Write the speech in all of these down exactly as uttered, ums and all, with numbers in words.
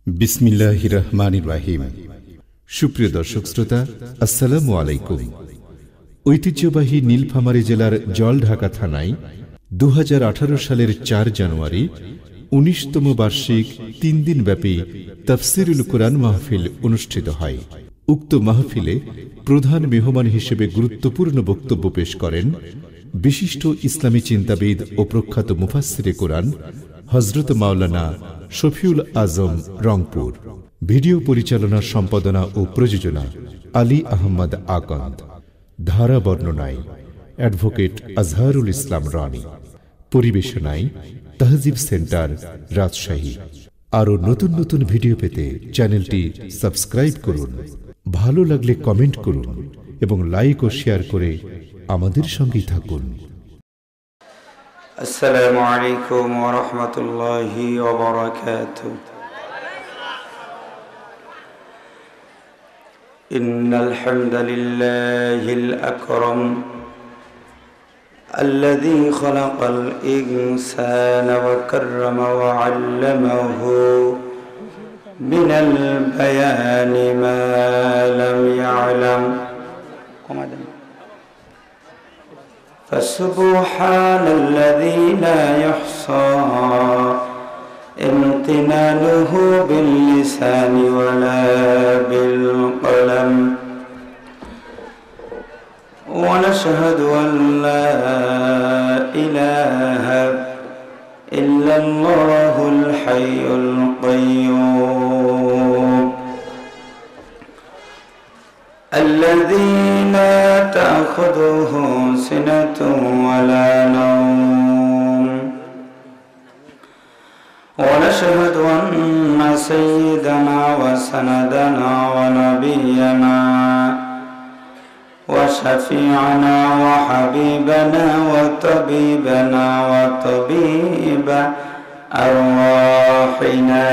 বিসমিল্লাহির রহমানির রহিম। সুপ্রিয় দর্শক শ্রোতা, আসসালামু আলাইকুম। ঐতিহ্যবাহী নীলফামারী জেলার জলঢাকা থানায় দু হাজার আঠারো সালের চার জানুয়ারি উনিশতম বার্ষিক তিন দিনব্যাপী তাফসিরুল কুরআন মাহফিল অনুষ্ঠিত হয়। উক্ত মাহফিলে প্রধান মেহমান হিসেবে গুরুত্বপূর্ণ বক্তব্য পেশ করেন বিশিষ্ট ইসলামী চিন্তাবিদ ও প্রখ্যাত মুফাসসিরে কুরআন হযরত মাওলানা শফিউল আজম রংপুর। ভিডিও পরিচালনা, সম্পাদনা ও প্রযোজনা আলী আহমদ আকন্দ। ধারা বর্ণনায় অ্যাডভোকেট আজহারুল ইসলাম রানী। পরিবেশনায় তাহজিব সেন্টার, রাজশাহী। আরও নতুন নতুন ভিডিও পেতে চ্যানেলটি সাবস্ক্রাইব করুন। ভালো লাগলে কমেন্ট করুন এবং লাইক ও শেয়ার করে আমাদের সঙ্গেই থাকুন। আসসালামু আলাইকুম ওয়া রাহমাতুল্লাহি ওয়া বারাকাতুহু। ইন্নাল হামদালিল্লাহিল আকরাম الذي خلق الإنسان وكرم وعلمه من البيان ما لم يعلم فسبحان الذي لا يحصى امتنانه باللسان ولا بالقلم ونشهد أن لا إله إلا الله الحي القيوم الذي لا تأخذه سنة ولا نوم ونشهد أن سيدنا وسندنا ونبينا وشفيعنا وحبيبنا وطبيبنا وطبيب أرواحنا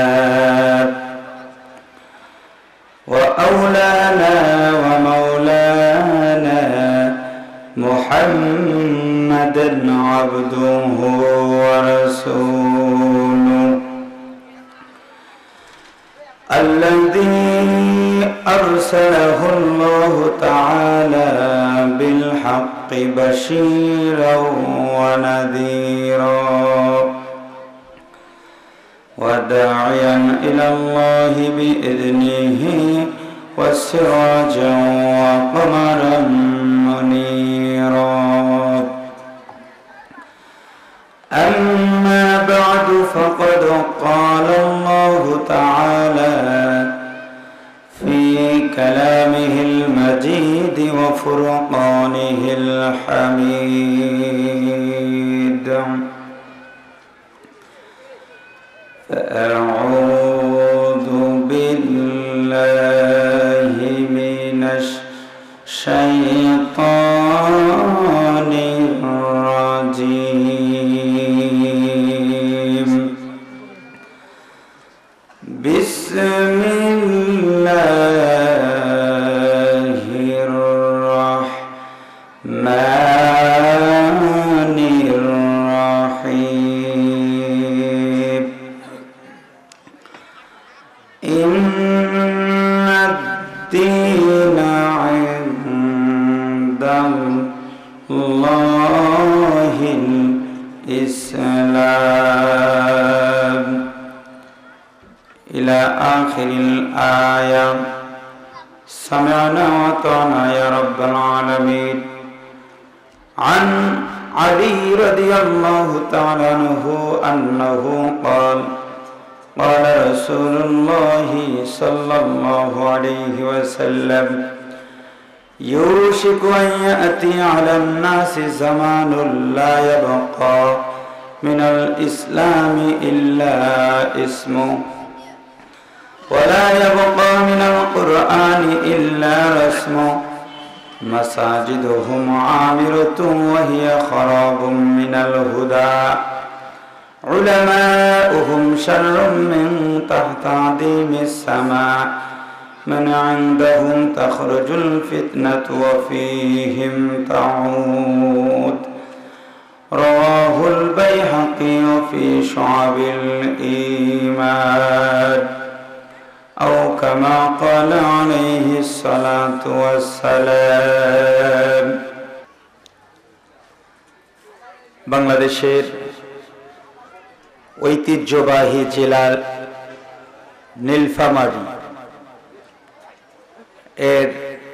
وأولانا ومولانا محمدا عبده ورسوله الذي أرسله الله تعالى بالحق بشيرا ونذيرا وداعيا إلى الله بإذنه وسراجا وقمرا منيرا. أما بعد فقد قال الله تعالى في كلامه المجيد وفرقانه الحميد: فأعوذ بالله من الشيطان الرجيم. بسم الله الرحمن الرحيم. إن الدين عند الله الإسلام إلى آخر الآية. سمعنا وأطعنا يا رب العالمين. عن علي رضي الله تعالى عنه أنه قال: قال رسول الله صلى الله عليه وسلم: يوشك أن يأتي على الناس زمان لا يبقى من الإسلام إلا اسمه ولا يبقى من القرآن إلا رسمه مساجدهم عامرة وهي خراب من الهدى علماؤهم شر من تحت عديم السماء من عندهم تخرج الفتنة وفيهم تعود. رواه البيهقي في شعب الإيمان. كما قال عليه الصلاة والسلام বাংলাদেশের ঐতিহ্যবাহী জেলার নীলফামারী এর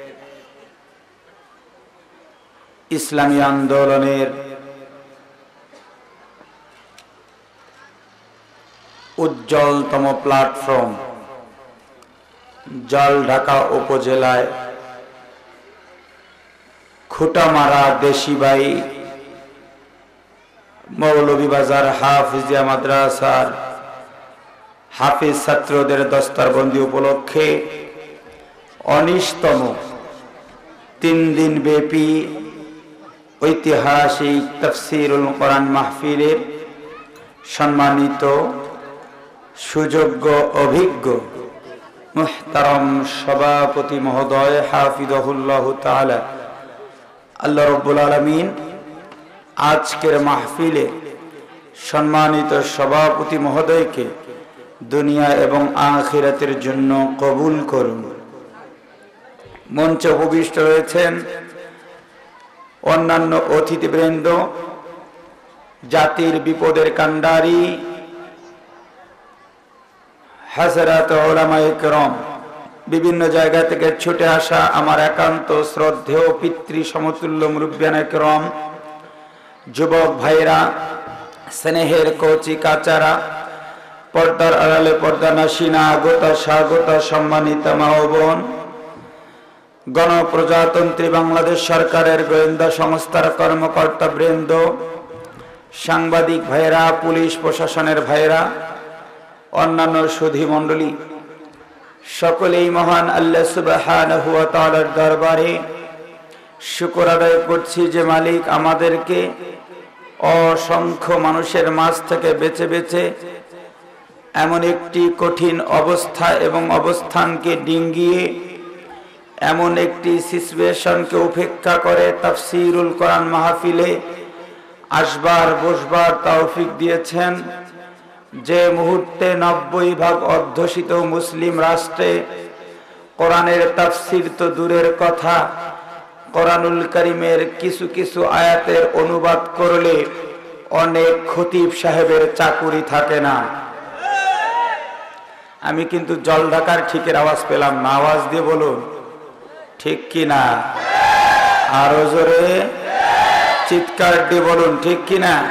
ইসলামী আন্দোলনের উজ্জ্বলতম প্ল্যাটফর্ম জলঢাকা উপজেলায় খুঁটামারা দেশিবাই মৌলভীবাজার হাফিজিয়া মাদ্রাসার হাফিজ ছাত্রদের দস্তারবন্দি উপলক্ষে উনিশতম তিন দিন ব্যাপী ঐতিহাসিক তাফসীরুল কোরআন মাহফিলের সম্মানিত সুযোগ্য অভিজ্ঞ মুহতারাম সভাপতি মহোদয় হাফিজাহুল্লাহু তাআলা আল্লাহ রাব্বুল আলামিন আজকের মাহফিলে সম্মানিত সভাপতি মহোদয়কে দুনিয়া এবং আখিরাতের জন্য কবুল করুন। মঞ্চে উপবিষ্ট রয়েছেন অন্যান্য অতিথিবৃন্দ, জাতির বিপদের কান্ডারি হাজরাত উলামায়ে কেরাম, বিভিন্ন জায়গা থেকে ছুটে আসা আমার একান্ত শ্রদ্ধেয় পিতৃ সমতুল্য মুরব্বিয়ানে কেরাম, যুবক ভাইরা, স্নেহের কচি কাচারা, পর্দার আড়ালে পর্দা নাসিনা আগত স্বাগত সম্মানিত মা ও বোন, গণপ্রজাতন্ত্রী বাংলাদেশ সরকারের গোয়েন্দা সংস্থার কর্মকর্তা বৃন্দ, সাংবাদিক ভাইরা, পুলিশ প্রশাসনের ভাইরা, অন্যান্য সুধী মণ্ডলী, সকলেই মহান আল্লাহ সুবহানাহু ওয়া তাআলার দরবারে শুকর আদায় করছি যে মালিক আমাদেরকে অসংখ্য মানুষের মাঝ থেকে বেছে বেছে এমন একটি কঠিন অবস্থা এবং অবস্থানকে ডিঙ্গিয়ে এমন একটি সিচুয়েশনকে উপেক্ষা করে তাফসীরুল কোরআন মাহফিলে আসবার বসবার তৌফিক দিয়েছেন। যে মুহূর্তে নব্বই ভাগ অধ্যুষিত মুসলিম রাষ্ট্রে কোরআনের তাফসীর তো দূরের কথা, কোরআনুল কারীমের কিছু কিছু আয়াতের অনুবাদ করলে অনেক খতিব সাহেবের চাকুরি থাকে না। আমি কিন্তু জলঢাকার ঠিকের আওয়াজ পেলাম না, আওয়াজ দিয়ে বলুন ঠিক কি না, আরো জোরে চিৎকার দিয়ে বলুন ঠিক কি না।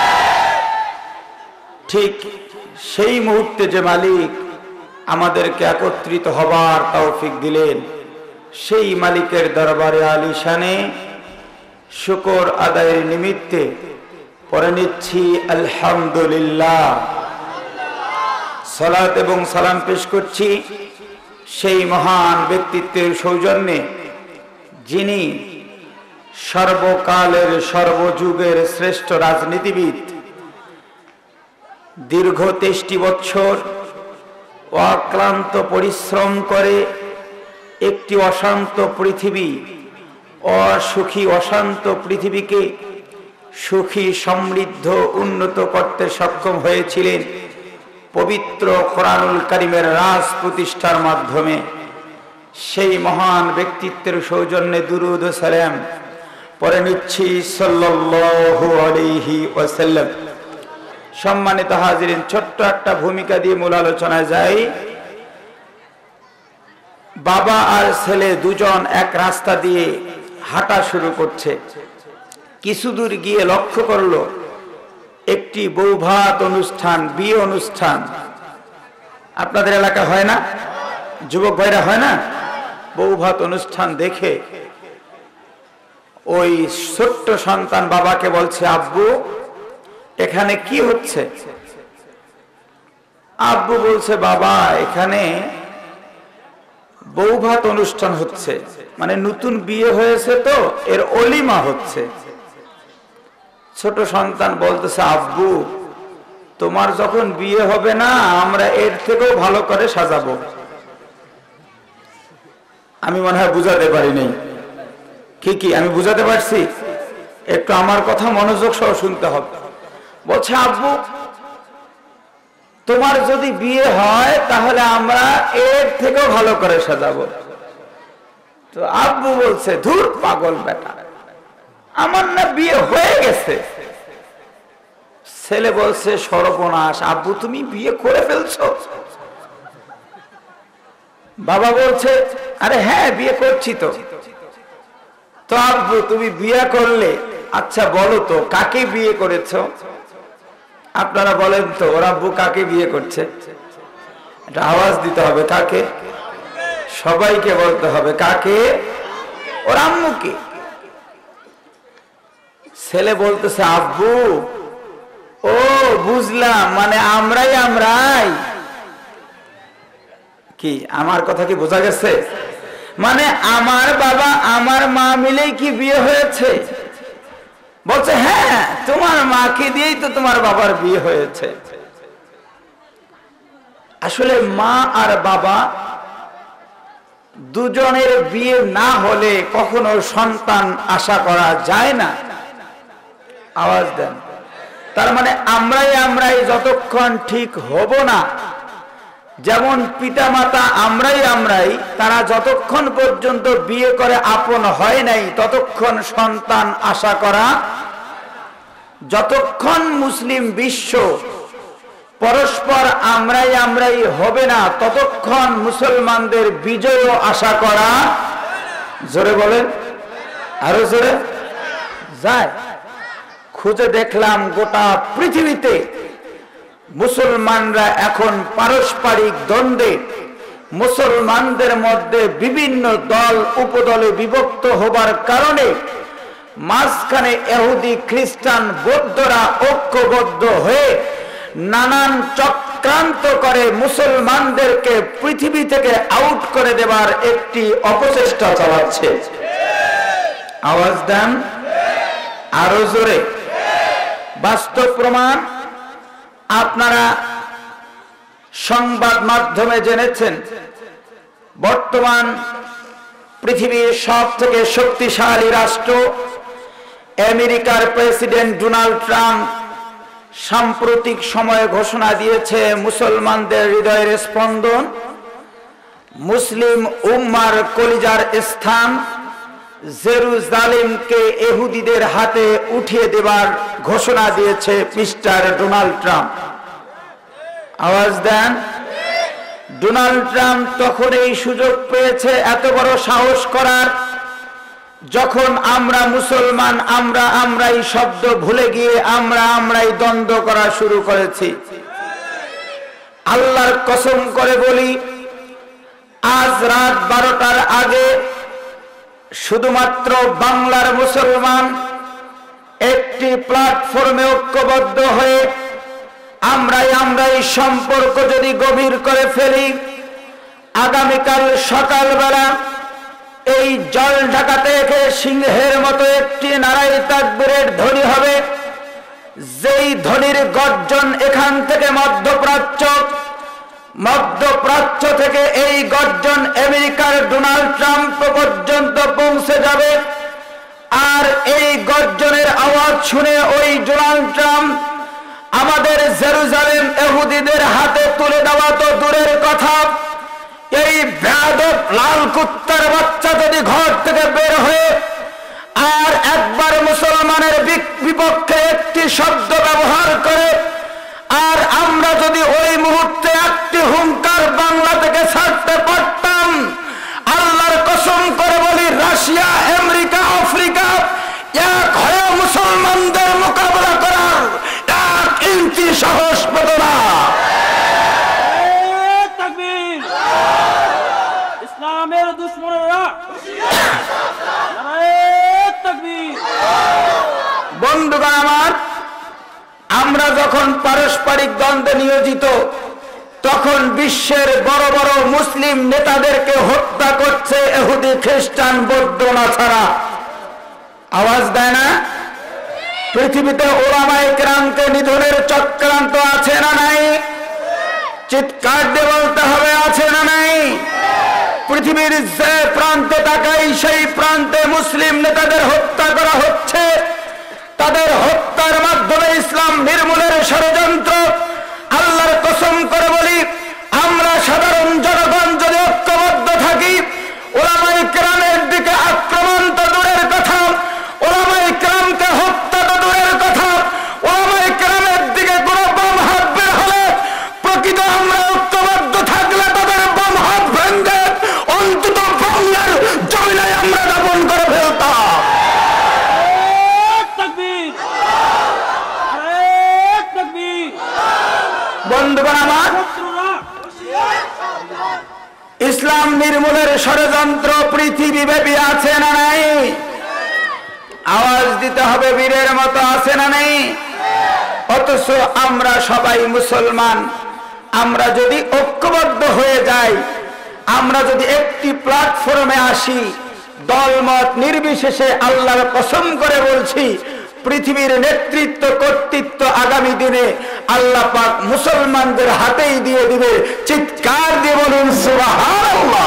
ঠিক সেই মুহূর্তে যে মালিক আমাদেরকে একত্রিত হবার তৌফিক দিলেন, সেই মালিকের দরবারে আলিশানে শুকর আদায়ের নিমিত্তে পড়ে নিচ্ছি আলহামদুলিল্লাহ। সালাত এবং সালাম পেশ করছি সেই মহান ব্যক্তিত্বের সৌজন্যে যিনি সর্বকালের সর্বযুগের শ্রেষ্ঠ রাজনীতিবিদ, দীর্ঘ তেইশটি বছর অক্লান্ত পরিশ্রম করে একটি অশান্ত পৃথিবী, অসুখী অশান্ত পৃথিবীকে সুখী সমৃদ্ধ উন্নত করতে সক্ষম হয়েছিলেন পবিত্র কোরআনুল কারীমের রাজ প্রতিষ্ঠার মাধ্যমে। সেই মহান ব্যক্তিত্বের সৌজন্যে দুরূদ ও সালাম পড়ে নিচ্ছি সাল্লাল্লাহু আলাইহি ওয়াসাল্লাম। সম্মানিত হাজিরিন, ছোট্ট একটা ভূমিকা দিয়ে মূল আলোচনায় যাই। বাবা আর ছেলে দুজন এক রাস্তা দিয়ে হাঁটা শুরু করছে। কিছু দূর গিয়ে লক্ষ্য করলো একটি বৌভাত অনুষ্ঠান, বিয়ে অনুষ্ঠান। আপনাদের এলাকা হয় না? যুবক ভাইরা হয় না? বৌভাত অনুষ্ঠান দেখে ওই ছোট্ট সন্তান বাবাকে বলছে, আব্বু এখানে কি হচ্ছে? আব্বু বলছে, বাবা এখানে বৌভাত অনুষ্ঠান হচ্ছে, মানে নতুন বিয়ে হয়েছে তো এর অলিমা হচ্ছে। ছোট সন্তান বলতেছে, আব্বু তোমার যখন বিয়ে হবে না আমরা এর থেকেও ভালো করে সাজাবো। আমি মনে হয় বুঝাতে পারি নাই, কি কি আমি বুঝাতে পারছি? একটু আমার কথা মনোযোগ সহ শুনতে হবে। বলছে, আব্বু তোমার যদি বিয়ে হয় তাহলে আমরা এর থেকেও ভালো করে সাজাবো। তো আব্বু বলছে, ধুর পাগল বেটা, আমার না বিয়ে হয়ে গেছে। ছেলে বলছে, সর্বনাশ, আব্বু তুমি বিয়ে করে ফেলছো? বাবা বলছে, আরে হ্যাঁ বিয়ে করছি তো। তো আব্বু তুমি বিয়ে করলে, আচ্ছা বলো তো কাকে বিয়ে করেছো? আপনারা বলেন তো ওর আব্বু কাকে বিয়ে করছে? এটা আওয়াজ দিতে হবে, কাকে? সবাইকে বলতে হবে কাকে? ওর আম্মুকে। ছেলে বলতেছে, আব্বু ও বুঝলাম, মানে আমরাই আমরাই কি? আমার কথা কি বোঝা গেছে? মানে আমার বাবা আমার মা মিলেই কি বিয়ে হয়েছে? বলছে, হ্যাঁ তোমার মাকে দিয়েই তো তোমার বাবার বিয়ে হয়েছে। আসলে মা আর বাবা দুজনের বিয়ে না হলে কখনো সন্তান আশা করা যায় না। আওয়াজ দেন। তার মানে আমরাই আমরাই যতক্ষণ ঠিক হব না, যেমন পিতা মাতা আমরাই আমরাই, তারা যতক্ষণ পর্যন্ত বিয়ে করে আপন হয় নাই ততক্ষণ সন্তান আশা করা, যতক্ষণ মুসলিম বিশ্ব পরস্পর আমরাই আমরাই হবে না ততক্ষণ মুসলমানদের বিজয় আশা করা, জোরে বলেন, আরো জোরে যায়। খুঁজে দেখলাম গোটা পৃথিবীতে মুসলমানরা এখন পারস্পরিক দ্বন্দ্বে, মুসলমানদের মধ্যে বিভিন্ন দল উপদলে বিভক্ত হবার কারণে মাঝখানে ইহুদি খ্রিস্টান বৌদ্ধরা ঐক্যবদ্ধ হয়ে নানান চক্রান্ত করে মুসলমানদেরকে পৃথিবী থেকে আউট করে দেবার একটি অপচেষ্টা চালাচ্ছে। আওয়াজ দেন আরো জোরে। বাস্তব প্রমাণ আপনারা সংবাদ মাধ্যমে জেনেছেন, বর্তমান পৃথিবীর সব থেকে শক্তিশালী রাষ্ট্র আমেরিকার প্রেসিডেন্ট ডোনাল্ড ট্রাম্প সাম্প্রতিক সময়ে ঘোষণা দিয়েছে মুসলমানদের হৃদয়ের স্পন্দন, মুসলিম উম্মার কলিজার স্থান জেরুজালেমকে ইহুদিদের হাতে উঠিয়ে দেবার ঘোষণা দিয়েছে মিস্টার ডোনাল্ড ট্রাম্প। আওয়াজ দেন। ডোনাল্ড ট্রাম্প তখন এই সুযোগ পেয়েছে এত বড় সাহস করার, যখন আমরা মুসলমান আমরা আমরাই শব্দ ভুলে গিয়ে আমরা আমরাই দ্বন্দ্ব করা শুরু করেছি। আল্লাহর কসম করে বলি, আজ রাত বারোটার আগে শুধুমাত্র বাংলার মুসলমান একটি প্ল্যাটফর্মে ঐক্যবদ্ধ হয়ে আমরাই আমরাই সম্পর্ক যদি গভীর করে ফেলি, আগামীকাল সকালবেলা এই জল ঢাকা থেকে সিংহের মতো একটি নারায়ে তাকবীরের ধ্বনি হবে, যেই ধ্বনির গর্জন এখান থেকে মধ্যপ্রাচ্য, মধ্যপ্রাচ্য থেকে এই গর্জন আমেরিকার ডোনাল্ড ট্রাম্প পর্যন্ত পৌঁছে যাবে। আর এই গর্জনের আওয়াজ শুনে ওই ডোনাল্ড ট্রাম্প আমাদের জেরুজালেম ইহুদিদের হাতে তুলে দেওয়া তো দূরের কথা, এই বেয়াদব লাল কুত্তার বাচ্চা যদি ঘর থেকে বের হয়ে আর একবার মুসলমানের বিপক্ষে একটি শব্দ ব্যবহার করে, আর আমরা যদি ওই মুহূর্তে একটি হুঙ্কার বাংলা থেকে ছাড়তে পারতাম, আল্লাহর কসম করে বলি রাশিয়া আমেরিকা আফ্রিকা এক হয়ে মুসলমানদের মোকাবেলা করার এক ইঞ্চি সাহস পেত না। ইসলামের দুশমনেরা বন্ধুগণ আমার, আমরা যখন পারস্পরিক দ্বন্দ্বে নিয়োজিত তখন বিশ্বের বড় বড় মুসলিম নেতাদেরকে হত্যা করছে ইহুদি খ্রিস্টান বৌদ্ধ না ছাড়া। আওয়াজ দেয় না? পৃথিবীতে ওলামায়ে কেরামকে নিধনের চক্রান্ত আছে না নাই? চিৎকার দিয়ে বলতে হবে, আছে না নাই? পৃথিবীর যে প্রান্তে তাকাই সেই প্রান্তে মুসলিম নেতাদের হত্যা করা হচ্ছে। তাদের হত্যার মাধ্যমে ইসলাম নির্মূলের ষড়যন্ত্র। আল্লাহর কসম ইসলাম নির্মূলের ষড়যন্ত্র পৃথিবীব্যাপী আছে না নাই? আওয়াজ দিতে হবে বীরের মতো, আছে না নাই? অথচ আমরা সবাই মুসলমান। আমরা যদি ঐক্যবদ্ধ হয়ে যাই, আমরা যদি একটি প্ল্যাটফর্মে আসি, দলমত নির্বিশেষে আল্লাহর কসম করে বলছি, পৃথিবীর নেতৃত্ব কর্তৃত্ব আগামী দিনে আল্লাহ পাক মুসলমানদের হাতেই দিয়ে দিবে। চিৎকার দিয়ে বলুন সুবহানাল্লাহ।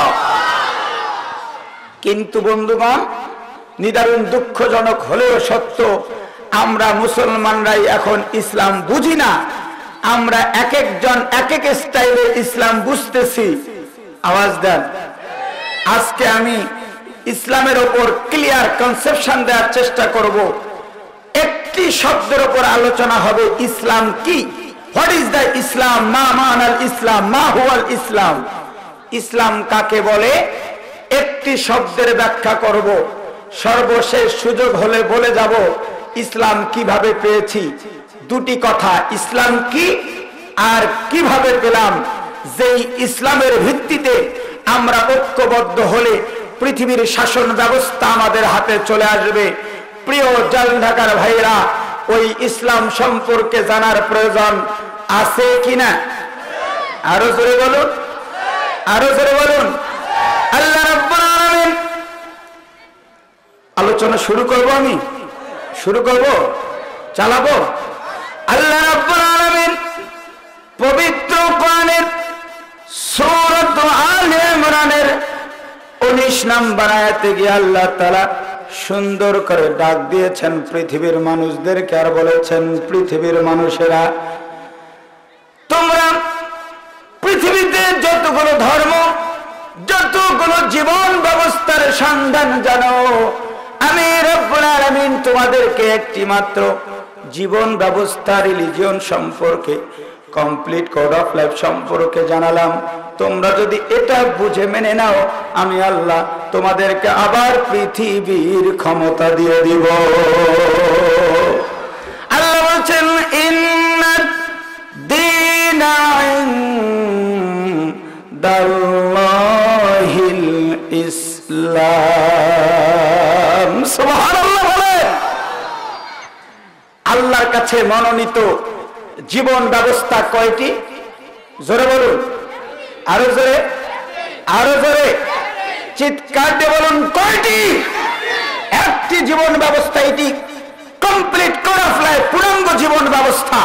কিন্তু বন্ধুগণ, নিদারুণ দুঃখজনক হলেও সত্য, আমরা মুসলমানরাই এখন ইসলাম বুঝি না। আমরা এক একজন এক এক স্টাইলে ইসলাম বুঝতেছি। আওয়াজ দেন। আজকে আমি ইসলামের ওপর ক্লিয়ার কনসেপশন দেওয়ার চেষ্টা করব। একটি শব্দের উপর আলোচনা হবে, ইসলাম কি? What is the Islam? মা মানাল ইসলাম, মা হুয়াল ইসলাম। ইসলাম কাকে বলে একটি শব্দের ব্যাখ্যা করব। সর্বশেষ সুযোগ হলে বলে যাব ইসলাম কিভাবে পেয়েছি। দুটি কথা, ইসলাম কি আর কিভাবে পেলাম। যেই ইসলামের ভিত্তিতে আমরা ঐক্যবদ্ধ হলে পৃথিবীর শাসন ব্যবস্থা আমাদের হাতে চলে আসবে। প্রিয় জাল ঢাকার ভাইরা, ওই ইসলাম সম্পর্কে জানার প্রয়োজন আছে কিনা? আরো জোরে বলুন, আরো জোরে বলুন। আল্লাহ রাব্বুল আলামিন, আলোচনা শুরু করব, আমি শুরু করব, চালাবো। আল্লাহ রাব্বুল আলামিন পবিত্র কোরআনের সূরা আলে ইমরানের উনিশ নম্বর আয়াতে গিয়ে আল্লাহ তাআলা সুন্দর করে ডাক দিয়েছেন পৃথিবীর মানুষদেরকে, আর বলেছেন, পৃথিবীর মানুষেরা, তোমরা পৃথিবীতে যতগুলো ধর্ম, যতগুলো জীবন ব্যবস্থার সন্ধান জানো, আমি রব্বুল আলামিন তোমাদেরকে একটি মাত্র জীবন ব্যবস্থা, রিলিজিয়ন সম্পর্কে, কমপ্লিট কোড অফ লাইফ সম্পর্কে জানালাম। তোমরা যদি এটা বুঝে মেনে নাও, আমি আল্লাহ তোমাদেরকে আবার পৃথিবীর ক্ষমতা দিয়ে দিব। আল্লাহ বলছেন, ইন্নাদ দীনা ইনদাল্লাহিল ইসলাম। সুবহানাল্লাহ বলেন। আল্লাহর কাছে মনোনীত জীবন ব্যবস্থা কয়টি? জোরে বলুন, আরো জোরে, আরো জোরে, চিৎকার দিয়ে বলুন, কয়টি? একটি জীবন ব্যবস্থা, এটি কমপ্লিট কোড অফ লাইফ, পূর্ণাঙ্গ জীবন ব্যবস্থা।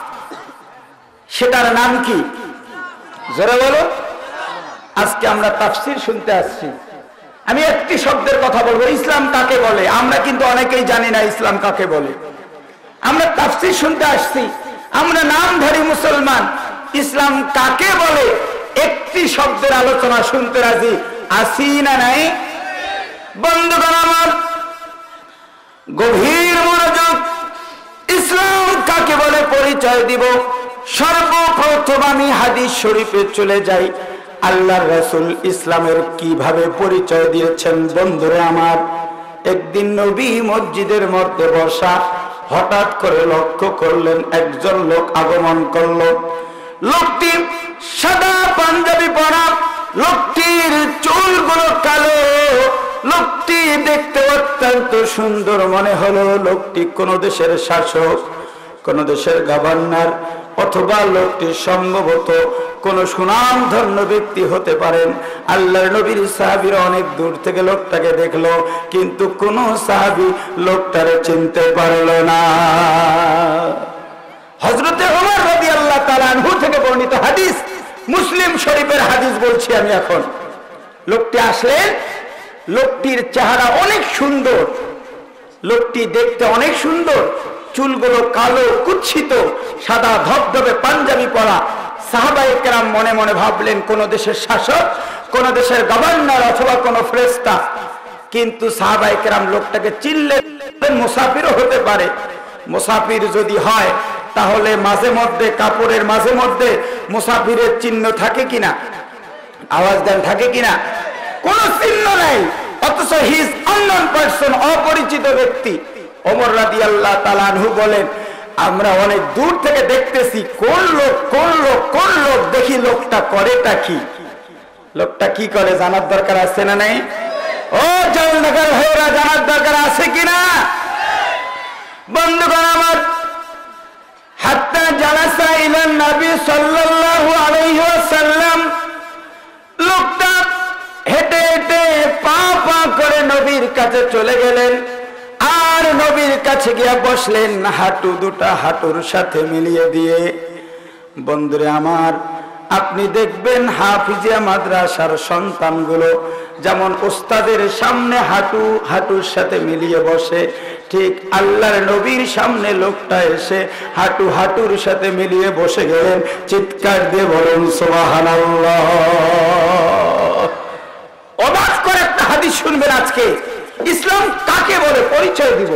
সেটার নাম কি? জোরে বলুন। আজকে আমরা তাফসীর শুনতে আসছি। আমি একটি শব্দের কথা বলবো, ইসলাম কাকে বলে। আমরা কিন্তু অনেকেই জানি না ইসলাম কাকে বলে। আমরা তাফসীর শুনতে আসছি, আমরা নামধারী মুসলমান। ইসলাম কাকে বলে একটি শব্দের আলোচনা শুনতে রাজি আছি না নাই? বন্ধুগণ আমার, গভীর মনোযোগ। ইসলাম কাকে বলে পরিচয় দিব। সর্বপ্রথম আমি হাদিস শরীফে চলে যাই। আল্লাহর রাসূল ইসলামের কিভাবে পরিচয় দিয়েছেন। বন্ধুরা আমার, একদিন নবী মসজিদের মধ্যে বসা, হঠাৎ করে লক্ষ্য করলেন একজন লোক আগমন করলো। লোকটি সাদা পাঞ্জাবি পরা, লোকটির চুলগুলো কালো, লোকটি দেখতে অত্যন্ত সুন্দর মনে হলো। লোকটি কোন দেশের শাসক, কোন দেশের গভর্নর, অথবা লোকটি সম্ভবত কোন সুনামধন্য ব্যক্তি হতে পারেন। আল্লাহর নবীর সাহাবীরা অনেক দূর থেকে লোকটাকে দেখলো, কিন্তু কোন সাহাবী লোকটারে চিনতে পারল না। হযরতে ওমর রাদিয়াল্লাহু তাআলা আনহু থেকে বর্ণিত হাদিস, মুসলিম শরীফের হাদিস বলছি আমি এখন। লোকটি আসলেন, লোকটির চেহারা অনেক সুন্দর, লোকটি দেখতে অনেক সুন্দর, চুলগুলো কালো কুৎসিত, সাদা ধবধবে পাঞ্জাবি পরা। সাহাবায়ে কেরাম মনে মনে ভাবলেন কোন দেশের শাসক, কোন দেশের গভর্নর, অথবা কোন ফেরেশতা। কিন্তু সাহাবায়ে কেরাম লোকটাকে চিনলেন, মুসাফিরও হতে পারে। মুসাফির যদি হয় তাহলে মাঝে মধ্যে কাপড়ের মাঝে মধ্যে মুসাফিরের চিহ্ন থাকে কিনা? আওয়াজ দেন, থাকে কিনা? কোন চিহ্ন নাই, অথচ হি ইজ আননোন পারসন, অপরিচিত ব্যক্তি। ওমর রাদিয়াল্লাহু তাআলা আনহু বলেন, আমরা অনেক দূর থেকে দেখতেছি কোন লোক, কোন লোক, কোন লোক, দেখি লোকটা করেটা কি। লোকটা কি করে জানার দরকার আছে না নাই? ও জলঢাকার ভাইরা, জানার দরকার আছে কিনা? বন্ধুগণ আমার, হাত্তা জালাসা ইলান নবী সাল্লাল্লাহু আলাইহি ওয়াসাল্লাম, লোকটা হেঁটে হেঁটে পা পা করে নবীর কাছে চলে গেলেন, আর নবীর কাছে গিয়ে বসলেন হাঁটু দুটা হাঁটুর সাথে মিলিয়ে দিয়ে। বন্ধুরে আমার, আপনি দেখবেন হাফিজিয়া মাদ্রাসার সন্তানগুলো যেমন ওস্তাদের সামনে হাঁটু হাঁটুর সাথে মিলিয়ে বসে, ঠিক আল্লাহর নবীর সামনে লোকটা এসে হাঁটু হাঁটুর সাথে মিলিয়ে বসে গেলেন। চিৎকার দিয়ে বলুন সুবহানাল্লাহ। অবাক করে একটা হাদিস শুনবেন আজকে। ইসলাম কাকে বলে পরিচয় দিব।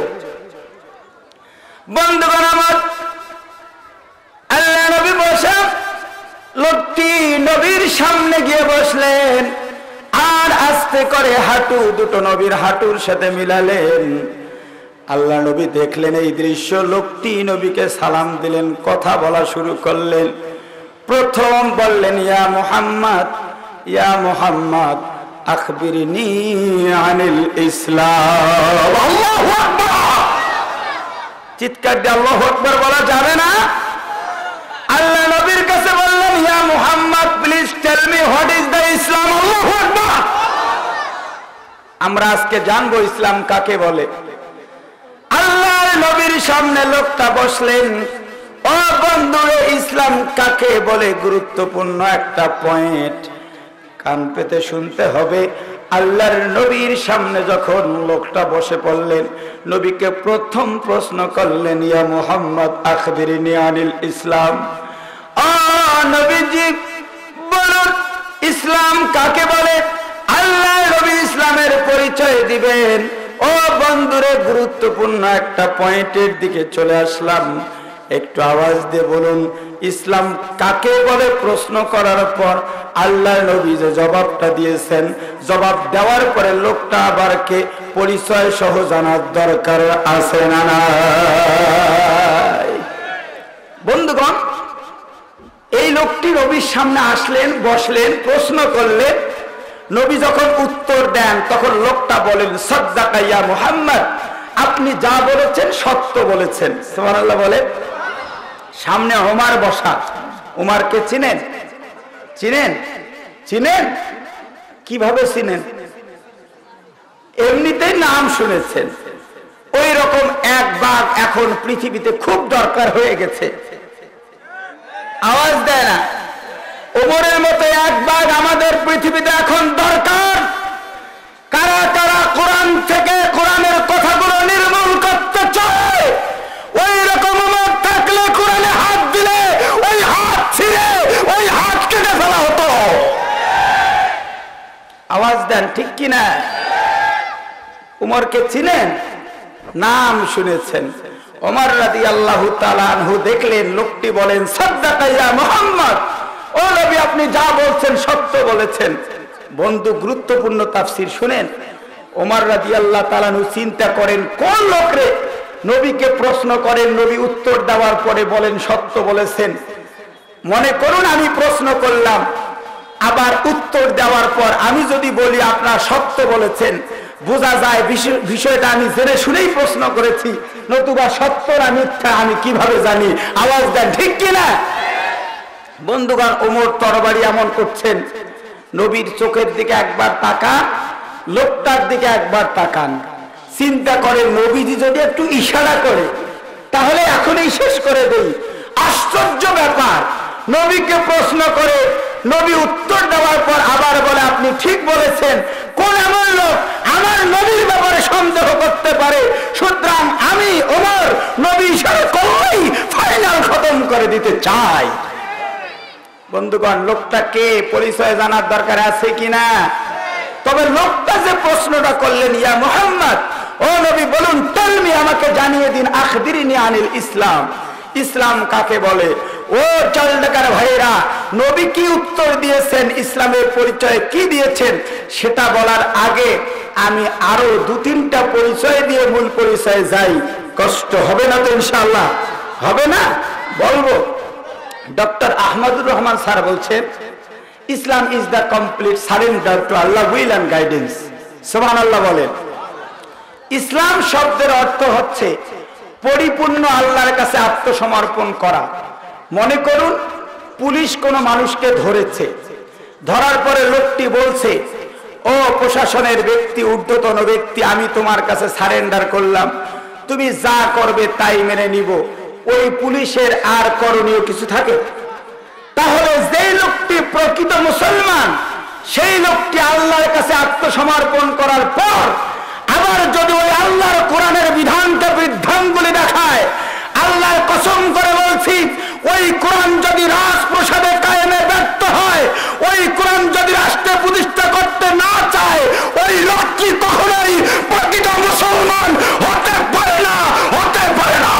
বন্ধুগণ আমার, আল্লাহ নবী বসে, লোকটি নবীর সামনে গিয়ে বসলেন, আর আস্তে করে হাঁটু দুটো নবীর হাঁটুর সাথে মিলালেন। আল্লাহ নবী দেখলেন এই দৃশ্য, লোকটি নবীকে সালাম দিলেন, কথা বলা শুরু করলেন। প্রথম বললেন, ইয়া মুহাম্মদ, ইয়া মুহাম্মদ আখবিরনি আনিল ইসলাম। আল্লাহু আকবার। চিৎকার দিয়ে আল্লাহু আকবার বলা যাবে না? আল্লাহ নবীর কাছে বললেন, ইয়া Muhammad please tell me what is the Islam. আল্লাহু আকবার। আমরা আজকে জানবো ইসলাম কাকে বলে। আল্লাহর নবীর সামনে লোকটা বসলেন। ও বন্ধুরে, ইসলাম কাকে বলে গুরুত্বপূর্ণ একটা পয়েন্ট, কান পেতে শুনতে হবে। আল্লাহর নবীর সামনে যখন লোকটা বসে পড়লেন, নবীকে প্রথম প্রশ্ন করলেন, ইয়া মুহাম্মদ আখবিরনি আনিল ইসলাম। ও নবীজি বলুন ইসলাম কাকে বলে। আল্লাহ নবী ইসলামের পরিচয় দিবেন। ও বন্ধুরে, গুরুত্বপূর্ণ একটা পয়েন্টের দিকে চলে আসলাম, একটু আওয়াজ দিয়ে বলুন ইসলাম কাকে বলে। প্রশ্ন করার পর আল্লাহ নবী যে জবাবটা দিয়েছেন, জবাব দেওয়ার পরে লোকটা আবার কে পরিচয় সহ জানার দরকার আছে না নাই? বন্ধুগণ, এই লোকটি নবীর সামনে আসলেন, বসলেন, প্রশ্ন করলেন। নবী যখন উত্তর দেন তখন লোকটা বলেন, সাদ্দাকা ইয়া মুহাম্মদ, আপনি যা বলেছেন সত্য বলেছেন। সুবহানাল্লাহ বলে। সামনে ওমর বসা। ওমরকে চিনেন? চিনেন? চিনেন? কিভাবে চিনেন? এমনিতেই নাম শুনেছেন। ওই রকম এক বাঘ এখন পৃথিবীতে খুব দরকার হয়ে গেছে। আওয়াজ দেয় না? ওমরের মতো এক বাঘ আমাদের পৃথিবীতে এখন দরকার। কারা কারা কোরআন থেকে কোরআনের কথাগুলো নির্মূল করতে চায়, ওই রকম ওমর থাকলে কোরআনে হাত দিলে ওই হাত ছিঁড়ে ওই হাত কেটে ফেলা হতো। আওয়াজ দেন, ঠিক কিনা? উমরকে চিনেন? নাম শুনেছেন। ওমর রাদিয়াল্লাহু তাআলা আনহু দেখলেন লোকটি বলেন, সাদ্দাকা ইয়া মুহাম্মদ, ও নবী আপনি যা বলছেন সত্য বলেছেন। বন্ধু, গুরুত্বপূর্ণ তাফসীর শুনেন। ওমর রাদিয়াল্লাহু তাআলা আনহু চিন্তা করেন কোন লোকরে নবীকে প্রশ্ন করেন, নবী উত্তর দেওয়ার পরে বলেন সত্য বলেছেন। মনে করুন আমি প্রশ্ন করলাম, আবার উত্তর দেওয়ার পর আমি যদি বলি আপনার সত্য বলেছেন, বোঝা যায় বিষয়টা আমি জেনে শুনেই প্রশ্ন করেছি, নতুবা সত্য না মিথ্যা আমি কিভাবে জানি? আওয়াজ দেন, ঠিক কিনা? বন্ধুগণ, ওমর তরবারি এমন করছেন, নবীর চোখের দিকে একবার তাকান, লোকটার দিকে একবার তাকান। চিন্তা করেন নবীজি যদি একটু ইশারা করে তাহলে এখনই শেষ করে দেই। আশ্চর্য ব্যাপার, নবীকে প্রশ্ন করে নবী উত্তর দেওয়ার পর আবার বলে আপনি ঠিক বলেছেন। কোন এমন লোক আমার নবীর ব্যাপারে সন্দেহ করতে পারে? সুতরাং আমি ওমর নবী ইশারা করলেই ফাইনাল খতম করে দিতে চাই। বন্ধুগণ, লোকটা কে পরিচয় জানার দরকার আছে কিনা? তবে লোকটা যে প্রশ্নটা করলেন, ইয়া মুহাম্মদ, ও নবী বলুন তেলমি আমাকে জানিয়ে দিন, আখবিরনি আনিল ইসলাম, ইসলাম কাকে বলে। ও জলঢাকার ভাইরা, নবী কি উত্তর দিয়েছেন, ইসলামের পরিচয় কি দিয়েছেন সেটা বলার আগে আমি আরো দু তিনটা পরিচয় দিয়ে মূল পরিচয়ে যাই। কষ্ট হবে না তো? ইনশাআল্লাহ হবে না? বলবো। ডক্টর আহমদুর রহমান স্যার বলছেন, Islam is the complete surrender to Allah will and guidance. সুবহানাল্লাহ বলেন। ইসলাম শব্দের অর্থ হচ্ছে পরিপূর্ণ আল্লাহর কাছে আত্মসমর্পণ করা। মনে করুন পুলিশ কোনো মানুষকে ধরেছে, ধরার পরে লোকটি বলছে, ও প্রশাসনের ব্যক্তি, ঊর্ধ্বতন ব্যক্তি, আমি তোমার কাছে সারেন্ডার করলাম, তুমি যা করবে তাই মেনে নিব। ওই পুলিশের আর করণীয় কিছু থাকে? তাহলে যেই লোকটি প্রকৃত মুসলমান, সেই লোকটি আল্লাহর কাছে আত্মসমর্পণ করার পর আবার যদি ওই আল্লাহর কোরআনের বিধানকে বিধানগুলি দেখায়, আল্লাহর কসম করে বলছি, ওই কোরআন যদি রাজপ্রাসাদে কায়েমে ব্যর্থ হয়, ওই কোরআন যদি রাষ্ট্রে প্রতিষ্ঠা করতে না চায়, ওই লোকটি কখনোই প্রকৃত মুসলমান হতে পারে না, হতে পারে না।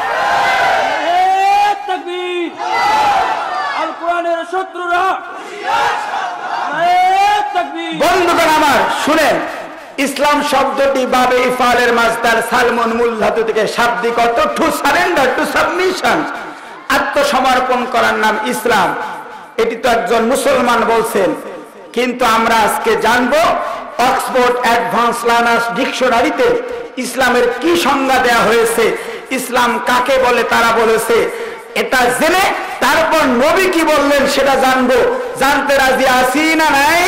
তাকবীর। আল কোরআনের শত্রুরা তাকবীর। বন্ধুগণ আমার শুনেন, ইসলাম শব্দটি বাবে ইফালের মাসদার সালমন মূল ধাতু থেকে শাব্দিক অর্থ টু সারেন্ডার, টু সাবমিশন, আত্মসমর্পণ করার নাম ইসলাম। এটি তো একজন মুসলমান বলছেন, কিন্তু আমরা আজকে জানবো অক্সফোর্ড অ্যাডভান্স লার্নার্স ডিকশনারিতে ইসলামের কি সংজ্ঞা দেয়া হয়েছে, ইসলাম কাকে বলে তারা বলেছে। এটা জেনে তারপর নবী কি বললেন সেটা জানবো। জানতে রাজি আছি না নাই?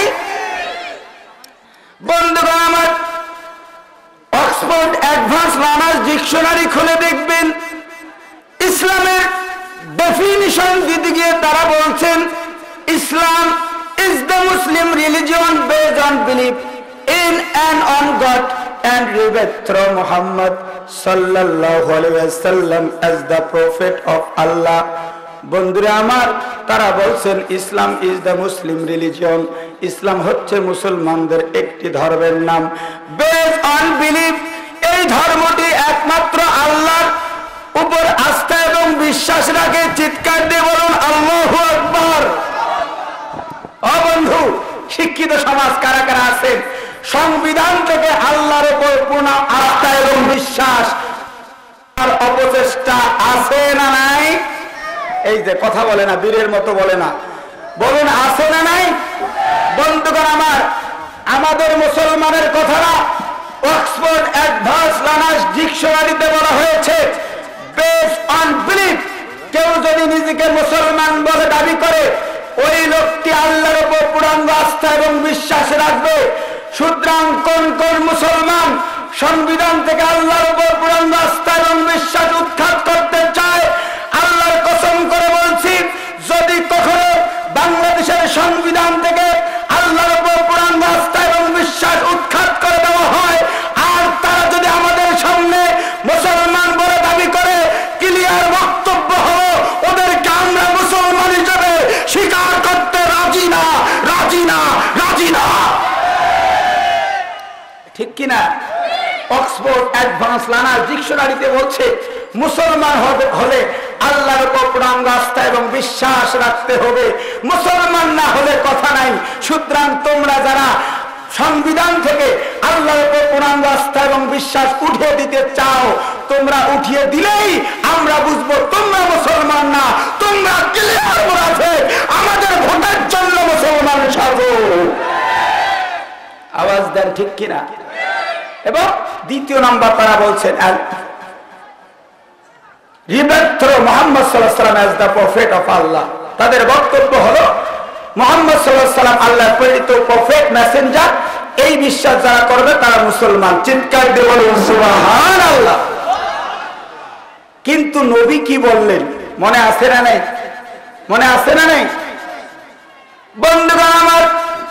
বন্ধুগণ আমার, অক্সফোর্ড অ্যাডভান্স লার্নার্স ডিকশনারি খুলে দেখবেন, ইসলামের ডেফিনিশন দিতে গিয়ে তারা বলছেন, Islam is the Muslim religion based on believe in and on God and revered through Muhammad sallallahu alaihi wasallam as the prophet of Allah. বন্ধুরা আমার, তারা বলছেন Islam is the Muslim religion, ইসলাম হচ্ছে মুসলমানদের একটি ধর্মের নাম, বেসড অন বিলিভ, এই ধর্মটি একমাত্র আল্লাহর উপর আস্থা এবং বিশ্বাস রাখে। চিৎকার দিয়ে বলুন আল্লাহু আকবার। ও বন্ধু, শিক্ষিত সমাজ কারা কারা আছেন সংবিধান থেকে আল্লাহর উপর পূর্ণ আস্থা এবং বিশ্বাস আর অপচেষ্টা আছে না নাই? এই যে কথা বলে না, বীরের মতো বলে না, বলুন আছে না নাই? বন্ধুগণ আমার, আমাদের মুসলমানের কথাটা অক্সফোর্ড অ্যাডভান্স লার্নার্স ডিকশনারিতে বলা হয়েছে বেসড অন বিলিভ। কেউ যদি নিজেকে মুসলমান বলে দাবি করে, ওই লোকটি আল্লাহর উপর পূর্ণাঙ্গ আস্থা এবং বিশ্বাস রাখবে। সুতরাং কোন কোন মুসলমান সংবিধান থেকে আল্লাহর উপর পূর্ণাঙ্গ আস্থা এবং বিশ্বাস উৎখাত করতে চায়, আল্লাহর কসম করে বলছি, যদি কখনো বাংলাদেশের সংবিধান থেকে আল্লাহর উপর পূর্ণাঙ্গ আস্থা এবং বিশ্বাস উৎখাত করে দেওয়া হয়, আর তারা যদি আমাদের সামনে মুসলমান বলে দাবি করে, ক্লিয়ার বক্তব্য হলো ওদেরকে আমরা মুসলমান হিসেবে স্বীকার করতে রাজি না, রাজি না, রাজি না। ঠিক কিনা? অক্সফোর্ড অ্যাডভান্স লার্নার্স ডিকশনারিতে বলছে মুসলমান হলে আল্লাহর উপর পূর্ণাঙ্গ আস্থা এবং বিশ্বাস রাখতে হবে, মুসলমান না হলে কথা নাই। সুতরাং তোমরা যারা সংবিধান থেকে আল্লাহর উপর পূর্ণাঙ্গ আস্থা এবং বিশ্বাস উঠিয়ে দিতে চাও, তোমরা উঠিয়ে দিলেই আমরা বুঝবো তোমরা মুসলমান না, তোমরা ক্লিয়ার মুনাফিক, আমাদের ভোটের জন্য মুসলমান সাজো। আওয়াজ দেন ঠিক কিনা? এবং দ্বিতীয় নাম্বার তারা বলছেন মুহাম্মদ সাল্লাল্লাহু আলাইহি ওয়াসাল্লাম as the prophet of Allah। তাদের বক্তব্য হলো মুহাম্মদ সাল্লাল্লাহু আলাইহি ওয়াসাল্লাম আল্লাহর প্রেরিত প্রফেট, মেসেঞ্জার, এই বিশ্বাস যারা করবে তারা মুসলমান। চিৎকার দিয়ে বলুন সুবহানাল্লাহ। কিন্তু নবী কি বললেন মনে আছে না নাই? মনে আছে না নাই? বন্ধুগণ আমার,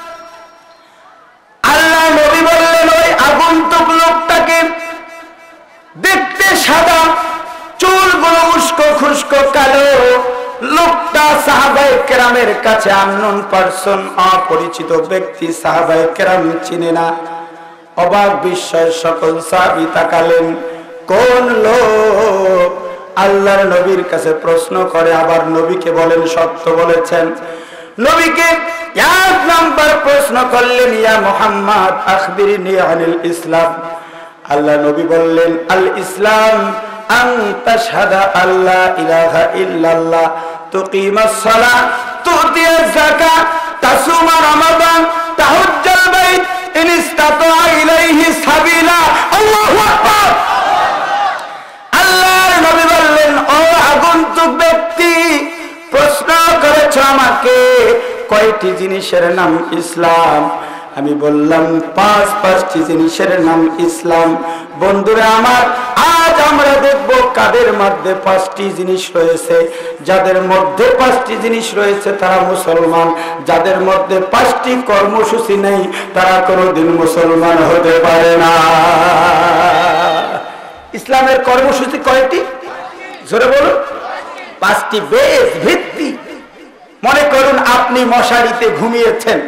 আল্লাহ নবী বললেন ওই আগন্তুক লোকটাকে দেখতে সাদা, চুলগুলো উস্কো খুস্কো কালো, লোকটা সাহাবায়ে কেরামের কাছে আননোন পারসন, অপরিচিত ব্যক্তি, সাহাবায়ে কেরাম চিনে না। অবাক বিস্ময় সকল সাহাবী তাকালেন, কোন লোক? আল্লাহর নবীর কাছে প্রশ্ন করে, আবার নবীকে বলেন সত্য বলেছেন। নবীকে এক নাম্বার প্রশ্ন করলেন, ইয়া মুহাম্মদ আখবিরনি আনিল ইসলাম। আল্লাহ নবী বললেন, আল ইসলাম আন তাশহাদা আল্লা ইলাহা ইল্লাল্লাহ, তুকিমাস সালাত, তুতিয়াজ যাকাত, তাসুমা রমাদান তাহুজ্জাল বাইত ইন ইসতাতা ইলাইহি সাবিলা আল্লাহু আকবার। আল্লাহর নবী বললেন, ও আগন্তুক ব্যক্তি, প্রশ্ন করেছো আমাকে কয়টি জিনিসের নাম ইসলাম? আমি বললাম পাঁচ পাঁচটি জিনিসের নাম ইসলাম। বন্ধুরা আমার, আজ আমরা দেখব কাদের মধ্যে পাঁচটি জিনিস রয়েছে। যাদের মধ্যে পাঁচটি জিনিস রয়েছে তারা মুসলমান, যাদের মধ্যে পাঁচটি কর্মসূচি নেই তারা কোনোদিন মুসলমান হতে পারে না। ইসলামের কর্মসূচি কয়টি? জোরে বলুন। পাঁচটি বেশ ভিত্তি। মনে করুন আপনি মশারিতে ঘুমিয়েছেন,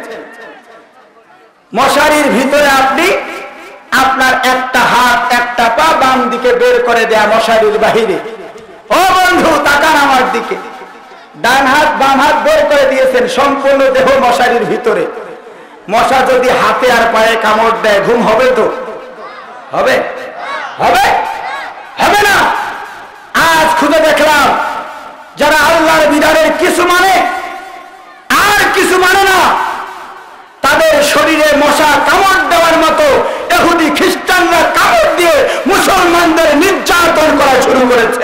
মশারির ভিতরে আপনি আপনার একটা হাত একটা পা বাম দিকে বের করে দেয়া মশারির বাহিরে। ও বন্ধু তাকান আমার দিকে, ডান হাত বাম হাত বের করে দিয়েছেন, সম্পূর্ণ দেহ মশারির ভিতরে। মশা যদি হাতে আর পায়ে কামড় দেয় ঘুম হবে তো? হবে? হবে? হবে না। আজ খুঁজে দেখলাম যারা আল্লাহর বিধানের কিছু মানে আর কিছু মানে না, তাদের শরীরে মশা কামড় দেওয়ার মতো ইহুদি খ্রিস্টানরা কামড় দিয়ে মুসলমানদের নির্যাতন করা শুরু করেছে।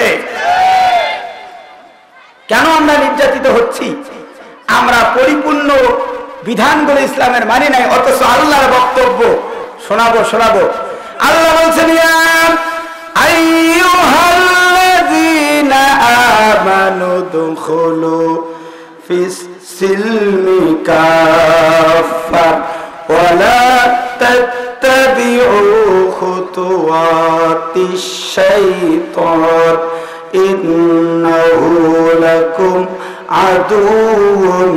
কেন আমরা নির্যাতিত হচ্ছি? আমরা পরিপূর্ণ বিধানগুলো ইসলামের মানি নাই, অথচ আল্লাহর বক্তব্য শোনাবো শোনাবো আল্লাহ বলছেন, ইয়া আইয়ুহাল্লাযীনা আমানু দুখুলু ফিস সিলমি কাফা ওয়া লা তাত্তাবিউ খুতুওয়াতিশ শাইতান ইন্নাহু লাকুম আদুউম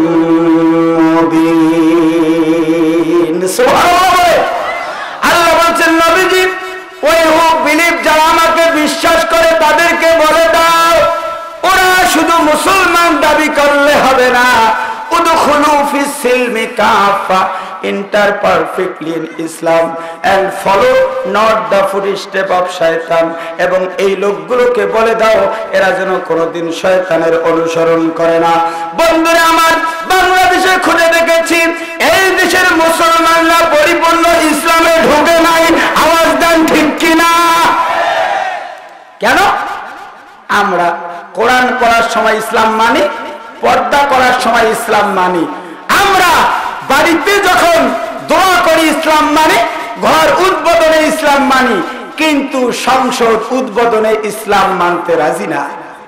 মুবিন। সুবহানাল্লাহ। আল্লাহ বলেন, নবীজি ওই হু বিলিভ যারা আমাকে বিশ্বাস করে তাদেরকে বলে দাও, ওরা শুধু মুসলমান দাবি করলে হবে না, উদখুলু ফিস সিলমি কাফা, enter perfectly in Islam and follow not the footstep of shaitan। এবং এই লোকগুলোকে বলে দাও এরা যেন কোনোদিন শয়তানের অনুসরণ করে না। বন্ধুরা আমার, বাংলাদেশে খুঁজে দেখেছি এই দেশের মুসলমানরা পরিপূর্ণ ইসলামে ঢুকে নাই। আওয়াজ দেন ঠিক কিনা? কেন? আমরা কোরআন পড়ার সময় ইসলাম মানি, পর্দা করার সময় ইসলাম মানি, আমরা বাড়িতে যখন দোয়া করি ইসলাম মানি, ঘর উদ্বোধনে ইসলাম মানি, কিন্তু সংসদ উদ্বোধনে ইসলাম মানতে রাজি না।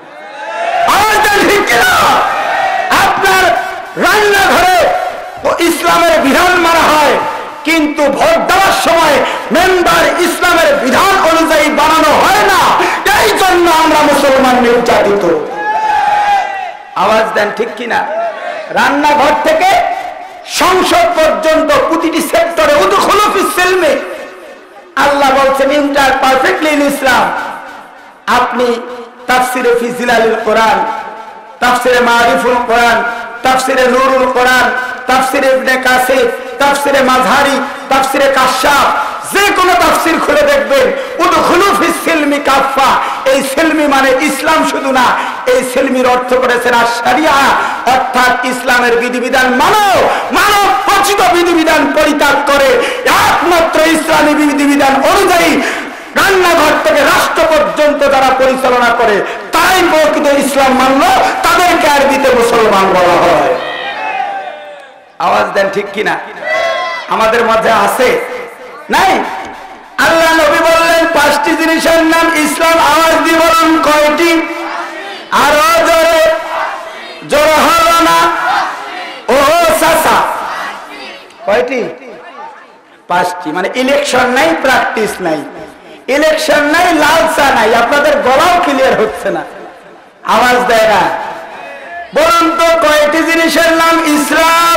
আপনার রান্নাঘরে ইসলামের বিধান মানা হয়, কিন্তু ভোট দেওয়ার সময় মেম্বার ইসলামের বিধান অনুযায়ী বানানো হয় না। এই জন্য আমরা মুসলমান নির্যাতিত। আওয়াজ দেন ঠিক কিনা? রান্নাঘর থেকে সংসদ পর্যন্ত প্রতিটি সেক্টরে উদখুলু ফিস সিলমি, আল্লাহ বলছেন ইন্টার পারফেক্টলি ইন ইসলাম। আপনি তাফসিরে ফি জিলালিল কোরআন, তাফসিরে মারিফুল কোরআন, তাফসিরে নূরুল কোরআন, তাফসিরে ইবনে কাসির, তাফসিরে মাযহারি, তাফসিরে কাশশাফ, যে কোনো তাফসির খুলে দেখবেন উদখুলু ফিস সিলমি কাফা। এই সিলমি মানে ইসলাম শুধু না, এই সিলমির অর্থ করেছেন আশ-শারিয়া, অর্থাৎ ইসলামের বিধিবিধান মানো, মানব রচিত বিধিবিধান পরিত্যাগ করে একমাত্র ইসলামী বিধিবিধান অনুযায়ী রান্নাঘর থেকে রাষ্ট্র পর্যন্ত যারা পরিচালনা করে তাই প্রকৃত ইসলাম মানলো, তাদেরকে আরবিতে মুসলমান বলা হয়। আওয়াজ দেন ঠিক কিনা? আমাদের মধ্যে আছে নাই? আল্লাহ নবী বললেন পাঁচটি জিনিসের নাম ইসলাম। আওয়াজ দিয়ে বলুন কয়টি? আরো জোরে, জোরে হলো না? ও সাসা, কয়টি? পাঁচটি। মানে ইলেকশন নাই, প্র্যাকটিস নাই, ইলেকশন নাই, লালসা নাই, আপনাদের গলাও ক্লিয়ার হচ্ছে না, আওয়াজ দেয় না। বলুন তো কয়টি জিনিসের নাম ইসলাম?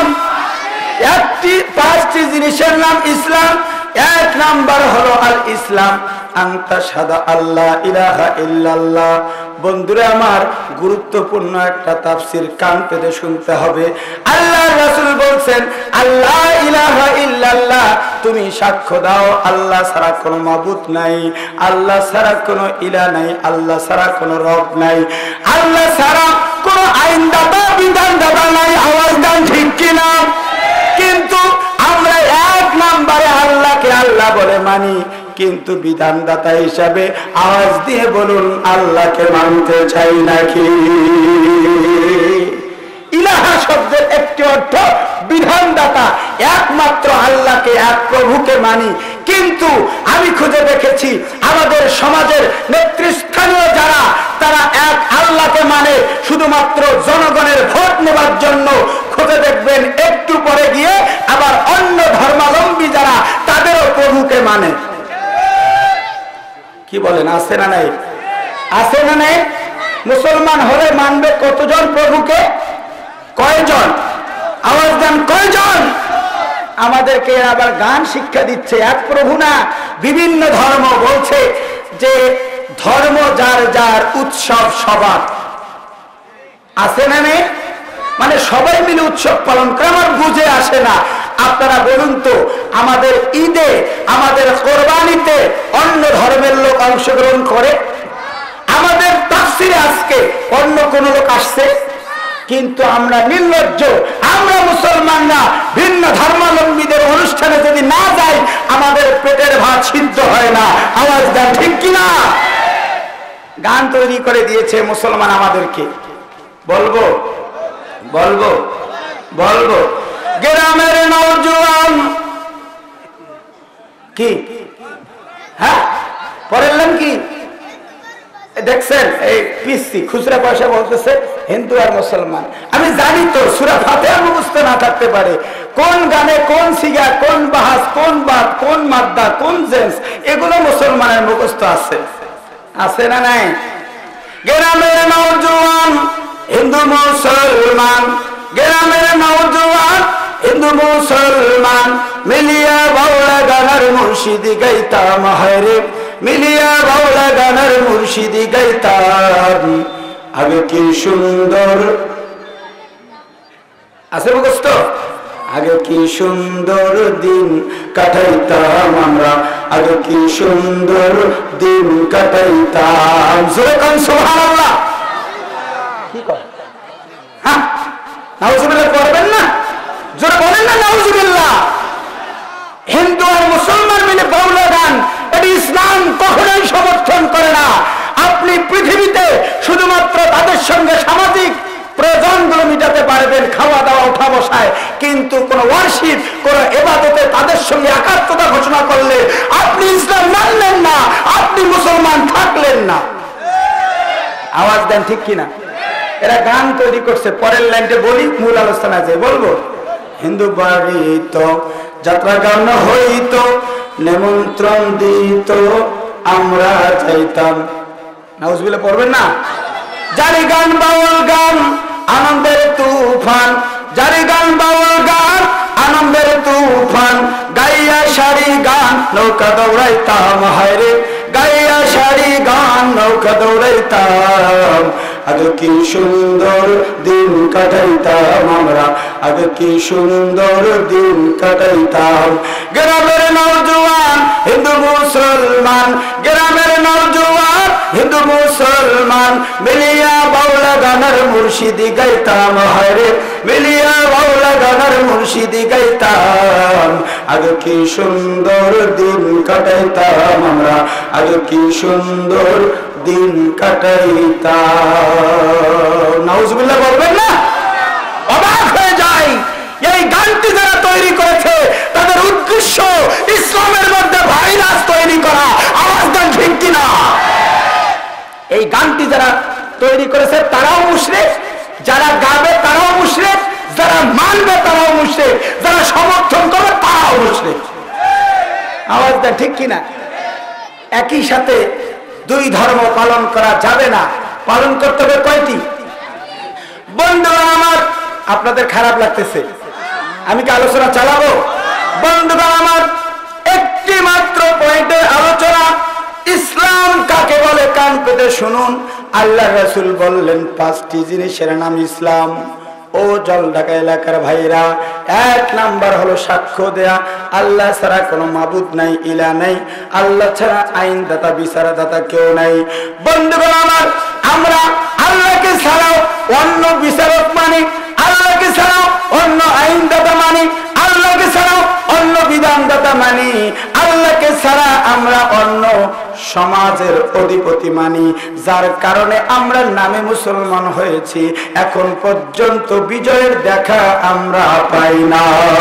একটি। পাঁচটি জিনিসের নাম ইসলাম। এক নাম্বার হলো আল ইসলাম, আনতা শাহাদা আল্লা ইলাহা ইল্লাল্লাহ। বন্ধুরা আমার, গুরুত্বপূর্ণ একটা তাফসীর কান পেতে শুনতে হবে। আল্লাহর রাসূল বলছেন আল্লাহ ইলাহা ইল্লাল্লাহ, তুমি সাক্ষ্য দাও আল্লাহ ছাড়া কোনো মাবুদ নাই, আল্লাহ ছাড়া কোনো ইলাহ নাই, আল্লাহ ছাড়া কোনো রব নাই, আল্লাহ ছাড়া কোনো আইনদাতা বিধানদাতা নাই। আওয়াজ দেন ঠিক কিনা? কিন্তু আমরা এক নম্বরে আল্লাহকে আল্লাহ বলে মানি, কিন্তু বিধানদাতা হিসাবে আওয়াজ দিয়ে বলুন আল্লাহকে মানতে চাই নাকি? ইলাহা শব্দের একটি অর্থ বিধানদাতা, একমাত্র আল্লাহকে, এক প্রভুকে মানি। কিন্তু আমি খুঁজে দেখেছি আমাদের সমাজের নেতৃস্থানীয় যারা, তারা এক আল্লাহকে মানে শুধুমাত্র জনগণের ভোট নেবার জন্য। খুঁজে দেখবেন একটু পরে গিয়ে আবার অন্য ধর্মাবলম্বী যারা, তাদেরও প্রভুকে মানে। কি বলেন, আছে না নাই? আছে না নাই? মুসলমান হলে মানবে কতজন প্রভুকে? কয়জন? আওয়াজ দেন, কয়জন? আমাদেরকে আবার গান শিক্ষা দিচ্ছে, এক প্রভু না, বিভিন্ন ধর্ম। বলছে যে ধর্ম যার যার, উৎসব সবার। আছে না নেই? মানে সবাই মিলে উৎসব পালন করে। আমার বুঝে আসে না, আপনারা বলুন তো, আমাদের ঈদে, আমাদের কোরবানিতে অন্য ধর্মের লোক অংশগ্রহণ করে? আমাদের তাফসীরে আজকে অন্য কোন লোক আসছে? কিন্তু আমরা নির্লজ্জ, আমরা মুসলমানরা ভিন্ন ধর্মাবলম্বীদের অনুষ্ঠানে যদি না যাই, আমাদের পেটের ভাত সিদ্ধ হয় না। আওয়াজ দেন ঠিক কিনা? গান তৈরি করে দিয়েছে মুসলমান আমাদেরকে। বলবো বলবো বলবো গ্রামের নওজোয়ান কি, হ্যাঁ পড়লেন কি? দেখছেন এই পিসি খুচরা পয়সা বলতেছে হিন্দু আর মুসলমান। আমি জানি তো সূরা ফাতিহা মুখস্থ না থাকতে পারে, কোন গানে কোন সিগা, কোন বাহাস, কোন বাদ, কোন মাদ্দা, কোন জেন্স, এগুলো মুসলমানের মুখস্থ আছে। আছে না নাই? গ্রামের নওজোয়ান হিন্দু মুসলমান, গ্রামের নওজোয়ান হিন্দু মুসলমান, মিলিয়া বাউলা গানের মুর্শিদি গাইতাম, হায়রে মিলিয়া বাউলা গানের মুর্শিদি গাইতাম। আগে কি সুন্দর, আছে মুখস্থ? আগে কি সুন্দর দিন কাটাইতাম আমরা, আগে কি সুন্দর দিন কাটাইতাম। জোরে কোন সুবহানাল্লাহ। কি কয়? হ্যাঁ নাউজুবিল্লাহ পড়বেন না? জোরে বলেন না নাউজুবিল্লাহ। হিন্দু আর মুসলমান মিলে বাউলা গান, এটি ইসলাম কখনোই সমর্থন করে না। আপনি পৃথিবীতে শুধুমাত্র তাদের সঙ্গে সামাজিক প্রয়োজনগুলো মিটাতে পারবেন, খাওয়া দাওয়া উঠা বসায়, কিন্তু কোন ওয়ার্শিপ, কোন ইবাদতে তাদের সঙ্গে একাত্মতা ঘোষণা করলে আপনি ইসলাম মানলেন না, আপনি মুসলমান থাকলেন না। আওয়াজ দেন ঠিক কিনা? এরা গান তৈরি করছে। পরের লাইনটা বলি, মূল আলোচনা যে বলবো। হিন্দু বাড়ি তো যাত্রা গান হইতো, নিমন্ত্রণ দিত, আমরা যাইতাম। নাউজুবিল্লাহ পড়বেন না? জারি গান বাউল গান আনন্দের তুফান, জারি গান বাউল গান আনন্দের তুফান, গাইয়া সারি গান নৌকা দৌড়াইতাম, হায়রে গাইয়া সারি গান নৌকা দৌড়াইতাম। আগে কি সুন্দর দিন কাটাইতাম আমরা, আগে কি সুন্দর দিন কাটাইতাম। গ্রামের নওজোয়ান হিন্দু মুসলমান, গ্রামের নওজোয়ান হিন্দু মুসলমান, মিলিয়া বাউলা গানের মুর্শিদি গাইতাম, হায়রে মিলিয়া বাউলা গানের মুর্শিদি গাইতাম। আগে কি সুন্দর দিন কাটাইতাম আমরা, আগে কি সুন্দর দিন কাটাইতাম। নাউজুবিল্লাহ বলবেন না? অবাক হয়ে যায়। এই গানটি যারা তৈরি করেছে তাদের উদ্দেশ্য ইসলামের মধ্যে ভাইরাস তৈরি করা। আওয়াজ দেন ঠিক কিনা? এই গানটি যারা তৈরি করেছে তারাও মুশরিক, যারা গাবে তারাও মুশরিক, যারা মানবে তারাও মুশরিক, যারা সমর্থন করবে তারাও মুশরিক। আওয়াজ দেন ঠিক কিনা? একই সাথে দুই ধর্ম পালন করা যাবে না। পালন করতে হবে কয়টি? বন্ধুরা আমার, আপনাদের খারাপ লাগতেছে, আমি কি আলোচনা চালাবো? বন্ধুরা আমার, একটি মাত্র পয়েন্টের আলোচনা করে শুনুন, আল্লাহ রাসূল বললেন পাঁচটি জিনিসের নাম ইসলাম। ও জলঢাকা এলাকার ভাইরা, এক নাম্বার হলো সাক্ষ্য দেয়া আল্লাহ ছাড়া কোনো মাবুদ নাই, ইলা নাই, আল্লাহ ছাড়া আইনদাতা বিচারদাতা কেউ নাই। বন্ধুগণ আমার, আমরা আল্লাহকে ছাড়াও অন্য বিচারক মানি, আল্লাহকে ছাড়াও অন্য আইনদাতা মানি, আল্লাহকে ছাড়াও অন্য বিধানদাতা মানি, আল্লাহকে ছাড়া আমরা অন্য সমাজের অধিপতি মানি, যার কারণে আমরা নামে মুসলমান হয়েছি, এখন পর্যন্ত বিজয়ের দেখা আমরা পাই না।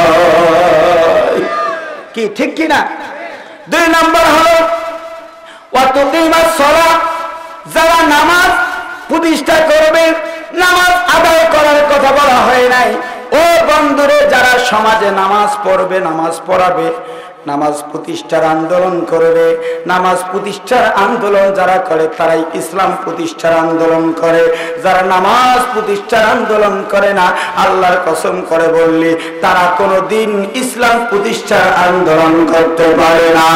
কি ঠিক কিনা? দুই নম্বর হলো ওয়াতুকিমাস সালাহ, যারা নামাজ প্রতিষ্ঠা করবে, নামাজ আদায় করার কথা বলা হয় নাই। ও বন্ধুরে, যারা সমাজে নামাজ পড়বে, নামাজ পড়াবে, নামাজ প্রতিষ্ঠার আন্দোলন করবে, নামাজ প্রতিষ্ঠার আন্দোলন যারা করে তারাই ইসলাম প্রতিষ্ঠার আন্দোলন করে। যারা নামাজ প্রতিষ্ঠার আন্দোলন করে না, আল্লাহর কসম করে বললি তারা কোনোদিন ইসলাম প্রতিষ্ঠার আন্দোলন করতে পারে না।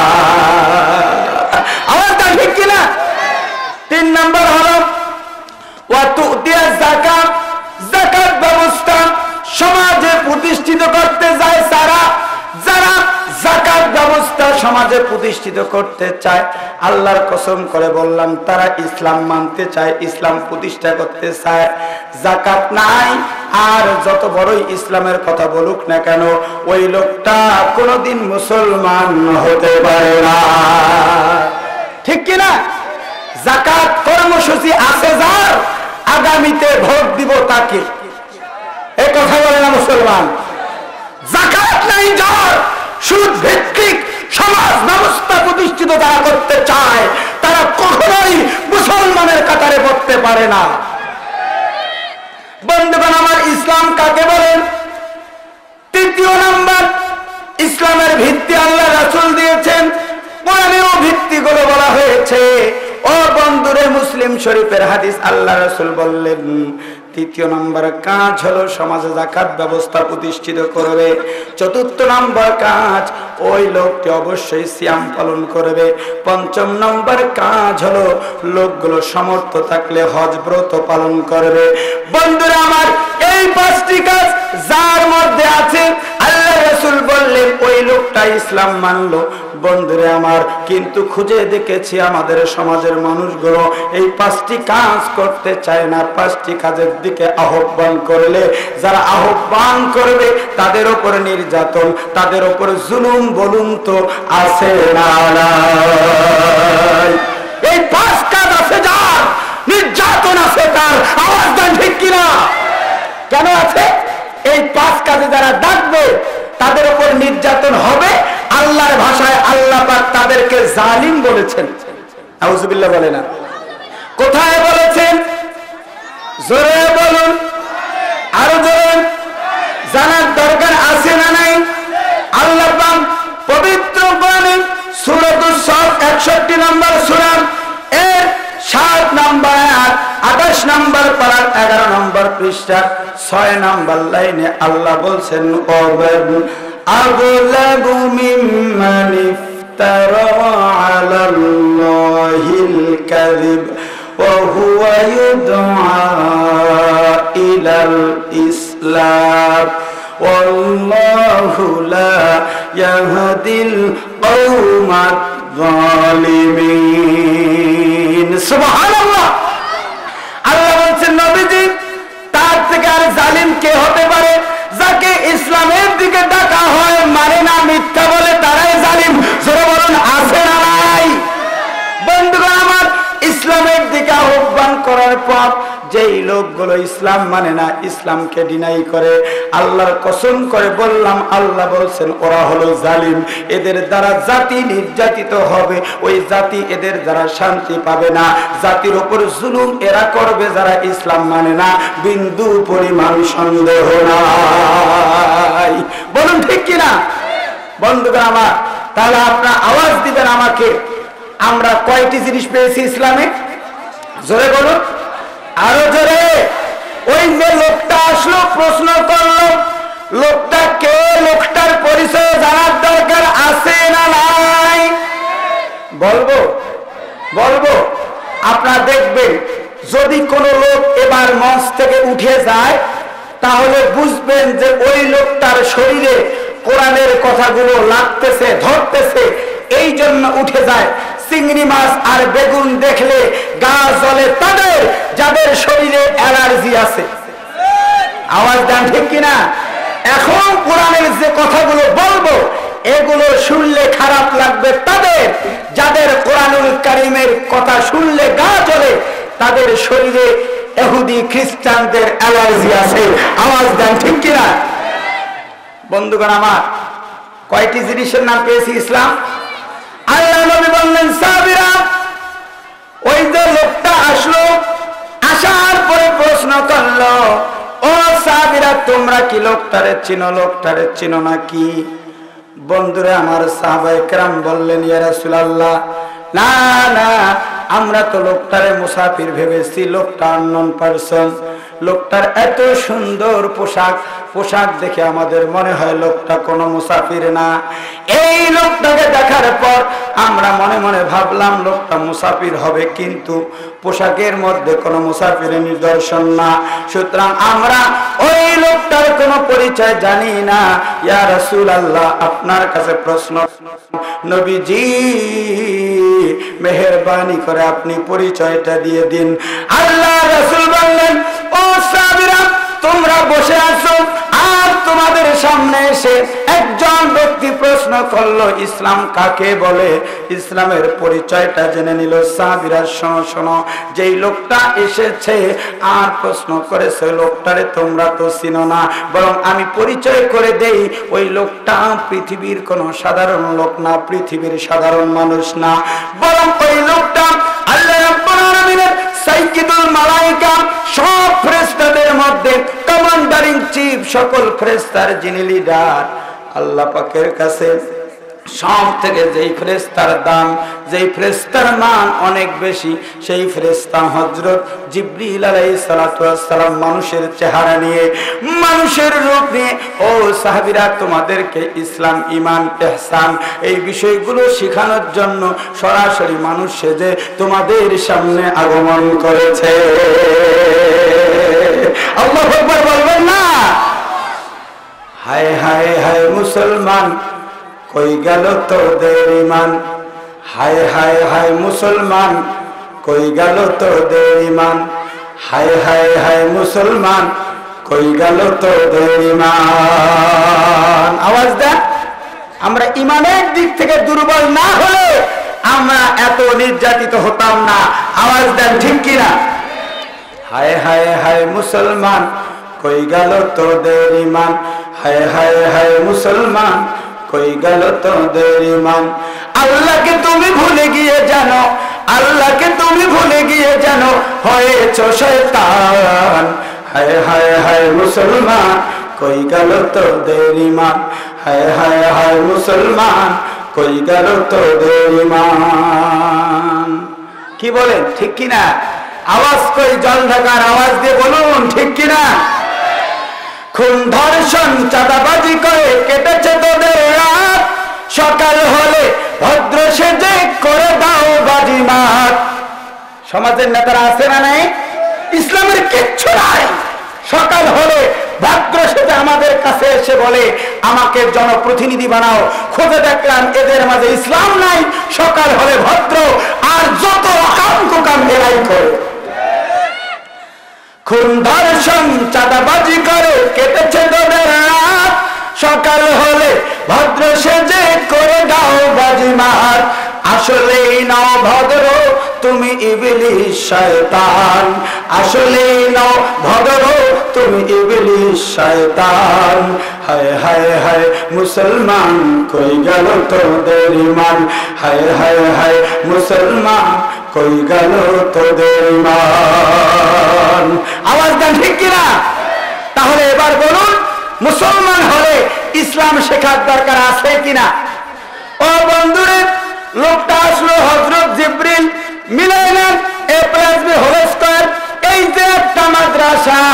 আওয়াজটা ঠিক কিনা? তিন নম্বর হলো ওয়াতুতিয়া যাকাত, যাকাত ব্যবস্থা সমাজে প্রতিষ্ঠিত করতে যায় যারা, যারা যাকাত ব্যবস্থা সমাজে প্রতিষ্ঠিত করতে চায়, আল্লাহর কসম করে বললাম তারা ইসলাম মানতে চায়, ইসলাম প্রতিষ্ঠা করতে চায়। যাকাত নাই আর যত বড়ই ইসলামের কথা বলুক না কেন, ওই লোকটা কোনোদিন মুসলমান হতে পারে না। ঠিক কিনা? যাকাত কর্মসূচি আছে যার, আগামীতে ভোট দিব তাকে, এই কথা বলে না মুসলমান। যাকাত নাই যার, সুদ ভিত্তিক সমাজ ব্যবস্থা প্রতিষ্ঠিত যারা করতে চায়, তারা কখনোই মুসলমানের কাতারে পড়তে পারে না। বন্ধুগণ আমার, ইসলাম কাকে বলেন? তৃতীয় নাম্বার, ইসলামের ভিত্তি আল্লাহ রাসূল দিয়েছেন, কোরআনেও ভিত্তিগুলো বলা হয়েছে। ও বন্ধুরে, মুসলিম শরীফের হাদিস, আল্লাহ রাসূল বললেন তৃতীয় নম্বর কাজ হলো সমাজে যাকাত ব্যবস্থা প্রতিষ্ঠিত করবে। চতুর্থ নম্বর কাজ, ওই লোকটি অবশ্যই সিয়াম পালন করবে। পঞ্চম নম্বর কাজ হলো লোকগুলো সমর্থ থাকলে হজ ব্রত পালন করবে। বন্ধুরা আমার, এই পাঁচটি কাজ যার মধ্যে আছে, আল্লাহ রাসূল বললেন ওই লোকটা ইসলাম মানলো। বন্ধুরা আমার, কিন্তু খুঁজে দেখেছি আমাদের সমাজের মানুষগুলো এই পাঁচটি কাজ করতে চায় না। পাঁচটি কাজের দিকে আহ্বান করলে যারা আহ্বান করবে তাদের উপর নির্যাতন, তাদের উপর জুলুম বলুন তো আছে না? এই পাঁচ কাজ আছে যার, নির্যাতন আছে তার। আওয়াজ দেন ঠিক কিনা? কেন আছে? এই পাঁচ কাজে যারা ডাকবে তাদের উপর নির্যাতন হবে। আল্লাহর ভাষায় আল্লাহ পাক তাদেরকে জালিম বলেছেন। আউযুবিল্লাহ বলে না? কোথায় বলেছেন? জোরে বলুন, আরো জোরে। জানার দরকার আছে না নাই? আল্লাহ পাক পবিত্র কোরআনে সূরাতুস সাফ একষট্টি নম্বর সূরা এর সাত নম্বর আয়াত, আঠাশ নম্বর পারার এগারো নম্বর পৃষ্ঠা ছয় নম্বর লাইনে আল্লাহ বলছেন, আগলাবু মিম্মান ইফতারা আলাল্লাহিল কাযিব ওয়া হুয়া ইউদআ ইলাল ইসলাম ওয়াল্লাহু লা ইয়াহদিল কওমাজ জালিমিন। সুবহানাল্লাহ। আল্লাহ বলছেন নবীজি, তার থেকে আর জালিম কে হতে পারে? যাকে ইসলামের দিকে ডাকা হয় মানে না, মিথ্যা বলে, তারাই জালিম। জোরে বলুন আছে না নাই? বন্ধুগণ আমার, ইসলামের দিকে আহ্বান করার পর যেই লোকগুলো ইসলাম মানে না, ইসলামকে ডিনাই করে, আল্লাহর কসম করে বললাম, আল্লাহ বলছেন ওরা হলো জালিম। এদের দ্বারা জাতি নির্যাতিত হবে, ওই জাতি এদের দ্বারা শান্তি পাবে না। জাতির উপর জুলুম এরা করবে যারা ইসলাম মানে না, বিন্দু পরিমাণ সন্দেহ নাই। বলুন ঠিক কিনা? বন্ধুগণ আমার, তাহলে আপনারা আওয়াজ দিবেন আমাকে, আমরা কয়টি জিনিস পেয়েছি ইসলামে? জোরে বলুন, আরো জোরে। ওই যে লোকটা আসলো, প্রশ্ন করলো, লোকটা কে? লোকটার পরিচয় জানার দরকার আছে না নাই? বলবো বলবো আপনারা দেখবেন যদি কোনো লোক এবার মঞ্চ থেকে উঠে যায় তাহলে বুঝবেন যে ওই লোকটার শরীরে কোরআনের কথাগুলো লাগতেছে, ধরতেছে, এই জন্য উঠে যায়। চিংড়ি মাছ আর বেগুন দেখলে গা জ্বলে তাদের, যাদের শরীরে অ্যালার্জি আছে। আওয়াজ দেন ঠিক কিনা? এখন কোরআনের যে কথাগুলো বলবো এগুলো শুনলে খারাপ লাগবে তাদের, যাদের কোরআনুল কারীমের কথা শুনলে গা জ্বলে, তাদের শরীরে ইহুদি খ্রিস্টানদের অ্যালার্জি আছে। আওয়াজ দেন ঠিক কিনা? বন্ধুগণ আমার, কয়টি জিনিসের নাম পেয়েছি ইসলাম? আল্লাহ নবী বললেন সাহাবীরা, ওই যে লোকটা আসলো, আসার পরে প্রশ্ন করলো, ও সাহাবীরা তোমরা কি লোকটারে চিনো? লোকটারে চিনো নাকি? বন্ধুরা আমার, সাহাবায়ে কেরাম বললেন ইয়া রাসূলুল্লাহ, না না, আমরা তো লোকটারে মুসাফির ভেবেছি, লোকটা আননোন পারসন। লোকটার এত সুন্দর পোশাক, পোশাক দেখে আমাদের মনে হয় লোকটা কোনো মুসাফির না। এই লোকটাকে দেখার পর আমরা মনে মনে ভাবলাম লোকটা মুসাফির হবে, কিন্তু পোশাকের মধ্যে কোনো মুসাফিরের নিদর্শন না। সুতরাং আমরা ওই লোকটার কোনো পরিচয় জানি না। ইয়া রাসূলুল্লাহ, আপনার কাছে প্রশ্ন, নবীজি মেহেরবানি করে আপনি পরিচয়টা দিয়ে দিন। আল্লাহ রাসূল বললেন, ও সাহাবীরা তোমরা বসে আছো, আর তোমাদের সামনে এসে একজন ব্যক্তি প্রশ্ন করলো ইসলাম কাকে বলে? ইসলামের পরিচয়টা জেনে নিল। সাহাবীরা শোনো শোনো, যেই লোকটা এসেছে আর প্রশ্ন করেছে, লোকটারে তোমরা তো চিনো না, বরং আমি পরিচয় করে দেই, ওই লোকটা পৃথিবীর কোনো সাধারণ লোক না, পৃথিবীর সাধারণ মানুষ না, বরং ওই লোকটা আল্লাহ রাব্বুল আলামিনের সাইয়্যিদুল মালায়েকা, সব ফেরেশতাদের মধ্যে কমান্ডারিং চিফ, সকল ফেরেশতার যিনি লিডার, আল্লাহ পাকের কাছে সব থেকে যেই ফেরেশতার দাম, যেই ফেরেশতার মান অনেক বেশি, সেই ফেরেশতা হযরত জিবরিল আলাইহিস সালাতু ওয়াস সালাম, মানুষের চেহারা নিয়ে, মানুষের রূপ নিয়ে, ও সাহাবীরা তোমাদেরকে ইসলাম, ঈমান, ইহসান এই বিষয়গুলো শেখানোর জন্য সরাসরি মানুষ সেজে তোমাদের সামনে আগমন করেছে। আল্লাহু আকবার বলবেন না? হায় হায় হায় মুসলমান, কই গেল তোদের ঈমান? হায় হায় হায় মুসলমান, কই গেল তোদের ঈমান? হায় হায় হায় মুসলমান, কই গেল তোদের ঈমান? আওয়াজ দেন। আমরা ঈমানের দিক থেকে দুর্বল না হলে আমরা এত নির্যাতিত হতাম না। আওয়াজ দেন ঠিক কিনা? হায় হায় হায় মুসলমান, কই গেল তোদের ঈমান? হায় হায় হায় মুসলমান, কই গেল তোদের ঈমান? আল্লাহকে তুমি ভুলে গিয়ে জানো, আল্লাহকে তুমি ভুলে গিয়ে জানো হয়েছো শয়তান। হায় হায় হায় মুসলমান, কই গেল তোদের ঈমান? হায় হায় হায় মুসলমান, কই গেল তোদের ঈমান? কি বলেন ঠিক কিনা? আওয়াজ কই জল ঢাকার আওয়াজ দিয়ে বলুন ঠিক কিনা? খুন ধর্ষণ চাঁদাবাজি করে কেটেছে তোদের রাত, সকাল হলে ভদ্র সেজে করে দাও বাজিমাত। সমাজের নেতারা আছে না নাই? ইসলামের কিচ্ছু নাই। সকাল হলে ভদ্র সেজে আমাদের কাছে এসে বলে আমাকে জনপ্রতিনিধি বানাও। খুঁজে দেখলাম এদের মাঝে ইসলাম নাই, সকাল হলে ভদ্র আর যত আকাম কুকাম এরাই করে। খুন ধর্ষণ চাঁদাবাজি করে কেটেছে তোদের রাত, সকাল হলে ভদ্র সেজে করে দাও বাজিমাত। আসলেই নাও ভদ্র তুমি ইবলিস শয়তান, আসলেই নাও ভদ্র তুমি ইবলিস শয়তান। হায় হায় হায় মুসলমান, কই গেল তোদের ঈমান? হায় হায় হায় মুসলমান, কই গেল তোদের ঈমান? আওয়াজ দেন ঠিক কিনা? তাহলে এবার বলুন, মুসলমান হলে ইসলাম শেখার দরকার আছে কিনা? ও বন্ধুরে, লোকটা আসলো হযরত জিবরিল, মিলাইলেন A plus B whole square, এই যে একটা মাদ্রাসা,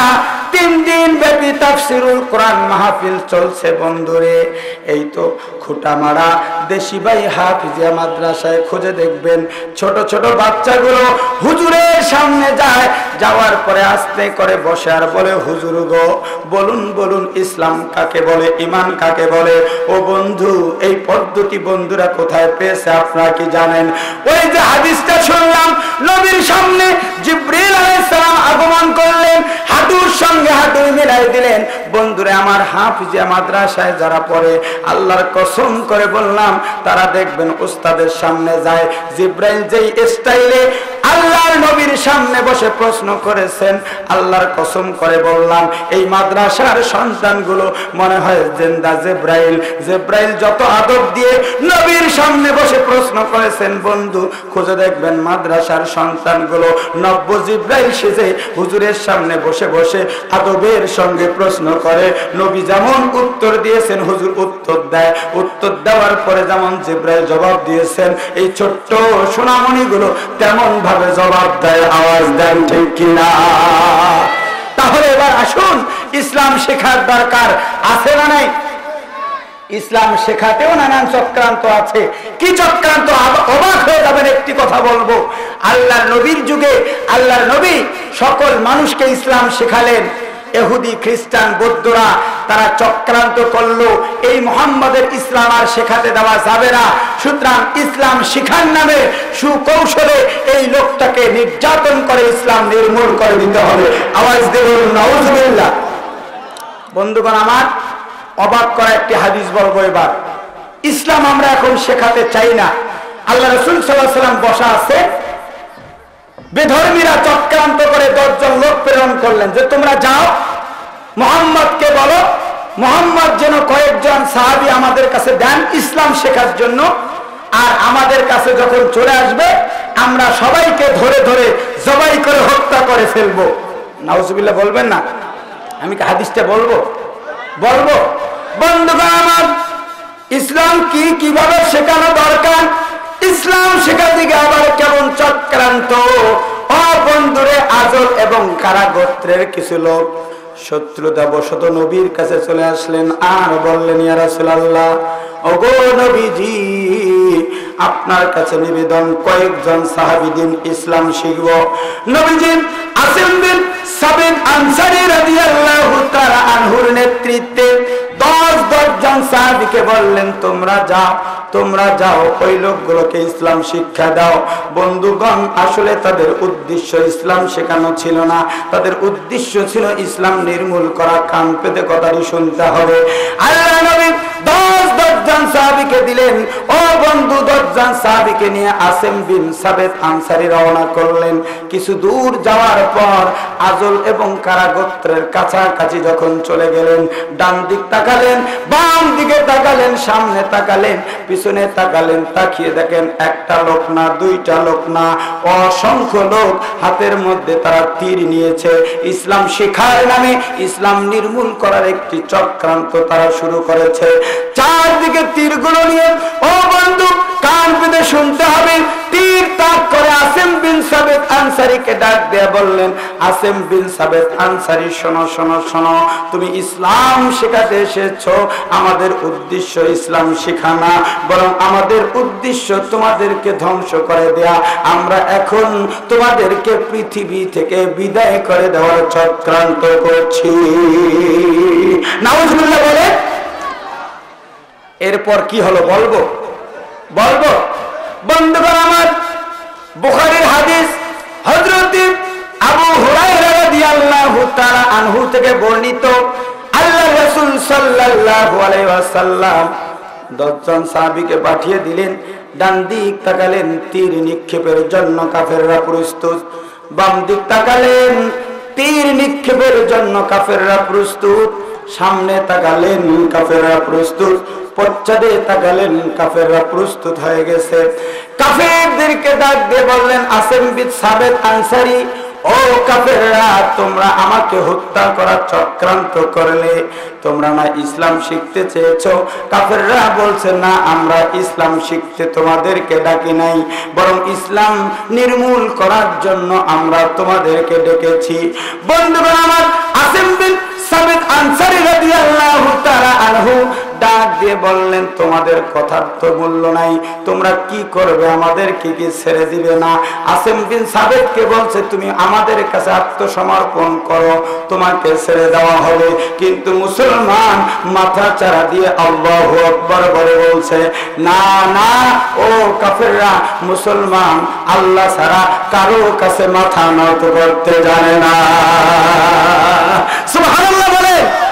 তিন দিন ব্যাপী তাফসিরুল কোরআন মাহফিল চলছে বন্ধুরে। এই তো খুঁটামারা দেশি ভাই হাফিজিয়া মাদ্রাসায় খুঁজে দেখবেন ছোট ছোট বাচ্চাগুলো হুজুরের সামনে যায়, যাওয়ার পরে আস্তে করে বসে আর বলে, হুজুর গো বলুন বলুন ইসলাম কাকে বলে, ঈমান কাকে বলে। ও বন্ধু, এই পদ্ধতি বন্ধুরা কোথায় পেয়েছে আপনারা কি জানেন? ওই যে হাদিসটা শুনলাম, নবীর সামনে জিবরিল আলাইহিস সালাম আগমন করলেন, হাঁটুর সঙ্গে হাঁটু মিলাই দিলেন। বন্ধুরা আমার, হাফিজিয়া মাদ্রাসায় যারা পড়ে, আল্লাহর কসম করে বললাম, তারা দেখবেন উস্তাদের সামনে যায়, জিবরাইল যেই স্টাইলে আল্লাহর নবীর সামনে বসে প্রশ্ন করেছেন, আল্লাহর কসম করে বললাম, এই মাদ্রাসার সন্তানগুলো মনে হয় জিন্দা জিবরাইল। জিবরাইল যত আদব দিয়ে নবীর সামনে বসে প্রশ্ন করেছেন, বন্ধু খুঁজে দেখবেন মাদ্রাসার সন্তানগুলো নব্য জিবরাইল সেজে হুজুরের সামনে বসে বসে আদবের সঙ্গে প্রশ্ন করে। নবী যেমন উত্তর দিয়েছেন, হুজুর উত্তর দেয়, উত্তর দেওয়ার পরে যেমন জিবরাইল জবাব দিয়েছেন, এই ছোট্ট সোনামণিগুলো তেমন ভাবে জবাব দেয়। আওয়াজ দেন ঠিক কিনা? তাহলে এবার আসুন, ইসলাম শেখার দরকার আছে না নাই? ইসলাম শেখাতেও নানান চক্রান্ত আছে। কি চক্রান্ত? অবাক হয়ে যাবেন। একটি কথা বলবো, আল্লাহর নবীর যুগে আল্লাহর নবী সকল মানুষকে ইসলাম শেখালেন। ইহুদি খ্রিস্টান বৌদ্ধরা তারা চক্রান্ত করলো, এই মুহাম্মাদের ইসলাম আর শেখাতে দেওয়া যাবে না, সুতরাং ইসলাম শিখার নামে সুকৌশলে এই লোকটাকে নির্যাতন করে ইসলাম নির্মূল করে দিতে হবে। আওয়াজ দেবেন নাউজুবিল্লাহ। বন্ধুগণ আমার, অবাক করা একটি হাদিস বলবো এবার। ইসলাম আমরা এখন শেখাতে চাই না। আল্লাহ রাসূল সাল্লাল্লাহু আলাইহি ওয়াসাল্লাম বসা আছে, বেধর্মীরা চক্রান্ত করে দশজন লোক প্রেরণ করলেন যে তোমরা যাও, মুহাম্মদকে বলো মুহাম্মদ যেন কয়েকজন সাহাবী আমাদের কাছে দেন ইসলাম শেখার জন্য, আর আমাদের কাছে যখন চলে আসবে আমরা সবাইকে ধরে ধরে জবাই করে হত্যা করে ফেলবো। নাউজুবিল্লাহ বলবেন না? আমি কি হাদিসটা বলবো? বলবো। বন্ধুগণ আমার, ইসলাম কি কিভাবে শেখানো দরকার, ইসলাম শেখাতে গিয়ে আবার কেমন চক্রান্ত। ও বন্ধুরে, আজল এবং কারা গোত্রের কিছু লোক শত্রুতা বশত নবীর কাছে চলে আসলেন আর বললেন, ইয়া রাসূলুল্লাহ, ওগো নবীজি, আপনার কাছে নিবেদন, কয়েকজন সাহাবী দিন ইসলাম শিখব। নবীজি আসিম বিন সাবিত আনসারী রাদিয়াল্লাহু তাআলা আনহুর নেতৃত্বে দশ দশ জন সাহাবীকে বললেন, তোমরা যাও তোমরা যাও ওই লোকগুলোকে ইসলাম শিক্ষা দাও। বন্ধুগণ, আসলে তাদের উদ্দেশ্য ইসলাম শেখানো ছিল না, তাদের উদ্দেশ্য ছিল ইসলাম নির্মূল করা। কান পেতে কথাটি শুনতে হবে। আল্লাহ নবী দশ দশ জন সাহাবীকে দিলেন। ও বন্ধু, দশ জন সাহাবীকে নিয়ে আসিম বিন সাবিত আনসারী রওনা করলেন। কিছু দূর যাওয়ার পর আজল এবং কারা গোত্রের কাছাকাছি যখন চলে গেলেন, ডান দিক তাকালেন, বাম দিকে তাকালেন, সামনে তাকালেন, পিছনে তাকালেন, তাকিয়ে দেখেন একটা লোক না, দুইটা লোক না, অসংখ্য লোক হাতের মধ্যে তারা তীর নিয়েছে। ইসলাম শেখার নামে ইসলাম নির্মূল করার একটি চক্রান্ত তারা শুরু করেছে। চারদিকে তীরগুলো নিয়ে, ও বন্ধু কান পেতে শুনতে হবে, তীর তাক করে আসিম বিন সাবিত আনসারীকে ডাক দিয়ে বললেন, আসিম বিন সাবিত আনসারী, শোনো শোনো শোনো, তুমি ইসলাম শেখাতে এসেছো, আমাদের উদ্দেশ্য ইসলাম শেখা না, বরং আমাদের উদ্দেশ্য তোমাদেরকে ধ্বংস করে দেয়া। আমরা এখন তোমাদেরকে পৃথিবী থেকে বিদায় করে দেওয়ার চক্রান্ত করছি। নাউজুবিল্লাহ বলে। এরপর কি হলো বলবো? বলবো। বন্ধুগণ আমার, বুখারীর হাদিস, হযরত আবু হুরায়রা রাদিয়াল্লাহু তাআলা আনহু থেকে বর্ণিত, আল্লাহর রাসূল সাল্লাল্লাহু আলাইহি ওয়াসাল্লাম দশজন সাহাবীকে পাঠিয়ে দিলেন। ডান দিক তাকালেন, তীর নিক্ষেপের জন্য কাফেররা প্রস্তুত। বাম দিক তাকালেন, তীর নিক্ষেপের জন্য কাফেররা প্রস্তুত। সামনে তাকালেন, কাফেররা প্রস্তুত। পশ্চাদে তাকালেন, কাফেররা প্রস্তুত হয়ে গেছে। কাফেরদেরকে ডাক দিয়ে বললেন, আসিম বিন সাবিত আনসারী, ও কাফেররা, তোমরা আমাকে হত্যা করার চক্রান্ত করলে, তোমরা না ইসলাম শিখতে চেয়েছো? কাফেররা বলছে না, আমরা ইসলাম শিখতে তোমাদেরকে ডাকি নাই, বরং ইসলাম নির্মূল করার জন্য আমরা তোমাদেরকে ডেকেছি। বন্ধুগণ আমার, আসিম বিন সাবিত আনসারী রাদিয়াল্লাহু তাআলা আনহু ডাক দিয়ে বললেন, তোমাদের কথার তো মূল্য নাই, তোমরা কি করবে, আমাদেরকে কি ছেড়ে দিবে না? আসিম বিন সাবিতকে বলছে, তুমি আমাদের কাছে আত্মসমর্পণ করো, তোমাকে ছেড়ে দেওয়া হবে। কিন্তু মুসলমান মাথা চাড়া দিয়ে আল্লাহু আকবার বলে বলছে, না না ও কাফেররা, মুসলমান আল্লাহ ছাড়া কারো কাছে মাথা নত করতে জানে না। সুবহানাল্লাহ বলে,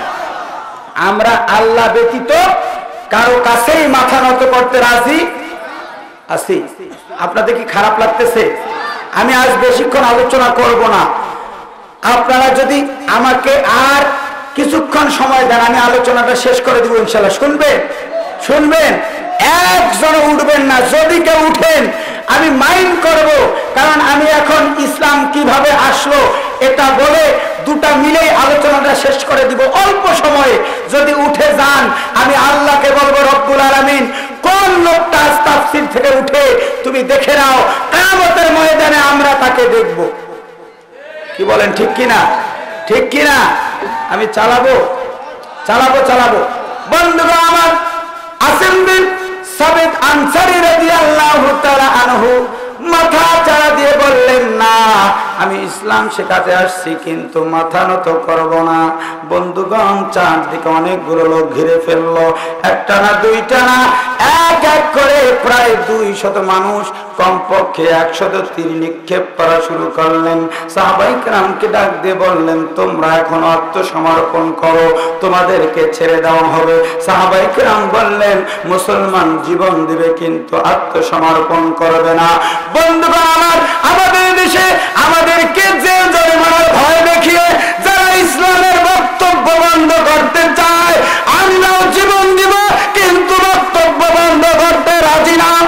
আমরা আল্লাহ ব্যতীত কারো কাছেই মাথা নত করতে রাজি আছি। আপনাদের কি খারাপ লাগতেছে? আমি আজ বেশিক্ষণ আলোচনা করব না। আপনারা যদি আমাকে আর কিছুক্ষণ সময় দেন, আমি আলোচনাটা শেষ করে দিব ইনশাআল্লাহ। শুনবেন? শুনবেন? একজন উঠবেন না। যদি কেউ উঠেন আমি মাইন্ড করব, কারণ আমি এখন ইসলাম কিভাবে আসলো এটা বলে দুটা মিলে আলোচনাটা শেষ করে দিব অল্প সময়ে। যদি উঠে যান, আমি আল্লাহকে বলবো, রব্বুল আলামিন কোন লোকটা তাফসীর থেকে উঠে তুমি দেখে নাও, কিয়ামতের ময়দানে আমরা তাকে দেখব। কি বলেন? ঠিক কিনা? ঠিক কিনা? আমি চালাবো চালাবো চালাবো বন্ধুগণ আমার, আসিম বিন সাবিত আনসারী রাদিয়াল্লাহু তাআলা আনহু মাথা চাড়া দিয়ে বললেন, না আমি ইসলাম শেখাতে আসছি, কিন্তু মাথা নত করব না। বন্ধুগণ, চারদিকে অনেকগুলো লোক ঘিরে ফেললো, একটা না দুইটা না, এক এক করে প্রায় দুই শত মানুষ, কমপক্ষে একশত তীর নিক্ষেপ করা শুরু করলেন। সাহাবায়ে কেরামকে ডাক দিয়ে বললেন, তোমরা এখন আত্মসমর্পণ করো, তোমাদেরকে ছেড়ে দেওয়া হবে। সাহাবায়ে কেরাম বললেন, মুসলমান জীবন দিবে কিন্তু আত্মসমর্পণ করবে না। বন্ধুগণ আমার, আমাদের দেশে আমাদেরকে জেল জরিমানার ভয় দেখিয়ে যারা ইসলামের বক্তব্য বন্ধ করতে চায়, আমরাও জীবন দিব কিন্তু বক্তব্য বন্ধ করতে রাজি না।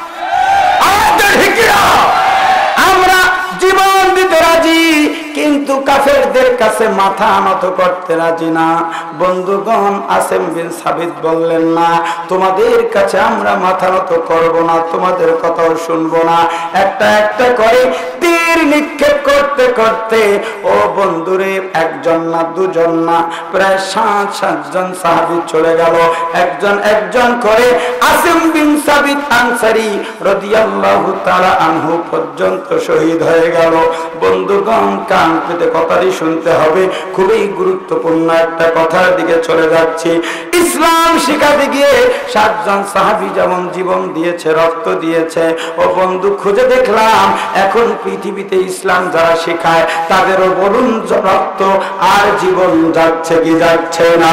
আমরা জীবন দিতে রাজি কিন্তু কাফেরদের কাছে মাথা নত করতে রাজি না। বন্ধুগণ, আসিম বিন সাবিত বললেন, না তোমাদের কাছে আমরা মাথা নত করব না, তোমাদের কথাও শুনবো না। একটা একটা করে তীর নিক্ষেপ করতে করতে, ও বন্ধুরে, একজন না দুজন না, প্রায় সাত সাতজন সাহাবী চলে গেল। একজন একজন করে আসিম বিন সাবিত আনসারী রাদিয়াল্লাহু তাআলা আনহু পর্যন্ত শহীদ হয়ে গেল। বন্ধুগণ, কান পেতে কথাটি শুনতে হবে, খুবই গুরুত্বপূর্ণ একটা কথার দিকে চলে যাচ্ছি। ইসলাম শিখাতে গিয়ে সাতজন সাহাবী যেমন জীবন দিয়েছে, রক্ত দিয়েছে, ও বন্ধু খুঁজে দেখলাম এখন পৃথিবীতে ইসলাম যারা শেখায় তাদেরও বলুন রক্ত আর জীবন যাচ্ছে কি যাচ্ছে না?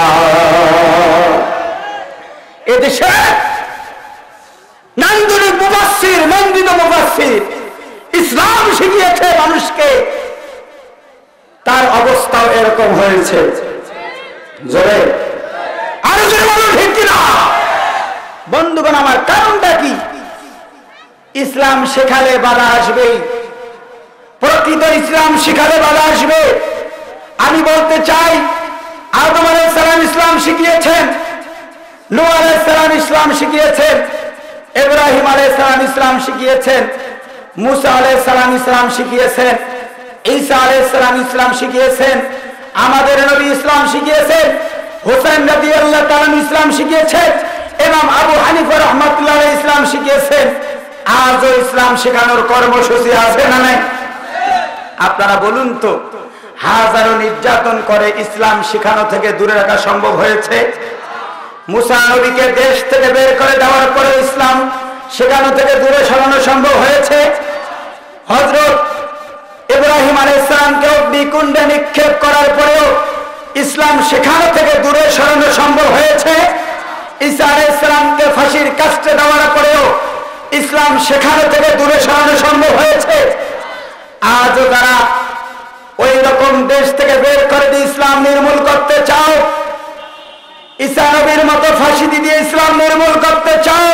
এদেশে নান্দনিক মুফাসসির, মন্ডিত মুফাসসির ইসলাম শিখিয়েছে মানুষকে, তার অবস্থাও এরকম হয়েছে। জোরে আরো জোরে বলুন, ঠিক কিনা? বন্ধুগণ আমার, কারণটা কি? ইসলাম শেখালে বাধা আসবে, প্রকৃত ইসলাম শিখালে বাধা আসবে। আমি বলতে চাই, আদম আলাইহিস সালাম ইসলাম শিখিয়েছেন, নূহ আলাইহিস সালাম ইসলাম শিখিয়েছেন, ইব্রাহিম আলাইহিস সালাম ইসলাম শিখিয়েছেন, মুসা আলাইহিস সালাম ইসলাম শিখিয়েছেন, ঈসা আলাইহিস সালাম ইসলাম শিখিয়েছেন, আমাদের নবী ইসলাম শিখিয়েছেন, হুসাইন রাদিয়াল্লাহু তাআলা ইসলাম শিখিয়েছেন, ইমাম আবু হানিফা রাহমাতুল্লাহ আলাইহি ইসলাম শিখিয়েছেন। আজও ইসলাম শেখানোর কর্মসূচি আছে না নাই? আপনারা বলুন তো, হাজারো নির্যাতন করে ইসলাম শেখানো থেকে দূরে রাখা সম্ভব হয়েছে? মুসা নবীকে দেশ থেকে বের করে দেওয়ার পরে ইসলাম শেখানো থেকে দূরে সরানো সম্ভব হয়েছে? হযরত ইব্রাহিম আলাইহিস সালামকে অগ্নিকুণ্ডে নিক্ষেপ করার পরেও ইসলাম শেখানো থেকে দূরে সরানো সম্ভব হয়েছে? ঈসা আলাইহিস সালামকে ফাঁসির কাস্টে দেওয়ার পরেও ইসলাম শেখানো থেকে দূরে সরানো সম্ভব হয়েছে? আজও যারা ওই রকম দেশ থেকে বের করে দিয়ে ইসলাম নির্মূল করতে চাও, ঈসা নবীর মতো ফাঁসি দিয়ে ইসলাম নির্মূল করতে চাও,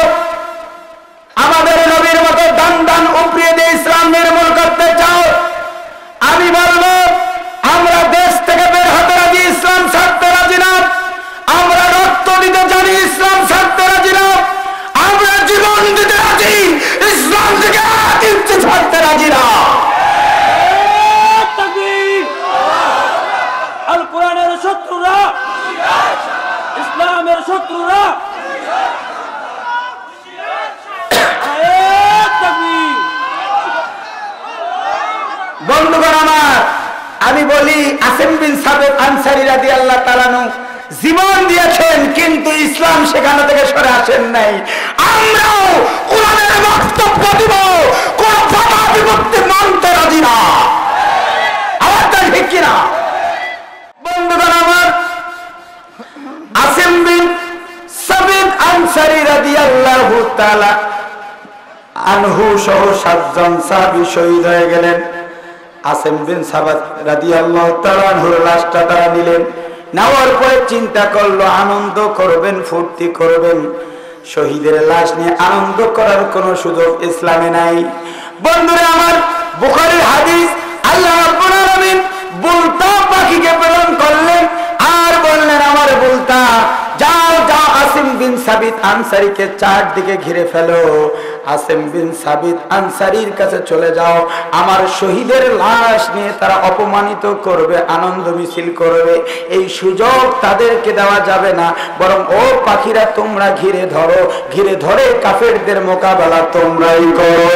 আমাদের নবীর মতো দান দান উপড়িয়ে দিয়ে ইসলাম নির্মূল করতে চাও, আমি বলি আসিম বিন সাবিত আনসারী রাদিয়াল্লাহু তাআলা আনহু জীবন দিয়েছেন, কিন্তু ইসলাম সেখান থেকে সরে আসেন নাই। আমরাও কোরআনের বক্তব্য দিব, কোন বাধা বিপত্তি মানতে রাজি না। আওয়াজটা ঠিক কিনা বন্ধুগণ আমার? আসিম বিন সাবিত আনসারী রাদিয়াল্লাহু তাআলা আনহু সহ সাতজন সাহাবী শহীদ হয়ে গেলেন। আসিম বিন সাবিত রাদিয়াল্লাহু তাআলা আনহুর লাশটা তারা নিলেন। নেওয়ার পরে চিন্তা করলো আনন্দ করবেন, ফুর্তি করবেন। শহীদের লাশ নিয়ে আনন্দ করার কোনো সুযোগ ইসলামে নাই। বন্ধুরা আমার, বুখারীর হাদিস, আল্লাহ রাব্বুল আলামিন বুলতা পাখিকে প্রেরণ করলেন আর বললেন, আমার বুলতা যাও যাও আসিম বিন সাবিত আনসারীকে চারদিকে ঘিরে ফেলো। আসিম বিন সাবিত আনসারীর কাছে চলে যাও। আমার শহীদের লাশ নিয়ে তারা অপমানিত করবে, আনন্দ মিছিল করবে, এই সুযোগ তাদেরকে দেওয়া যাবে না। বরং ও পাখিরা তোমরা ঘিরে ধরো, ঘিরে ধরে কাফেরদের মোকাবেলা তোমরাই করো।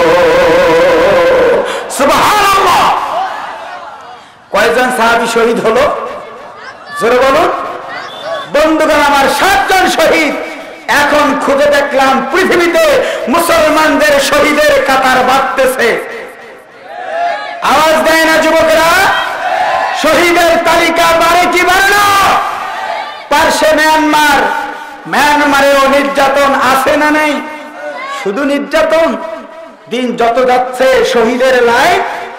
সুবহানাল্লাহ। কয়জন সাহাবী শহীদ হলো? জোরে বলুন বন্ধুগণ আমার, সাতজন শহীদ। এখন খুঁজে দেখলাম পৃথিবীতে মুসলমানদের শহীদের কাতার বাড়তেছে। আওয়াজ দেয় না যুবকেরা? শহীদের তালিকা বাড়ে কি বাড়ে না? পার্শ্বে মিয়ানমার, মিয়ানমারেও নির্যাতন আছে না নেই? শুধু নির্যাতন, দিন যত যাচ্ছে শহীদের লাইফ।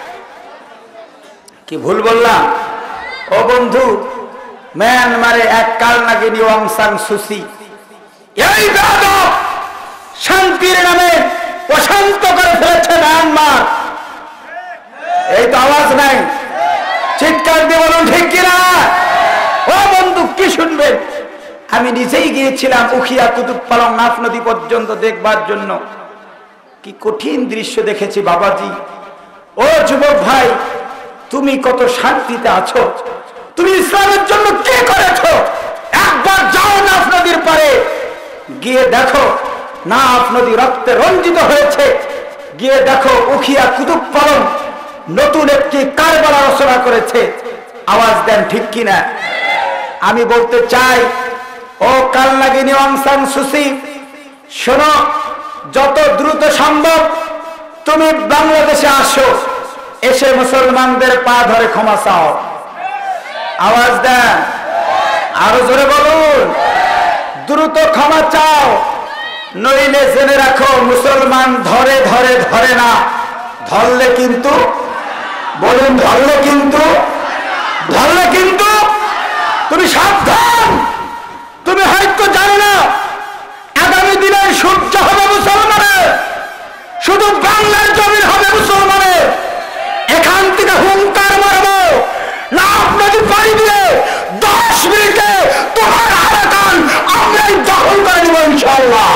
কি ভুল বললাম? ও বন্ধু, মিয়ানমারে এক কালনাগিনী অং সান সুচি এই বেয়াদব শান্তির নামে অশান্ত করে ফেলেছে মিয়ানমার। এই তো আওয়াজ নাই, চিৎকার দিয়ে বলুন ঠিক কিনা? ও বন্ধু কি শুনবেন? আমি নিজেই গিয়েছিলাম উখিয়া কুতুব পালং নাফ নদী পর্যন্ত দেখবার জন্য। কি কঠিন দৃশ্য দেখেছি বাবাজি। ও যুবক ভাই, তুমি কত শান্তিতে আছো, তুমি ইসলামের জন্য কি করেছো? একবার যাও নাফ নদীর পারে, গিয়ে দেখো নাফ নদী রক্তে রঞ্জিত হয়েছে। গিয়ে দেখো উখিয়া কুতুব পালং নতুন একটি কারবালা রচনা করেছে। আওয়াজ দেন ঠিক কিনা? আমি বলতে চাই, ও কালনাগিনী অং সান সুচি, শোনো, যত দ্রুত সম্ভব তুমি বাংলাদেশে আসো, এসে মুসলমানদের পা ধরে ক্ষমা চাও। আওয়াজ দেন, আরো জোরে বলুন, দ্রুত ক্ষমা চাও, নইলে জেনে রাখো মুসলমান ধরে ধরে ধরে না, ধরলে কিন্তু, বলুন ধরলে কিন্তু, ধরলে কিন্তু তুমি সাবধান। তুমি হয়তো জানো না আগামী দিনের সূর্য হবে মুসলমানের, শুধু বাংলার জমিন হবে মুসলমানের। এখান থেকে হুঙ্কার মারবো, নাফ নদী পাড়ি দিয়ে দশ মিনিটে তোমার হারাকান আমরাই দখল করে নিব ইনশাআল্লাহ।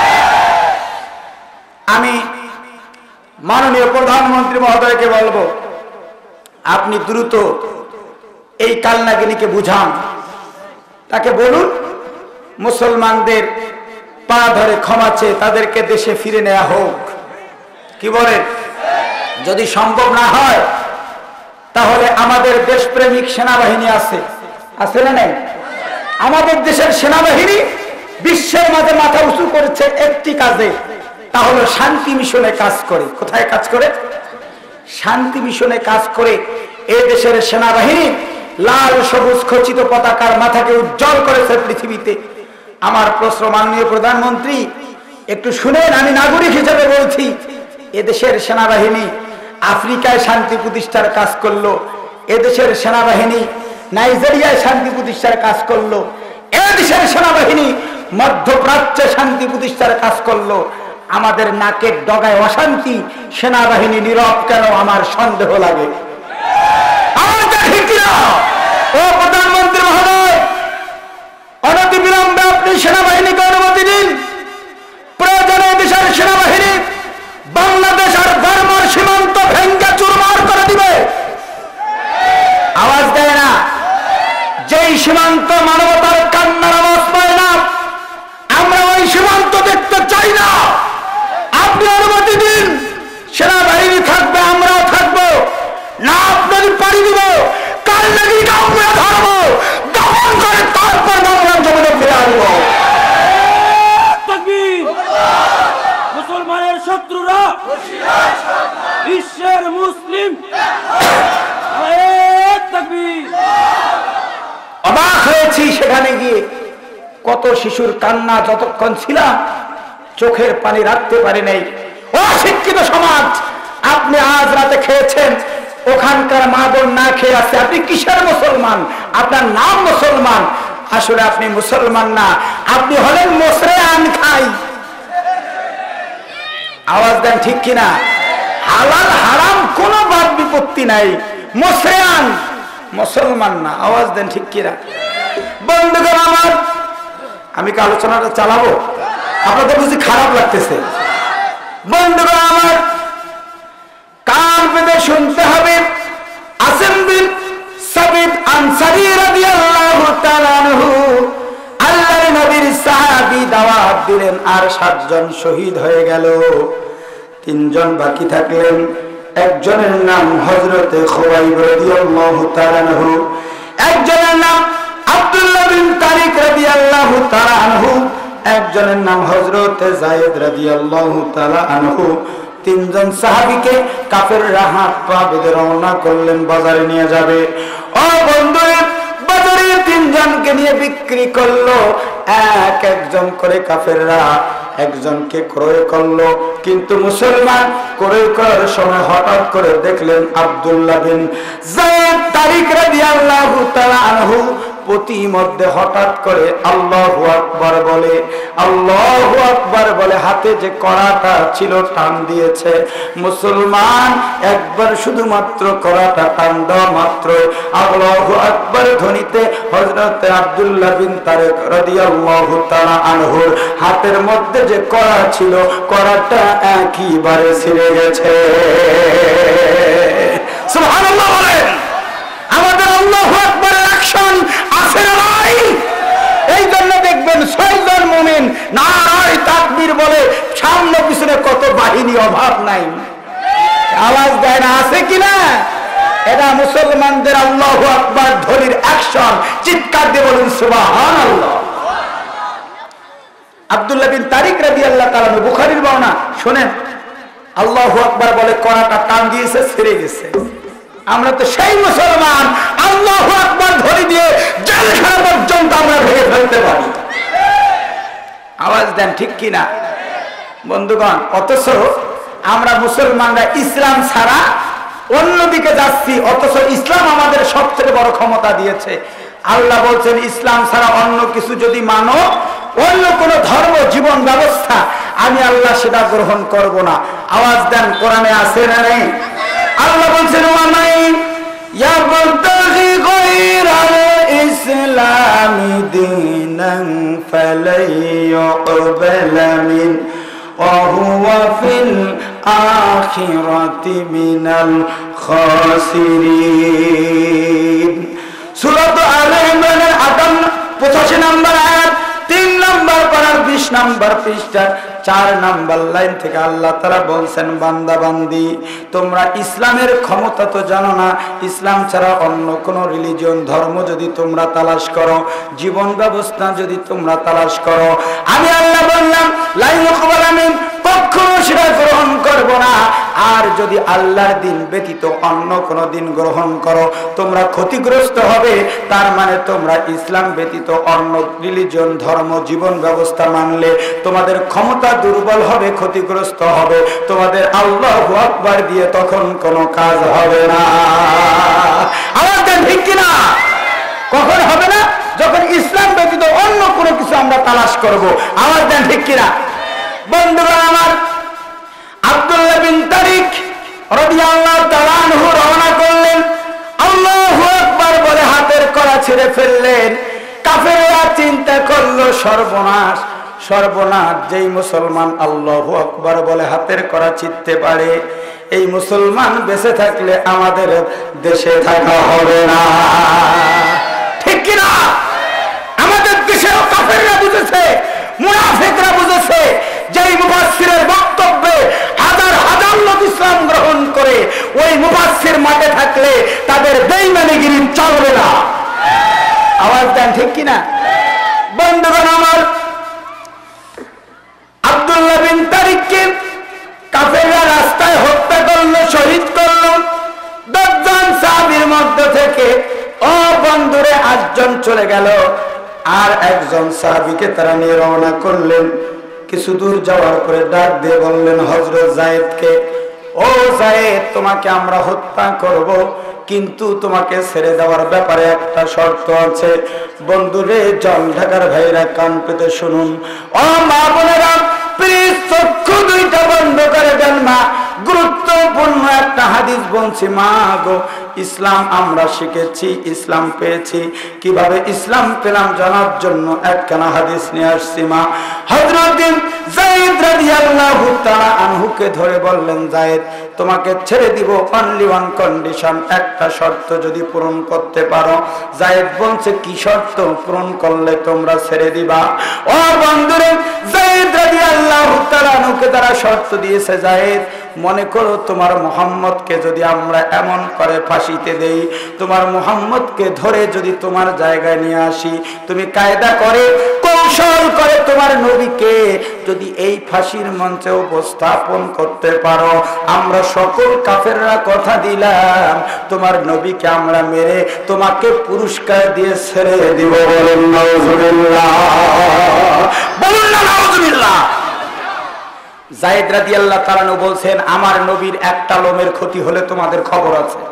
আমি মাননীয় প্রধানমন্ত্রী মহোদয়কে বলবো, আপনি দ্রুত এই কালনাগিনীকে বুঝান, তাকে বলুন মুসলমানদের পা ধরে ক্ষমা চেয়ে তাদেরকে দেশে ফিরে নেওয়া হোক। কি বলেন? যদি সম্ভব না হয় তাহলে আমাদের দেশপ্রেমিক সেনাবাহিনী আছে, আছে না নেই? আমাদের দেশের সেনাবাহিনী বিশ্বের মাঝে মাথা উঁচু করেছে একটি কাজে, তা হলো শান্তি মিশনে কাজ করে। কোথায় কাজ করে? শান্তি মিশনে কাজ করে। এই দেশের সেনাবাহিনী লাল সবুজ খচিত পতাকার মাথাকে উজ্জ্বল করেছে পৃথিবীতে। আমার প্রশ্ন, মাননীয় প্রধানমন্ত্রী একটু শুনেন, আমি নাগরিক হিসেবে বলছি, এদেশের সেনাবাহিনী আফ্রিকায় শান্তি প্রতিষ্ঠার কাজ করলো, এদেশের সেনাবাহিনী নাইজেরিয়ায় শান্তি প্রতিষ্ঠার কাজ করলো, এদেশের সেনাবাহিনী মধ্যপ্রাচ্যে শান্তি প্রতিষ্ঠার কাজ করলো। আমাদের নাকের ডগায় অশান্তি, সেনাবাহিনী নীরব কেন? আমার সন্দেহ লাগে। ও প্রধানমন্ত্রী মহোদয়, অনতিবিলম্বে আপনি সেনাবাহিনীকে অনুমতি দিন। প্রয়োজনে দেশের সেনাবাহিনী বাংলাদেশ আর বার্মার সীমান্ত ভেঙ্গে চুরমার করে দিবে। আওয়াজ দেয় না? যেই সীমান্ত মানবতার কান্নার আওয়াজ পায় না, আমরা ওই সীমান্ত দেখতে চাই না। আপনি অনুমতি দিন, সেনাবাহিনী থাকবে, আমরাও থাকবো, না আপনাদের পাড়ি দিব, কাল শিশুর কান্না যতক্ষণ ছিলাম চোখের পানি রাখতে পারি নাই। অশিক্ষিত সমাজ, আপনি আজ রাতে খেয়েছেন, ওখানকার মা বোন না খেয়ে আছে, আপনি কিসের মুসলমান? আপনার নাম মুসলমান, আসলে আপনি মুসলমান না, আপনি হলেন মুসলমান খাই। আওয়াজ দেন ঠিক কিনা? হালাল হারাম কোন বাদ বিপত্তি নাই, মুসলমান মুসলমান না। আওয়াজ দেন ঠিক কিনা? বন্ধুগণ আমার, আমি কি আলোচনাটা চালাবো? আপনাদের বুঝি খারাপ লাগতেছে? বন্ধুগণ আমার, কান পেতে শুনতে হবে। আসিম বিন সাবিত আনসারী রাদিয়াল্লাহু তাআলা আনহু আল্লাহর নবীর সাহাবী দাওয়াত দিলেন, আর সাতজন শহীদ হয়ে গেল, তিনজন বাকি থাকলেন। একজনের নাম হযরতে খুবাইব রাদিয়াল্লাহু তাআলা আনহু, একজনের নাম আব্দুল্লাহ বিন তারিক রাদিয়াল্লাহু তাআলা আনহু, একজনের নাম হযরতে যায়েদ রাদিয়াল্লাহু তাআলা আনহু। তিনজন সাহাবীকে কাফেররা হাত পা বেঁধে রওনা করলেন, বাজারে নিয়ে যাবে। ও বন্ধুরা, বাজারে তিনজনকে নিয়ে বিক্রি করলো, এক একজন করে কাফেররা একজনকে ক্রয় করলো। কিন্তু মুসলমান ক্রয় করার সময় হঠাৎ করে দেখলেন আব্দুল্লাহ বিন যায়েদ তারিক রাদিয়াল্লাহু তাআলা আনহু প্রতিমধ্যে হঠাৎ করে আল্লাহু আকবার বলে, আল্লাহু আকবার বলে হাতে যে কড়াটা ছিল টান দিয়েছে। মুসলমান একবার শুধুমাত্র কড়াটা টান দেওয়া মাত্র আল্লাহু আকবার ধ্বনিতে হযরত আব্দুল্লাহ বিন তারিক রাদিয়াল্লাহু তাআলা আনহুর হাতের মধ্যে যে কড়া ছিল, কড়াটা একেবারে ছিঁড়ে গেছে। সুবহানাল্লাহ বলেন। আমাদের আল্লাহু আকবারের অ্যাকশন আছে না নাই? এই জন্য দেখবেন ছয়জন মুমিন নারায়ে তাকবীর বলে, সামনে পিছনে কত বাহিনী, অভাব নাই, আওয়াজ দেয় না, আছে কিনা? এটা মুসলমানদের আল্লাহু আকবার ধ্বনির অ্যাকশন। চিৎকার দিয়ে বলুন সুবহানাল্লাহ। আব্দুল্লাহ বিন তারিক রাদিয়াল্লাহু তাআলা, বুখারীর বর্ণনা শুনেন, আল্লাহু আকবার বলে কড়াটা টান দিয়েছে, ছিঁড়ে গেছে। আমরা তো সেই মুসলমান, আল্লাহু আকবার ধ্বনি দিয়ে জেলখানা পর্যন্ত আমরা ভেঙে ফেলতে পারি। আওয়াজ দেন ঠিক কিনা বন্ধুগণ? অথচ আমরা মুসলমানরা ইসলাম ছাড়া অন্যদিকে যাচ্ছি, অথচ ইসলাম আমাদের সবচেয়ে বড় ক্ষমতা দিয়েছে। আল্লাহ বলছেন, ইসলাম ছাড়া অন্য কিছু যদি মানো, অন্য কোন ধর্ম জীবন ব্যবস্থা, আমি আল্লাহ সেটা গ্রহণ করব না। আওয়াজ দেন, কোরআনে আছে না নেই? আল্লাহ বলছেন, ওয়ামাই ইয়াবতাগি গায়রাল ইসলামি দীনান ফালাইয়ুকবালা মিন ওয়া হুয়া ফিল আখিরাতি মিনাল খাসিরিন। সূরা আলে ইমরানের পঁচাশি নম্বর আয়াত, তিন নম্বর পারার বিশ নম্বর পৃষ্ঠা চার নম্বর লাইন থেকে আল্লাহ তাআলা বলছেন, বান্দা বান্দি, তোমরা ইসলামের ক্ষমতা তো জানো না। ইসলাম ছাড়া অন্য কোন রিলিজিয়ন, ধর্ম যদি তোমরা তালাশ করো, জীবন ব্যবস্থা যদি তোমরা তালাশ করো, আমি আল্লাহ বললাম লা ইউকবালা মিন, কখনো সেটা গ্রহণ করব না। আর যদি আল্লাহর দিন ব্যতীত অন্য কোন দিন গ্রহণ করো, তোমরা ক্ষতিগ্রস্ত হবে। তার মানে তোমরা ইসলাম ব্যতীত অন্য রিলিজিয়ন, ধর্ম, জীবন ব্যবস্থা মানলে তোমাদের ক্ষমতা দুর্বল হবে, ক্ষতিগ্রস্ত হবে। তোমাদের আল্লাহু আকবার দিয়ে তখন কোনো কাজ হবে না। আওয়াজ দেন ঠিক কিনা? কখন হবে না? যখন ইসলাম ব্যতীত অন্য কোনো কিছু আমরা তালাশ করব। আওয়াজ দেন ঠিক কিনা? বন্ধুগণ আমার, আব্দুল্লাহ বিন তারিক রাদিয়াল্লাহু তাআলা আনহু রওনা করলেন, আল্লাহু আকবার বলে হাতের কড়া ছিঁড়ে ফেললেন। কাফেররা চিন্তা করলো, সর্বনাশ সর্বনাশ, যেই মুসলমান আল্লাহু আকবার বলে হাতের কড়া ছিঁড়তে পারে, এই মুসলমান বেঁচে থাকলে আমাদের দেশে থাকা হবে না। ঠিক কিনা? আমাদের দেশেও কাফেররা বুঝেছে, মুনাফিকরা বুঝেছে, যেই মুফাসসিরের বক্তব্যে হাজার হাজার লোক ইসলাম গ্রহণ করে, ওই মুফাসসির মাঠে থাকলে তাদের বেঈমানিগিরি চলবে না। আওয়াজ দেন ঠিক কিনা? বন্ধুগণ আমার, আব্দুল্লাহ বিন তারিককে কাফেররা রাস্তায় হত্যা করলো, শহীদ করলো। দশজন সাহাবীর মধ্য থেকে ও বন্ধুরে আটজন চলে গেল। আর একজন সাহাবীকে তারা নিয়ে রওনা করলেন। কিছু দূর যাওয়ার পরে ডাক দিয়ে বললেন হযরত যায়েদকে, ও যায়েদ, তোমাকে আমরা হত্যা করব, কিন্তু তোমাকে ছেড়ে দেওয়ার ব্যাপারে একটা শর্ত আছে। বন্ধুরে, জল ঢাকার ভাইরা কান পেতে শুনুন। ও মা বোনেরা, প্লিজ চক্ষু দুইটা বন্ধ করে দেন মা, গুরুত্বপূর্ণ একটা হাদিস বলছি মা গো। ইসলাম আমরা শিখেছি, ইসলাম পেয়েছি, কিভাবে ইসলাম পেলাম জানার জন্য একখানা হাদিস নিয়ে আসছি মা। হযরত যায়েদ রাদিয়াল্লাহু তাআলা আনহুকে ধরে বললেন, যায়েদ, তোমাকে ছেড়ে দিব অনলি ওয়ান কন্ডিশন, একটা শর্ত যদি পূরণ করতে পারো। যায়েদ বলছে, কি শর্ত পূরণ করলে তোমরা ছেড়ে দিবা? ও বন্ধুরে, যায়েদ রাদিয়াল্লাহু তাআলা আনহুকে তারা শর্ত দিয়েছে, যায়েদ, মনে করো তোমার মুহাম্মদকে যদি আমরা এমন করে ফাঁসিতে দেই, তোমার মুহাম্মদকে ধরে যদি তোমার জায়গায় নিয়ে আসি, তুমি কায়দা করে কৌশল করে তোমার নবীকে যদি এই ফাঁসির মঞ্চে উপস্থাপন করতে পারো, আমরা সকল কাফেররা কথা দিলাম তোমার নবীকে আমরা মেরে তোমাকে পুরস্কার দিয়ে ছেড়ে দিব। বলুন নাউজুবিল্লাহ, বলুন না নাউজুবিল্লাহ। যায়েদ রাদিয়াল্লাহু তাআলা বলছেন, আমার নবীর একটা লোমের ক্ষতি হলে তোমাদের খবর আছে।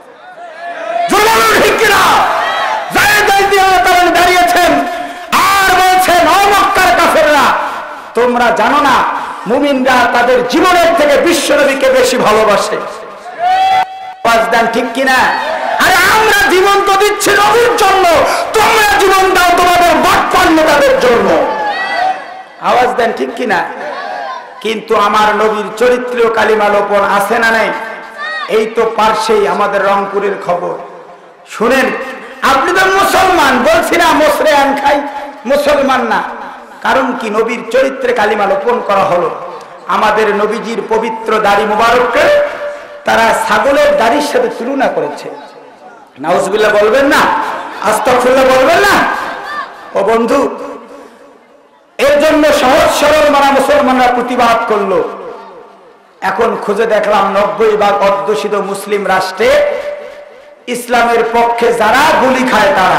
ঠিক কিনা? যায়েদ রাদিয়াল্লাহু তাআলা দাঁড়িয়েছেন আর বলছেন, ও মক্কার কাফেররা, তোমরা জানো না মুমিনরা তাদের জীবনের থেকে বিশ্বনবীকে বেশি ভালোবাসে। আওয়াজ দেন ঠিক কিনা? আরে আমরা জীবন তো দিচ্ছি নবীর জন্য, তোমরা জীবন দাও তোমাদের বর্তমান নেতাদের জন্য। আওয়াজ দেন ঠিক কিনা? কিন্তু আমার নবীর চরিত্রীয় কালিমা লোপন আছে না নাই? এই তো পার্শ্বেই আমাদের রংপুরের খবর শুনেন। আপনি তো মুসলমান, বলছি না মসরে আন খাই, মুসলমান না, কারণ কি নবীর চরিত্রে কালিমা লোপন করা হলো। আমাদের নবীজির পবিত্র দাড়ি মুবারককে তারা ছাগলের দাড়ির সাথে তুলনা করেছে। নাউজুবিল্লাহ বলবেন না? আস্তাগফিরুল্লাহ বলবেন না? ও বন্ধু, এর জন্য সহজ সরল মানা মুসলমানরা প্রতিবাদ করলো। এখন খুঁজে দেখলাম নব্বই ভাগ অধ্যুষিত মুসলিম রাষ্ট্রে ইসলামের পক্ষে যারা গুলি খায় তারা।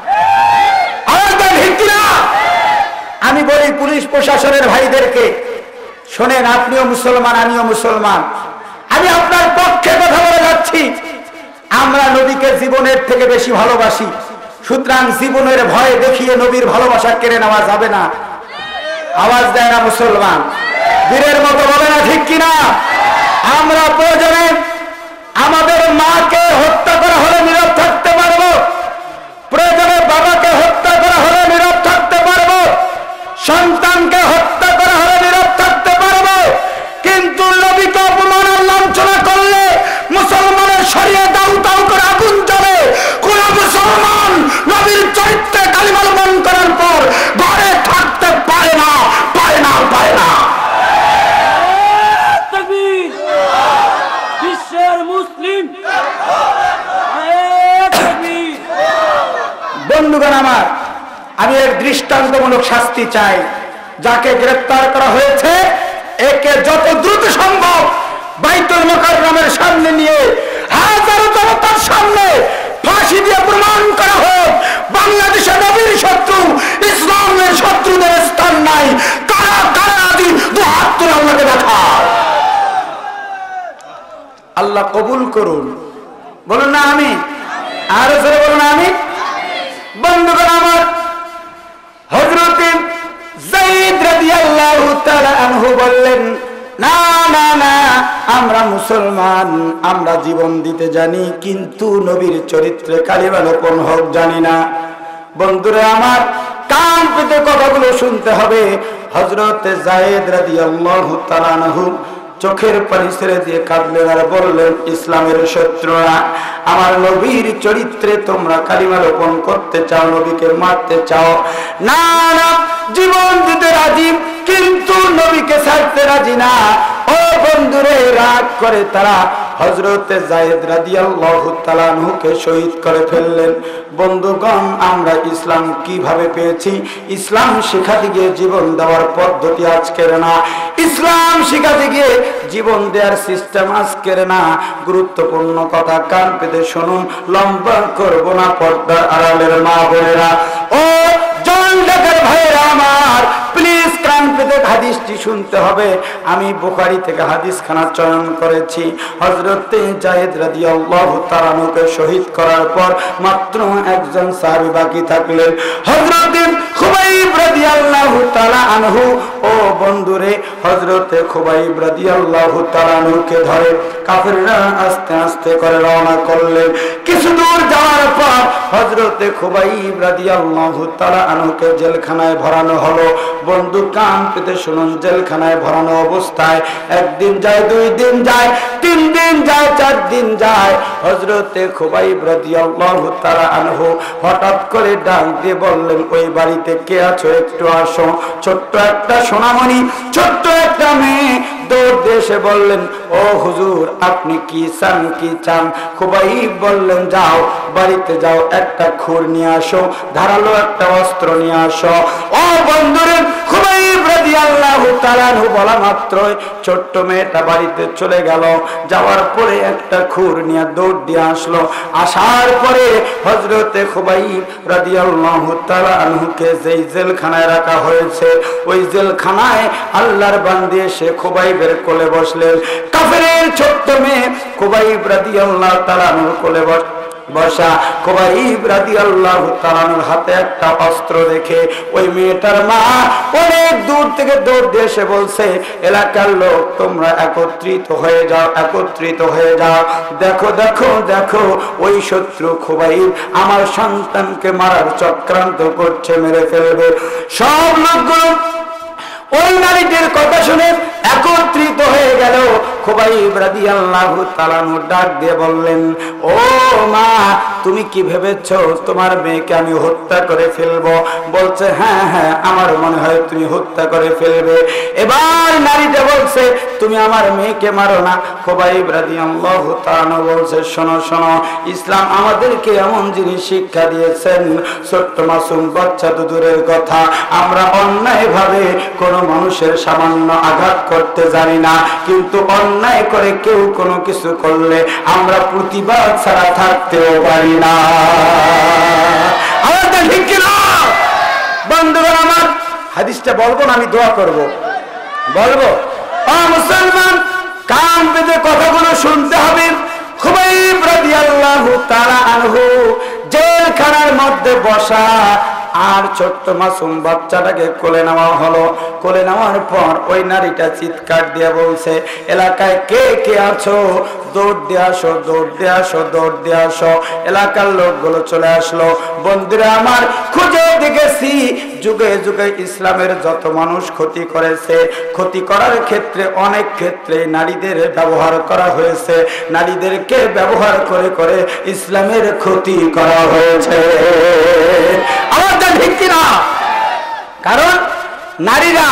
আমি বলি পুলিশ প্রশাসনের ভাইদেরকে, শোনেন, আপনিও মুসলমান, আমিও মুসলমান, আমি আপনার পক্ষে কথা বলে যাচ্ছি। আমরা নবীকে জীবনের থেকে বেশি ভালোবাসি, সুতরাং জীবনের ভয় দেখিয়ে নবীর ভালোবাসা কেড়ে নেওয়া যাবে না। আওয়াজ দেয় না মুসলমান? বীরের মতো বলে না ঠিক কিনা? আমরা প্রয়োজনে আমাদের মাকে হত্যা করা হলে নীরব থাকতে পারবো, প্রয়োজনে বাবাকে হত্যা করা হলে নীরব থাকতে পারবো, সন্তানকে হত্যা করা হলে নীরব থাকতে পারবো, কিন্তু নবীকে অপমান আর লাঞ্ছনা করলে মুসলমানের শরীরে দাউ দাউ করে আগুন জ্বলে। কোন মুসলমান নবীর চরিত্রে কালিমা লোপন করার পর ঘরে থাকতে পারে না, পারে না, পারে না। তাকবীর! বিশ্বের মুসলিম বন্ধুগণ আমার, আমি এক দৃষ্টান্তমূলক শাস্তি চাই। যাকে গ্রেফতার করা হয়েছে একে যত দ্রুত সম্ভব বাইতুল মুকাররমের সামনে নিয়ে হাজারো জনতার সামনে ফাঁসি দিয়ে প্রমাণ করা হোক বাংলাদেশের নবীর শত্রু ইসলামের শত্রুদের স্থান নাই। কারা কারা আদি দু হাত তুলে আল্লাহকে দেখায়। আল্লাহ কবুল করুন। বলুন না আমি? আরো জোরে বলুন আমি? বন্ধুগণ আমার, হযরত যায়েদ রাদিয়াল্লাহু তাআলা আনহু বললেন, না না না, আমরা মুসলমান, আমরা জীবন দিতে জানি, কিন্তু নবীর চরিত্রে কালিমা লোপন হোক জানি না। বন্ধুরা আমার, কান পেতে কথাগুলো শুনতে হবে। হযরত যায়েদ রাদিয়াল্লাহু তাআলা আনহু চোখের পানি ছেড়ে দিয়ে কাঁদলেন আর বললেন, ইসলামের শত্রুরা, আমার নবীর চরিত্রে তোমরা কালিমা লোপন করতে চাও, নবীকে মারতে চাও। না না, জীবন দিতে রাজি, কিন্তু নবীকে ছাড়তে রাজি না। ও বন্ধুরে, রাগ করে তারা হযরত যায়েদ রাদিয়াল্লাহু তাআলা আনহুকে শহীদ করে ফেললেন। বন্ধুগণ, আমরা ইসলাম কিভাবে পেয়েছি? ইসলাম শিখাতে গিয়ে জীবন দেওয়ার পদ্ধতি আজকের না, ইসলাম শিখাতে গিয়ে জীবন দেওয়ার সিস্টেম আজকের না। গুরুত্বপূর্ণ কথা কান পেতে শুনুন, লম্বা করব না, পর্দার আড়ালের মা বোনেরা। ও জল ঢাকার ভাইরা আমার, প্লিজ কান পেতে হাদিসটি শুনতে হবে। আমি বুখারী থেকে হাদিস খানা চয়ন করেছি। হযরত যায়েদ রাদিয়াল্লাহু তাআলা আনহুকে শহীদ করার পর মাত্র একজন সাহাবী বাকি থাকলেন, হযরত খুবাইব রাদিয়াল্লাহু তাআলা আনহু। ও বন্ধুরে, হযরত খুবাইব রাদিয়াল্লাহু তাআলা আনহুকে ধরে কাফেররা আস্তে আস্তে করে রওনা করলেন। কিছু দূর যাওয়ার পর হযরত খুবাইব রাদিয়াল্লাহু তাআলা আনহুকে জেলখানায় ভরানো হলো। বন্ধু কান পেতে শুনুন, জেলখানায় ভরানো অবস্থায় একদিন যায়, দুই দিন যায়, তিন দিন যায়, চার দিন যায়। হযরত খুবাইব রাদিয়াল্লাহু তাআলা আনহু হঠাৎ করে ডাক দিয়ে বললেন, ওই বাড়িতে কে আছো, একটু আসো। ছোট্ট একটা সোনামণি, ছোট্ট একটা মেয়ে দৌড় দিয়ে এসে বললেন, ও হুজুর, আপনি কি চান, কি চান? খুবাইব বললেন, যাও বাড়িতে যাও, একটা খুর নিয়ে আসো, ধারালো একটা অস্ত্র নিয়ে আসো। ও বন্ধুরে, খুবাইব রাদিয়াল্লাহু তাআলা আনহু বলা মাত্রই ছোট্ট মেয়েটা বাড়িতে চলে গেল। যাওয়ার পরে একটা খুর নিয়ে দৌড় দিয়ে আসলো। আসার পরে হযরত খুবাইব রাদিয়াল্লাহু তাআলা আনহুকে যেই জেলখানায় রাখা হয়েছে, ওই জেলখানায় আল্লাহর বান্দী এসে খুবাইবের কোলে বসলেন। কাফেরের ছোট্ট মেয়ে খুবাইব রাদিয়াল্লাহু তাআলা আনহুর কোলে বস বসা। খুবাইব রাদিয়াল্লাহু তাআলার হাতে একটা অস্ত্র দেখে ওই মেয়েটার মা অনেক দূর থেকে দৌড় দিয়ে এসে বলছে, এলাকার লোক তোমরা একত্রিত হয়ে যাও, একত্রিত হয়ে যাও। দেখো দেখো দেখো, ওই শত্রু খুবাইব আমার সন্তানকে মারার চক্রান্ত করছে, মেরে ফেলবে। সব লোকগুলো ওই নারীদের কথা শুনে একত্রিত হয়ে গেল। খুবাইব রাদিয়াল্লাহু তাআলা ডাক দিয়ে বললেন, ও মা, তুমি কি ভেবেছো তোমার মেয়েকে আমি হত্যা করে ফেলবো? বলছে, হ্যাঁ হ্যাঁ, আমার মনে হয় তুমি হত্যা করে ফেলবে। এবার নারীটা বলছে, তুমি আমার মেয়েকে মারো না। খুবাইব রাদিয়াল্লাহু তাআলা বলছে, শোনো শোনো, ইসলাম আমাদেরকে এমন জিনিস শিক্ষা দিয়েছেন, ছোট্ট মাসুম বাচ্চা তো দূরের কথা, আমরা অন্যায় ভাবে কোন মানুষের সামান্য আঘাত করতে জানি না, কিন্তু অন্যায় করে কেউ কোনো কিছু করলে আমরা প্রতিবাদ ছাড়া থাকতেও পারি না। আমাদের ঠিক কিনা বন্ধুগণ আমার? হাদিসটা বলবো না, আমি দোয়া করব, বলবো। ও মুসলমান, কান পেতে কথাগুলো শুনতে হবে। খুবাইব রাদিয়াল্লাহু তাআলা আনহু জেলখানার মধ্যে বসা, আর ছোট্ট মাসুম বাচ্চাটাকে কোলে নেওয়া হলো। কোলে নেওয়ার পর ওই নারীটা চিৎকার দিয়ে বলছে, এলাকায় কে কে আছো, দৌড় দিয়ে আসো, দৌড় দিয়ে আসো, দৌড় দিয়ে আসো। এলাকার লোকগুলো চলে আসলো। বন্ধুরা আমার, খুঁজে দেখেছি যুগে যুগে ইসলামের যত মানুষ ক্ষতি করেছে, ক্ষতি করার ক্ষেত্রে অনেক ক্ষেত্রে নারীদের ব্যবহার করা হয়েছে। নারীদেরকে ব্যবহার করে করে ইসলামের ক্ষতি করা হয়েছে। আমাদের ঠিক কিনা? কারণ নারীরা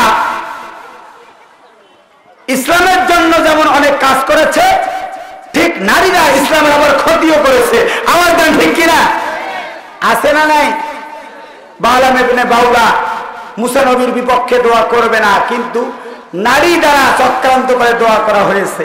ইসলামের জন্য যেমন অনেক কাজ করেছে, ঠিক নারীরা ইসলামের আবার ক্ষতিও করেছে। আমাদের ঠিক কিনা? আছে না নাই? বালাম ইবনে বাউলা মুসা নবীর বিপক্ষে দোয়া করবে না, কিন্তু নারী দ্বারা চক্রান্ত করে দোয়া করা হয়েছে।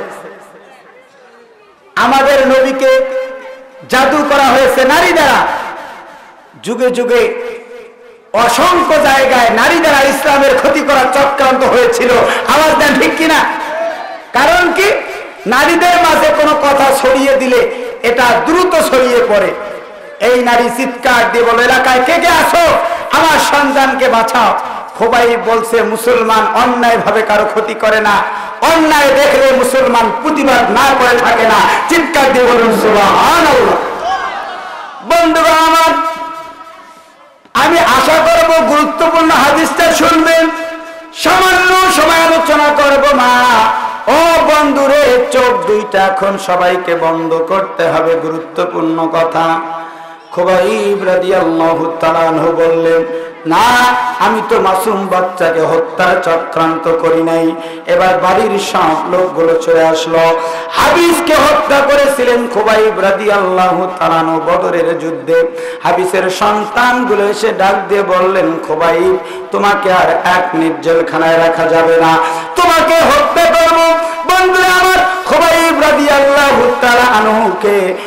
আমাদের নবীকে জাদু করা হয়েছে নারী দ্বারা। যুগে যুগে অসংখ্য জায়গায় নারী দ্বারা ইসলামের ক্ষতি করার চক্রান্ত হয়েছিল। আওয়াজ দেন ঠিক কিনা? কারণ কি, নারীদের মাঝে কোনো কথা ছড়িয়ে দিলে এটা দ্রুত ছড়িয়ে পড়ে। এই নারী চিৎকার দিয়ে বলে, এলাকায় কে কে আসো, আমার সন্তানকে বাঁচাও। খুবাইব বলছে, মুসলমান অন্যায় ভাবে কারো ক্ষতি করে না, অন্যায় দেখলে মুসলমান প্রতিবাদ না করে থাকে না। চিৎকার দিয়ে বলুন সুবহানাল্লাহ। বন্ধুগণ আমার, আমি আশা করব গুরুত্বপূর্ণ হাদিসটা শুনবেন। সামান্য সময় আলোচনা করব না। ও বন্ধুরে, চোখ দুইটা এখন সবাইকে বন্ধ করতে হবে, গুরুত্বপূর্ণ কথা। খুবাইব রাদিয়াল্লাহু তাআলা আনহু বললেন, না, আমি তো মাসুম বাচ্চাকে হত্যার চক্রান্ত করি নাই। এবার বাড়ির সব লোকগুলো চলে আসলো। হাবিসকে হত্যা করেছিলেন খুবাইব রাদিয়াল্লাহু তাআলা আনহু বদরের যুদ্ধে। হাবিসের সন্তানগুলো এসে ডাক দিয়ে বললেন, খুবাইব, তোমাকে আর এক মিনিট জেলখানায় রাখা যাবে না, তোমাকে হত্যা করব। বন্ধুরা আমার, খুবাইব রাদিয়াল্লাহু তাআলা আনহুকে হত্যা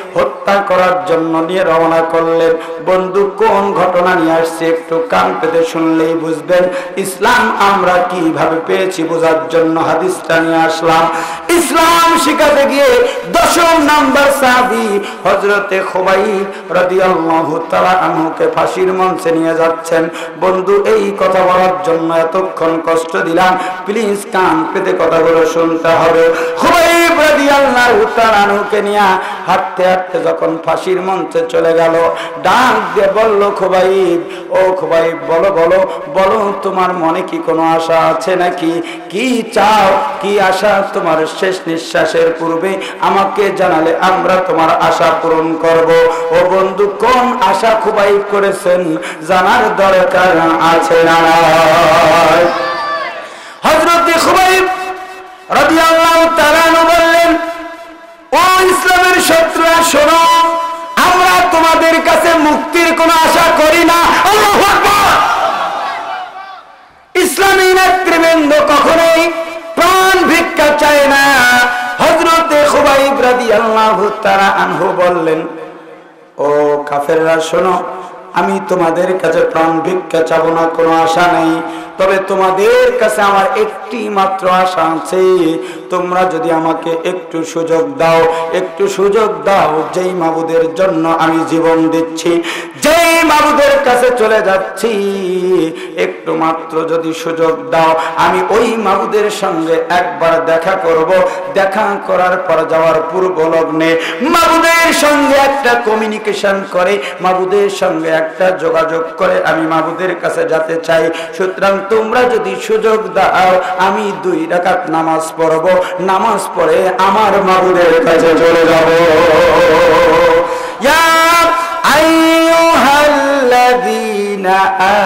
হত্যা করার জন্য নিয়ে রওনা করলেন। বন্ধু কোন ঘটনা নিয়ে আসছে একটু কান পেতে শুনলেই বুঝবেন। ইসলাম আমরা কিভাবে পেয়েছি বোঝার জন্য হাদিসটা নিয়ে আসলাম। ইসলাম শিখাতে গিয়ে দশম নাম্বার সাহাবী হযরতে খুবাইব রাদিয়াল্লাহু তাআলা আনহুকে ফাঁসির মঞ্চে নিয়ে যাচ্ছেন। বন্ধু এই কথা বলার জন্য এতক্ষণ কষ্ট দিলাম, প্লিজ কান পেতে কথাগুলো শুনতে হবে। খুবাইব রাদিয়াল্লাহু তাআলা আনহুকে নিয়ে হাঁটতে হাঁটতে যখন ফাঁসির মঞ্চে চলে গেল, ডাক দিয়ে বলল, খুবাইব, ও খুবাইব, বলো বলো বলো তোমার মনে কি কোনো আশা আছে নাকি? কি চাও, কি আশা তোমার শেষ নিঃশ্বাসের পূর্বে আমাকে জানালে আমরা তোমার আশা পূরণ করব। ও বন্ধু কোন আশা খুবাইব করেছেন জানার দরকার আছে না? হযরত খুবাইব রাদিয়াল্লাহু তাআলা বললেন, ও ইসলামের শত্রুরা শোনো, আমরা তোমাদের কাছে মুক্তির কোনো আশা করি না। আল্লাহু আকবার। ইসলামী নেতৃবৃন্দ কখনোই প্রাণ ভিক্ষা চায় না। হযরত খুবাইব রাদিয়াল্লাহু তাআলা আনহু বললেন, ও কাফেররা শোনো, আমি তোমাদের কাছে প্রাণ ভিক্ষা চাবো না, কোনো আশা নেই। তবে তোমাদের কাছে আমার একটি মাত্র আশা আছে, তোমরা যদি আমাকে একটু সুযোগ দাও, একটু সুযোগ দাও, যেই মাবুদের জন্য আমি জীবন দিচ্ছি, যেই মাবুদের কাছে চলে যাচ্ছি, একটু মাত্র যদি সুযোগ দাও, আমি ওই মাবুদের সঙ্গে একবার দেখা করব। দেখা করার পর যাওয়ার পূর্ব লগ্নে মাবুদের সঙ্গে একটা কমিউনিকেশন করে, মাবুদের সঙ্গে একটা যোগাযোগ করে আমি মাবুদের কাছে যেতে চাই। সুতরাং তোমরা যদি সুযোগ দাও, আমি দুই রাকাত নামাজ পড়ব, নামাজ পড়ে আমার মাবুদের কাছে চলে যাব। ইয়া আইয়ুহাল্লাযীনা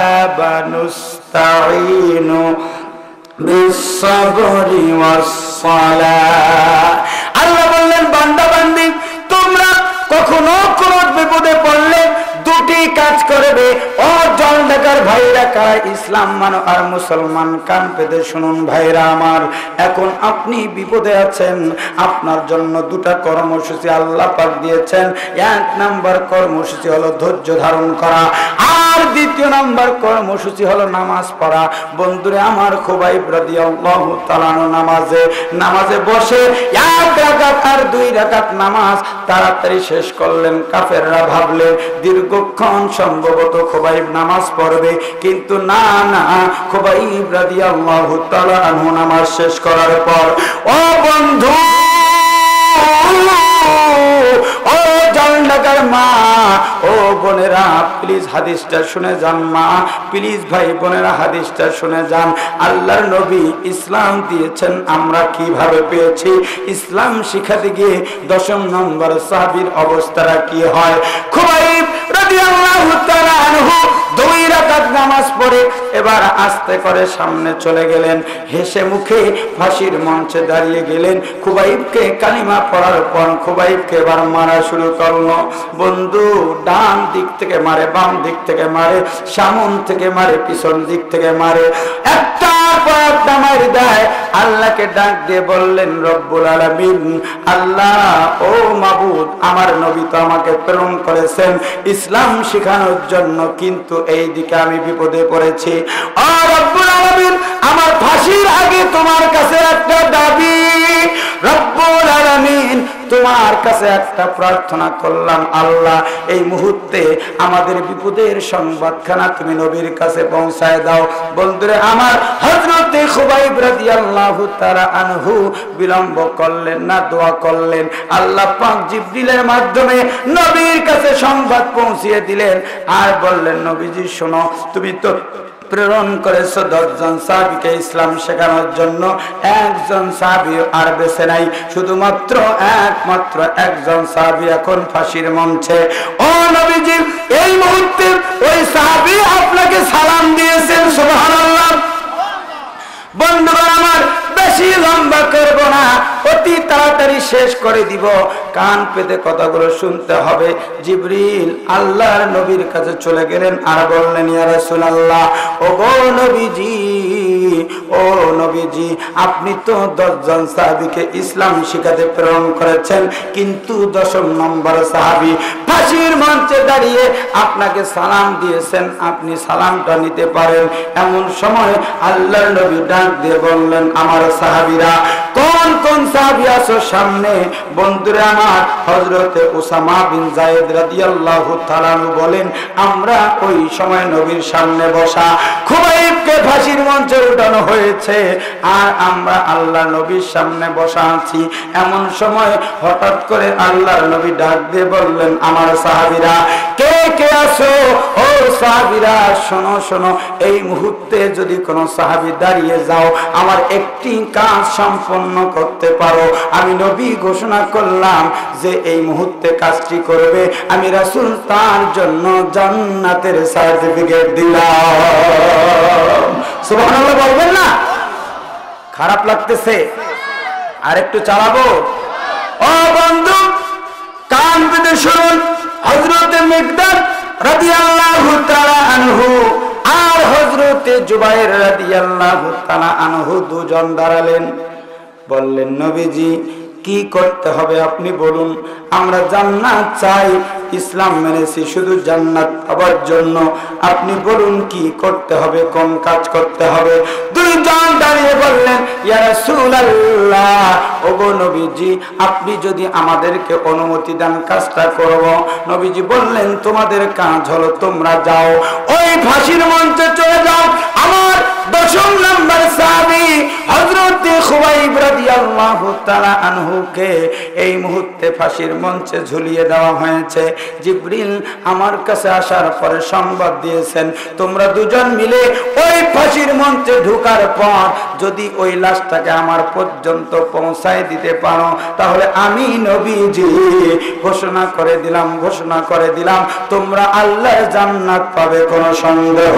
আমানুস্তাঈনু বিস-সাবরি ওয়াস-সালাহ। আল্লাহ বললেন, বান্দা বান্দি, তোমরা কখনো কোন বিপদে পড়লে দুটি কাজ করবে। ও জল ঢাকার ভাইরা, কারা ইসলাম মানো আর মুসলমান, কান পেতে শুনুন ভাইরা আমার। এখন আপনি বিপদে আছেন, আপনার জন্য দুটা কর্মসূচি আল্লাহ পাক দিয়েছেন। এক নাম্বার কর্মসূচি হলো ধৈর্য ধারণ করা, আর দ্বিতীয় নাম্বার কর্মসূচি হলো নামাজ পড়া। বন্ধুরে আমার, খুবাইব রাদিয়াল্লাহু তাআলা নামাজে নামাজে বসে এক রাকাত আর দুই রাকাত নামাজ তাড়াতাড়ি শেষ করলেন। কাফেররা ভাবলেন দীর্ঘক্ষণ সম্ভবত খুবাইব নামাজ পড়বে, কিন্তু না না, খুবাইব রাদিয়াল্লাহু তাআলা আনহু নামাজ শেষ করার পর, ও বন্ধু, ও জান্নাতের মা, ও বোনেরা, প্লিজ হাদিসটা শুনে যান। মা, প্লিজ ভাই বোনেরা, হাদিসটা শুনে যান। আল্লাহর নবী ইসলাম দিয়েছেন আমরা কিভাবে পেয়েছি। ইসলাম শিখাতে গিয়ে দশম নম্বর সাহাবীর অবস্থাটা কি হয়। খুবাইব রাদিয়াল্লাহু তাআলা আনহু দুই রাকাত নামাজ পড়ে এবার আস্তে করে সামনে চলে গেলেন, হেসে মুখে ফাঁসির মঞ্চে দাঁড়িয়ে গেলেন। খুবাইবকে কালিমা পড়ার পর খুবাইবকে এবার মারা শুরু করলো। বন্ধু ডান দিক থেকে মারে, বাম দিক থেকে মারে, সামন থেকে মারে, পিছন দিক থেকে মারে, একটা পর একটা মার দেয়। আল্লাহকে ডাক দিয়ে বললেন, রব্বুল আলামিন, আল্লাহ, ও মাবুদ, আমার নবী তো আমাকে প্রেরণ করেছেন ইসলাম শেখানোর জন্য, কিন্তু এই দিকে আমি বিপদে পড়েছি। ও রব্বুল আলামিন, আমার ফাঁসির আগে তোমার কাছে একটা দাবি। রব্বুল আলামিন, তোমার কাছে একটা প্রার্থনা করলাম, আল্লাহ, এই মুহূর্তে আমাদের বিপদের সংবাদখানা তুমি নবীর কাছে পৌঁছায় দাও। বন্ধুরে আমার, হযরত খুবাইব রাদিয়াল্লাহু তাআলা আনহু বিলম্ব করলেন না, দোয়া করলেন। আল্লাহ পাক জিবরিলের মাধ্যমে নবীর কাছে সংবাদ পৌঁছিয়ে দিলেন আর বললেন, নবীজি শোনো, তুমি তো প্রেরণ করেছ দশজন সাহাবীকে ইসলাম শেখানোর জন্য, একজন সাহাবী আর বেঁচে নাই, শুধুমাত্র একমাত্র একজন সাহাবী এখন ফাঁসির মঞ্চে। ও নবীজি, এই মুহূর্তে ওই সাহাবী আপনাকে সালাম দিয়েছেন। সুবহানাল্লাহ। বন্ধুগণ আমার, বেশি লম্বা করব না, অতি তাড়াতাড়ি শেষ করে দিব, কান পেতে কথাগুলো শুনতে হবে। জিবরিল আল্লাহর নবীর কাছে চলে গেলেন আর বললেন, ইয়া রাসূলুল্লাহ, ও গো নবীজি, ও নবীজি, আপনি তো দশজন সাহাবীকে ইসলাম শিখাতে প্রেরণ করেছেন, কিন্তু দশম নম্বর সাহাবী ফাঁসির মঞ্চে দাঁড়িয়ে আপনাকে সালাম দিয়েছেন, আপনি সালামটা নিতে পারেন। এমন সময় আল্লাহর নবী ডাক দিয়ে বললেন, আমার সাহাবীরা, কোন কোন সাহাবী আছো সামনে? বন্ধুরা আমার, হযরতে উসামা বিন যায়েদ রাদিয়াল্লাহু তাআলা আনহু বলেন, আমরা ওই সময় নবীর সামনে বসা, খুবাইবকে ফাঁসির মঞ্চে উঠানো হয়েছে আর আমরা আল্লাহর নবীর সামনে বসা আছি। এমন সময় হঠাৎ করে আল্লাহর নবী ডাক দিয়ে বললেন, আমার সাহাবীরা, কে কে আছো? ও সাহাবীরা, শোনো শোনো, এই মুহূর্তে যদি কোনো সাহাবী দাঁড়িয়ে যাও, আমার একটি কাজ সম্পন্ন করতে পারো, আমি নবী ঘোষণা করলাম যে এই মুহূর্তে কাজটি করবে, আমি রাসূল তার জন্য জান্নাতের সার্টিফিকেট দিলাম। সুবহানাল্লাহ বলবেন না? খারাপ লাগতেছে? আর একটু চালাবো? ও বন্ধু, কান পেতে শুনুন। হযরতে মিকদাদ রাদিয়াল্লাহু তাআলা আনহু আর হযরতে জুবাইর রাদিয়াল্লাহু তাআলা আনহু দুজন দাঁড়ালেন, বললেন, নবীজি, কি করতে হবে আপনি বলুন? আমরা জান্নাত চাই, ইসলাম মেনেছি শুধু জান্নাত পাওয়ার জন্য, আপনি বলুন কি করতে হবে, কোন কাজ করতে হবে? দুইজন দাঁড়িয়ে বললেন, ইয়া রাসূলুল্লাহ, ওগো নবীজি, আপনি যদি আমাদেরকে অনুমতি দেন কাজটা করব। নবীজি বললেন, তোমাদের কাজ হলো তোমরা যাও, ওই ফাঁসির মঞ্চে চলে যাও। আমার দশম নম্বর সাহাবী হযরতে খুবাইব রাদিয়াল্লাহু তাআলা আনহুকে এই মুহূর্তে ফাঁসির মঞ্চে ঝুলিয়ে দেওয়া হয়েছে। জিবরিল আমার কাছে আসার পরে সংবাদ দিয়েছেন, তোমরা দুজন মিলে ওই ফাঁসির মঞ্চে ঢোকার পর যদি ওই লাশটাকে আমার পর্যন্ত পৌঁছায় দিতে পারো, তাহলে আমি নবীজি ঘোষণা করে দিলাম ঘোষণা করে দিলাম তোমরা আল্লাহর জান্নাত পাবে, কোনো সন্দেহ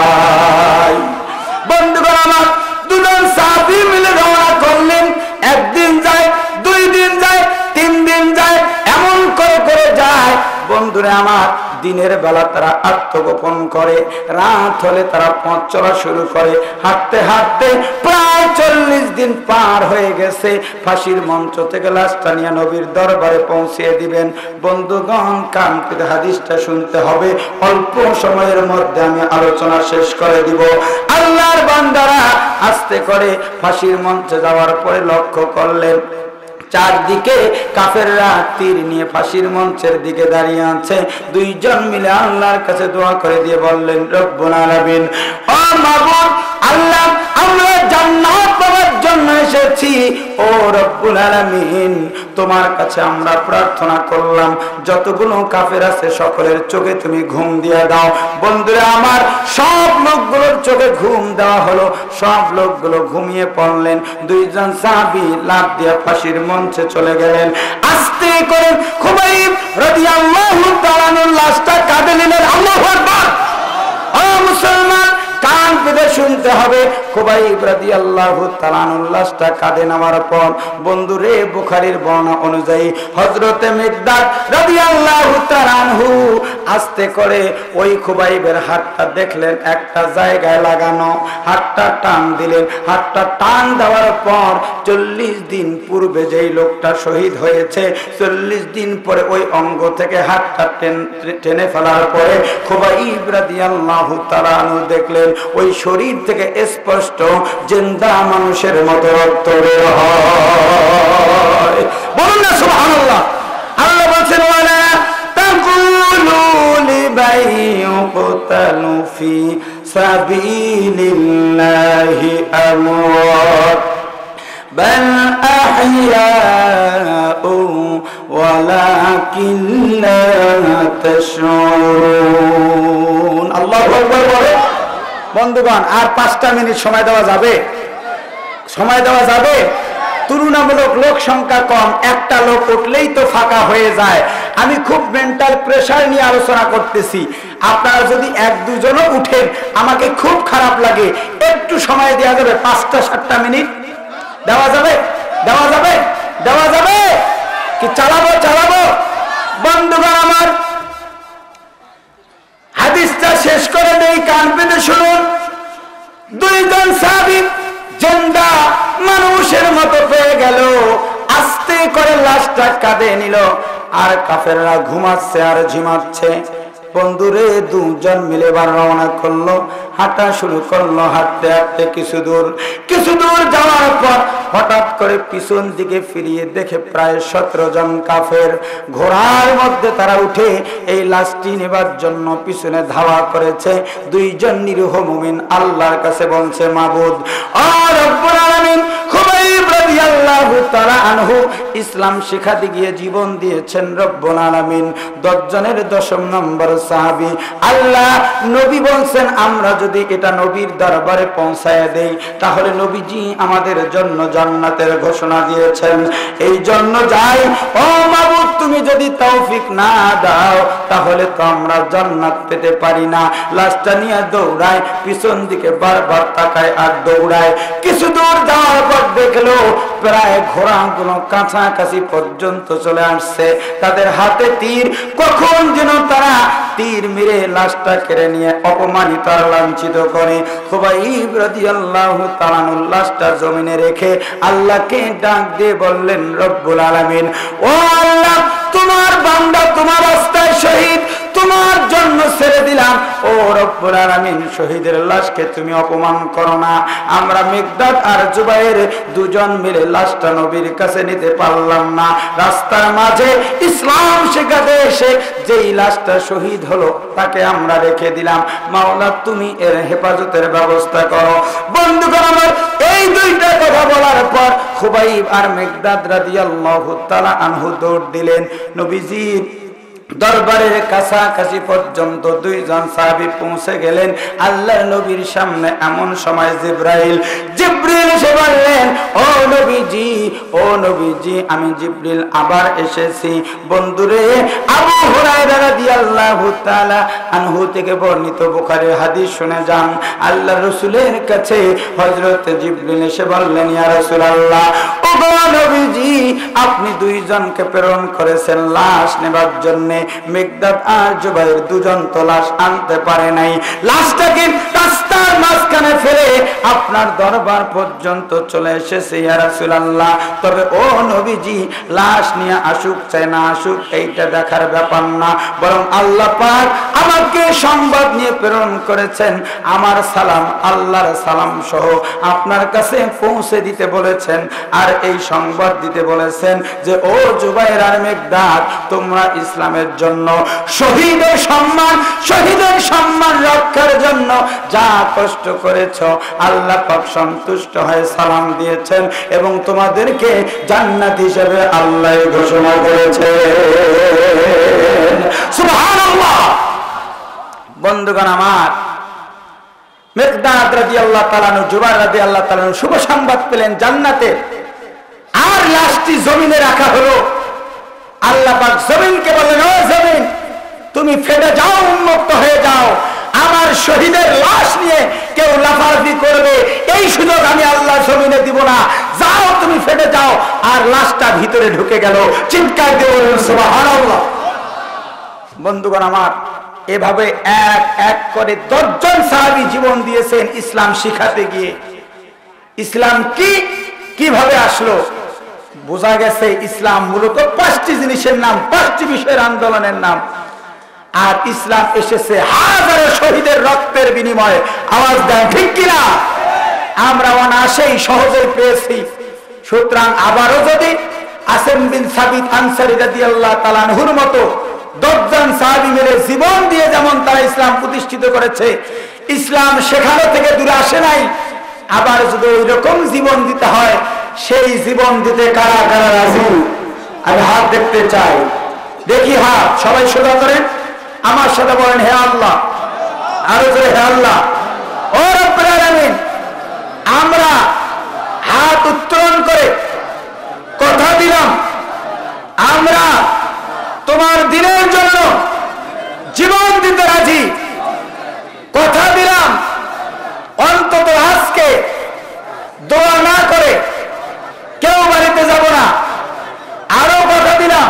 নাই। বন্ধুগণ আমার, দুজন সাহাবী মিলে রওনা করলেন। একদিন যায়, দুই দিন যায়, তিন দিন যায়, এমন করে করে যায়। বন্ধুরা আমার, দিনের বেলা তারা আত্মগোপন করে, রাত হলে তারা পথ চলা শুরু করে। হাঁটতে হাঁটতে প্রায় চল্লিশ দিন পার হয়ে গেছে। ফাঁসির মঞ্চ থেকে লাশটা নিয়ে নবীর দরবারে পৌঁছিয়ে দিবেন। বন্ধুগণ, কান পেতে হাদিসটা শুনতে হবে, অল্প সময়ের মধ্যে আমি আলোচনা শেষ করে দিব। আল্লাহর বান্দারা আস্তে করে ফাঁসির মঞ্চে যাওয়ার পরে লক্ষ্য করলেন চারদিকে কাফেররা তীর নিয়ে ফাঁসির মঞ্চের দিকে দাঁড়িয়ে আছে। দুইজন মিলে আল্লাহর কাছে দোয়া করে দিয়ে বললেন, রব্বুল আলামিন, ও মাবুদ আল্লাহ, আমরা জান্নাত পাওয়ার জন্য এসেছি। ও রব্বুল আলামিন, তোমার কাছে আমরা প্রার্থনা করলাম, যতগুলো কাফের আছে সকলের চোখে তুমি ঘুম দিয়ে দাও। বন্ধুরা আমার, সব লোকগুলোর চোখে ঘুম দেওয়া হলো, সব লোকগুলো ঘুমিয়ে পড়লেন। দুইজন সাহাবী লাফ দিয়ে ফাঁসির মঞ্চে চলে গেলেন। আস্তে করে খুবাইব রাদিয়াল্লাহু তাআলা আনহুর লাশটা কাঁধে নিলেন। আল্লাহু আকবার! ও মুসলমান, কান পেতে শুনতে হবে। খুবাইব রাদিয়াল্লাহু তাআলা আনহুর লাশটা কাঁধে নামার পর, বন্ধুরে, বুখারীর বর্ণনা অনুযায়ী হযরতে মিকদাদ রাদিয়াল্লাহু তাআলা আনহু আস্তে করে ওই খুবাইবের হাতটা দেখলেন একটা জায়গায় লাগানো। হাতটা টান দিলেন। হাতটা টান দেওয়ার পর চল্লিশ দিন পূর্বে যেই লোকটা শহীদ হয়েছে, চল্লিশ দিন পরে ওই অঙ্গ থেকে হাতটা টেনে ফেলার পরে খুবাইব রাদিয়াল্লাহু তাআলা আনহু দেখলেন ওই শরীর থেকে স্পষ্ট জিন্দা মানুষের মতো রক্ত বের হয়। বলুন না সুবহানাল্লাহ। আল্লাহ বলেন, ওয়ালা তাকুলু লিবাইয়ুকতালু ফি সাবিলিল্লাহি আমওয়াত বাল আহইয়াউ ওয়ালাকিন লা তাশউরুন। আল্লাহু আকবার বলে। বন্ধুগণ, আর পাঁচটা মিনিট সময় দেওয়া যাবে? সময় দেওয়া যাবে? তুলনামূলক লোক সংখ্যা কম, একটা লোক উঠলেই তো ফাঁকা হয়ে যায়। আমি খুব মেন্টাল প্রেসার নিয়ে আলোচনা করতেছি। আপনারা যদি এক দুজনও উঠেন আমাকে খুব খারাপ লাগে। একটু সময় দেওয়া যাবে? পাঁচটা সাতটা মিনিট দেওয়া যাবে? দেওয়া যাবে? কি চালাবো চালাবো বন্ধুগণ আমার, হাদিসটা শেষ করে দেই, কান পেতে শুনুন। দুইজন সাহাবী জিন্দা মানুষের মতো পেয়ে গেল, আস্তে করে লাশটা কাঁধে নিল, আর কাফেররা ঘুমাচ্ছে আর ঝিমাচ্ছে। বন্ধুরে দুজন মিলে বার রওনা করলো, হাঁটা শুরু করলো। হাঁটতে হাঁটতে কিছু দূর কিছু দূর যাওয়ার পর হঠাৎ করে পিছন দিকে ফিরিয়ে দেখে প্রায় সতেরো জন কাফের ঘোড়ার মধ্যে তারা উঠে এই লাশটি নেবার জন্য পিছনে ধাওয়া করেছে। দুইজন নিরীহ মুমিন আল্লাহর কাছে বলছে, মাবুদ ও রব্বুল আলামিন, খুবাইব রাদিয়াল্লাহু তাআলা আনহু ইসলাম শিখাতে গিয়ে জীবন দিয়েছেন রব্বুল আলামিন। দশ জনের দশম নম্বর সাহাবী। আল্লাহ নবী বলছেন, আমরা যদি এটা নবীর দরবারে পৌঁছায় দেই তাহলে নবীজি আমাদের জন্য জান্নাতের ঘোষণা দিয়েছেন। এই জন্য যাই, ও মাবুদ তুমি যদি তৌফিক না দাও তাহলে তো আমরা জান্নাত পেতে পারি না। লাশটা নিয়ে দৌড়ায়, পিছন দিকে বারবার তাকায় আর দৌড়ায়। কিছু দূর যাওয়ার পর দেখলো প্রায় ঘোড়াগুলো কাছাকাছি পর্যন্ত চলে আসছে, তাদের হাতে তীর। কখন যেন তারা তীর মেরে লাশটা কেড়ে নিয়ে অপমানিত আর লাঞ্ছিত করে। খুবাইব রাদিয়াল্লাহু তাআলা লাশটা জমিনে রেখে আল্লাহকে ডাক দিয়ে বললেন, রব্বুল আলামিন, ও আল্লাহ তোমার বান্দা তোমার রাস্তায় শহীদ, তোমার জন্য ছেড়ে দিলাম। ও রব্বুল আলামিন, শহীদের লাশকে তুমি অপমান করো না। আমরা মিকদাদ আর জুবাইর দুজন মিলে লাশটা নবীর কাছে নিতে পারলাম না। রাস্তার মাঝে ইসলাম শেখাতে এসে যেই লাশটা শহীদ হলো তাকে আমরা রেখে দিলাম। মাওলা তুমি এর হেফাজতের ব্যবস্থা করো। বন্ধুগণ আমার, এই দুইটা কথা বলার পর খুবাইব আর মিকদাদ রাদিয়াল্লাহু তাআলা আনহু দৌড় দিলেন নবীজির দরবারের কাছাকাছি পর্যন্ত। দুইজন সাহাবী পৌঁছে গেলেন আল্লাহর নবীর সামনে। এমন সময় জিবরাইল জিবরিল এসে বললেন, ও নবীজি ও নবীজি আমি জিবরিল আবার এসেছি। বন্ধুরে, আবু হুরায়রা রাদিয়াল্লাহু তাআলা আনহু থেকে বর্ণিত বুখারীর হাদিস শুনে যান। আল্লাহর রাসূলের কাছে হযরত জিবরিল এসে বললেন, ইয়া রাসূলুল্লাহ, ও নবীজি আপনি দুইজনকে প্রেরণ করেছেন লাশ নেবার জন্য। মিকদাদ আর জুবাইর দুজন তো লাশ আনতে পারে নাই, লাশটাকে রাস্তার মাঝখানে ফেলে আপনার দরবার পর্যন্ত চলে এসেছে ইয়া রাসূলুল্লাহ। তবে ও নবীজি, লাশ নিয়ে আসুক চাই না আসুক এইটা দেখার ব্যাপার না, বরং আল্লাহ পাক আমাকে সংবাদ নিয়ে প্রেরণ করেছেন, আমার সালাম আল্লাহর সালাম সহ আপনার কাছে পৌঁছে দিতে বলেছেন। আর এই সংবাদ দিতে বলেছেন যে, ও জুবাইর আর মিকদাদ, তোমরা ইসলামের জন্য শহীদের সম্মান শহীদের সম্মান রক্ষার জন্য যা কষ্ট করেছ আল্লাহ পাক সন্তুষ্ট হয়ে সালাম দিয়েছেন এবং তোমাদেরকে জান্নাত হিসেবে আল্লাহ ঘোষণা করেছে। সুবহানাল্লাহ। বন্ধুগণ আমার, মিকদাদ রাদিয়াল্লাহু তাআলা আনহু জুবাইর রাদিয়াল্লাহু তাআলা আনহু শুভ সংবাদ পেলেন জান্নাতের। আর লাশটি জমিনে রাখা হলো। আল্লাহ পাক জমিনকে বললেন, ও জমিন তুমি ফেটে যাও, উন্মুক্ত হয়ে যাও। আমার শহীদের লাশ নিয়ে কেউ লাফালাফি করবে এই সুযোগ আমি আল্লাহ জমিনে দিব না। যাও তুমি ফেটে যাও। আর লাশটা ভিতরে ঢুকে গেল। চিৎকার দিয়ে বললেন সুবহানাল্লাহ। বন্ধুগণ আমার, এভাবে এক এক করে দশজন সাহাবী জীবন দিয়েছেন ইসলাম শিখাতে গিয়ে। ইসলাম কি কিভাবে আসলো বোঝা গেছে। ইসলাম মূলত পাঁচটি জিনিসের নাম, পাঁচটি বিষয়ের আন্দোলনের নাম। আর ইসলাম এসেছে হাজারো শহীদের রক্তের বিনিময়ে। আওয়াজ দেন ঠিক কিনা? আমরা অনায়াসেই সহজেই পেয়েছি। সুতরাং আবারও যদি আসেম বিন সাবিত আনসারী রাদিয়াল্লাহু তাআলা আনহুর মতো দশজন সাহাবী মিলে জীবন দিয়ে যেমন তারা ইসলাম প্রতিষ্ঠিত করেছে, ইসলাম সেখানে থেকে দূরে আসে নাই। আবার যদি ওই রকম জীবন দিতে হয়, সেই জীবন দিতে কারা কারা রাজি? আমি হাত দেখতে চাই, দেখি হাত। সবাই সোজা করেন, আমার সাথে বলেন, হে আল্লাহ। আরো জোরে, হে আল্লাহ। ও রব্বুল আলামিন, আমরা হাত উত্তোলন করে কথা দিলাম আমরা তোমার দিনের জন্য জীবন দিতে রাজি। কথা দিলাম অন্তত আজকে দোয়া না করে কেউ বাড়িতে যাব না। আরো কথা দিলাম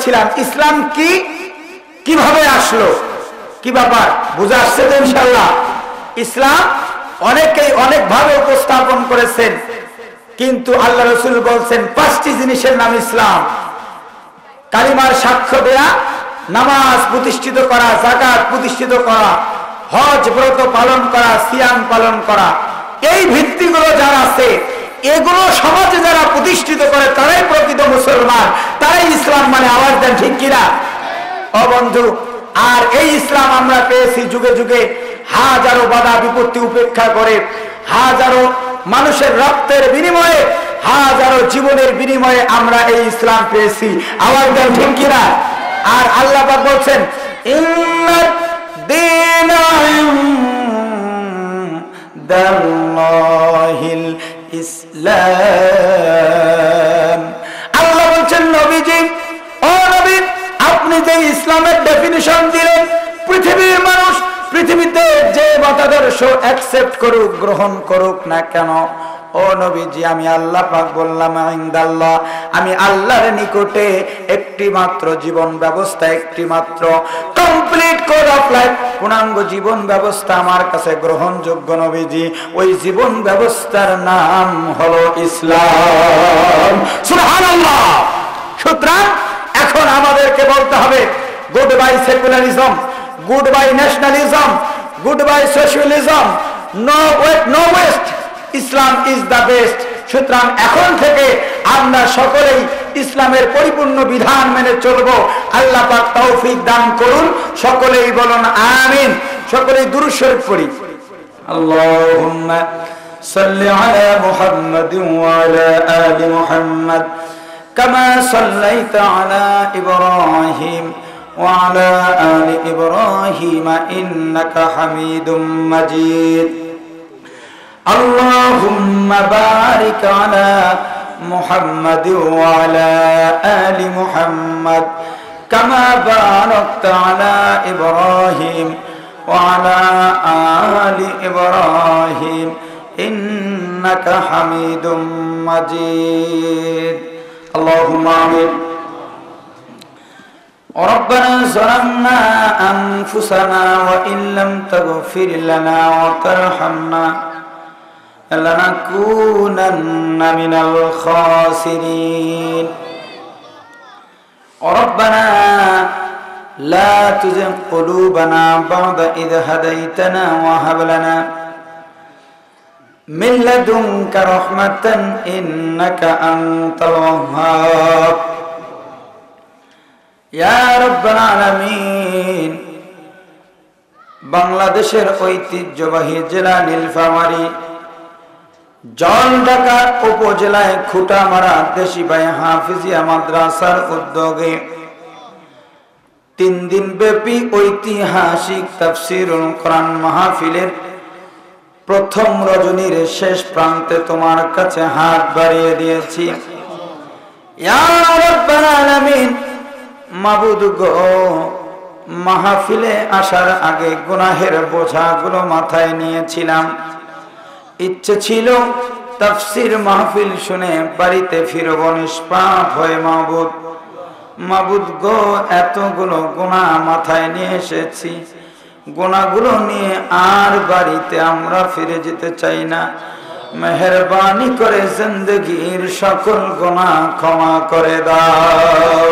করেছিলাম ইসলাম কি, কিভাবে আসলো, কি ব্যাপার বুঝে আসছে তো ইনশাআল্লাহ। ইসলাম অনেকেই অনেক ভাবে উপস্থাপন করেছেন, কিন্তু আল্লাহ রাসূল বলছেন পাঁচটি জিনিসের নাম ইসলাম। কালিমার সাক্ষ্য দেয়া, নামাজ প্রতিষ্ঠিত করা, যাকাত প্রতিষ্ঠিত করা, হজ ব্রত পালন করা, সিয়াম পালন করা, এই ভিত্তিগুলো যারা আছে এগুলো সমাজে যারা প্রতিষ্ঠিত করে তারাই প্রকৃত মুসলমান, তারাই ইসলাম মানে। আওয়াজ দেন ঠিক কিনা ও বন্ধু। আর এই ইসলাম আমরা পেয়েছি যুগে যুগে হাজারো বাধা বিপত্তি উপেক্ষা করে, হাজারো মানুষের রক্তের বিনিময়ে, হাজারো জীবনের বিনিময়ে আমরা এই ইসলাম পেয়েছি। আওয়াজ দেন ঠিক কিনা। আর আল্লাহ পাক বলছেন ইন্নাদ দীনা ইনদাল্লাহিল ইসলাম। আল্লাহ বলছেন নবীজি, ও নবী আপনি যে ইসলামের ডেফিনিশন দিলেন, পৃথিবীর মানুষ পৃথিবীতে যে মতাদর্শ অ্যাকসেপ্ট করুক, গ্রহণ করুক না কেন, ও নবীজি আমি আল্লাহ পাক বললাম ইনদাল্লাহ, আমি আল্লাহর নিকটে একটি মাত্র জীবন ব্যবস্থা, একটি মাত্র কমপ্লিট কোড অফ লাইফ, পূর্ণাঙ্গ জীবন ব্যবস্থা আমার কাছে গ্রহণযোগ্য নবীজি। ওই জীবন ব্যবস্থার নাম হলো ইসলাম। সুবহানাল্লাহ। সুতরাং এখন আমাদেরকে বলতে হবে goodbye secularism, goodbye nationalism, goodbye socialism, no wait no waste, Islam is the best. সুতরাং এখন থেকে আমরা সকলেই ইসলামের পরিপূর্ণ বিধান মেনে চলব। আল্লাহ পাক তৌফিক দান করুন। সকলেই বলুন আমিন। সকলেই দুরূদ শরীফ পড়ি। আল্লাহুম্মা সাল্লি আলা মুহাম্মাদিন ওয়া আলা আলি মুহাম্মাদ কামা সাল্লাইতা আলা ইব্রাহিম ওয়া আলা আলি ইব্রাহিম ইন্নাকা হামিদুম মাজিদ। اللهم بارك على محمد وعلى آل محمد كما باركت على إبراهيم وعلى آل إبراهيم إنك حميد مجيد اللهم آمين ربنا ظلمنا أنفسنا وإن لم تغفر لنا وترحمنا لنكونن من الخاسرين ربنا لا تزغ قلوبنا بعد إذ هديتنا وهب لنا من لدنك رحمة إنك أنت الوهاب يا رب العالمين বাংলাদেশের ঐতিহ্যবাহী জেলা নীলফামারী জলঢাকা উপজেলায় খুঁটামারা দেশিবাই হাফিজিয়া মাদ্রাসার উদ্যোগে তিন দিন ব্যাপী ঐতিহাসিক তাফসীরুল কোরআন মাহফিলের প্রথম রজনীর শেষ প্রান্তে তোমার কাছে হাত বাড়িয়ে দিয়েছি। ইয়া রাব্বাল আলামিন, মাবুদ গো, মাহফিলে আসার আগে গুনাহের বোঝাগুলো মাথায় নিয়েছিলাম। ইচ্ছে ছিল তাফসীর মাহফিল শুনে বাড়িতে ফিরব নিষ্পাপ হয়ে। মাবুদ মাবুদ গো, এতগুলো গুনাহ মাথায় নিয়ে এসেছি, গুনাহগুলো নিয়ে আর বাড়িতে আমরা ফিরে যেতে চাই না। মেহেরবানি করে জিন্দেগীর সকল গুনাহ ক্ষমা করে দাও।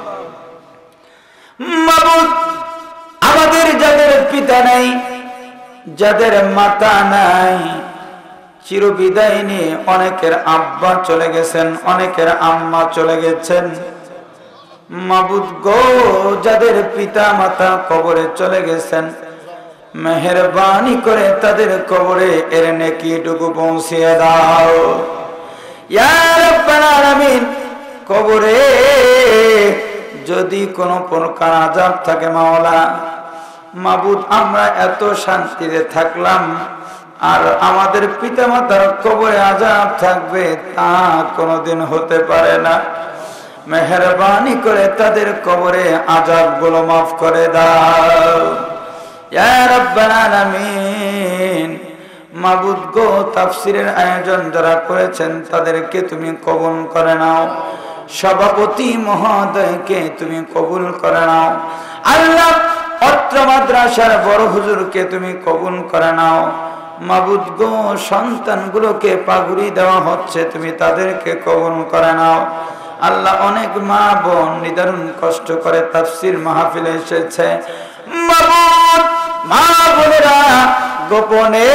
মাবুদ, আমাদের যাদের পিতা নাই, যাদের মাতা নাই, চিরবিদায় নিয়ে অনেকের আব্বা চলে গেছেন, অনেকের আম্মা চলে গেছেন। মাবুদ গো, যাদের পিতা মাতা কবরে চলে গেছেন, মেহেরবানি করে তাদের কবরে এর নেকিটুকু পৌঁছিয়ে দাও। ইয়া রাব্বাল আলামিন, কবরে যদি কোনো প্রকার আযাব থাকে মাওলা, মাবুদ আমরা এত শান্তিতে থাকলাম, আর আমাদের পিতা মাতার কবরে আযাব থাকবে তা কোনোদিন হতে পারে না। মেহেরবানি করে তাদের কবরে আযাবগুলো মাফ করে দাও। ইয়া রাব্বাল আলামিন, মাবুদ গো, তাফসীরের আয়োজন যারা করেছেন তাদেরকে তুমি কবুল করে নাও। সভাপতি মহোদয়কে তুমি কবুল করে নাও। আল্লাহ অত্র মাদ্রাসার বড় হুজুরকে তুমি কবুল করে নাও। মাবুদ গো, সন্তানগুলোকে পাগুড়ি দেওয়া হচ্ছে, তুমি তাদেরকে কবুল করে নাও। আল্লাহ অনেক মা বোন নিদারুণ কষ্ট করে তাফসীর মাহফিলে এসেছে। মাবুদ, মা বোনেরা গোপনে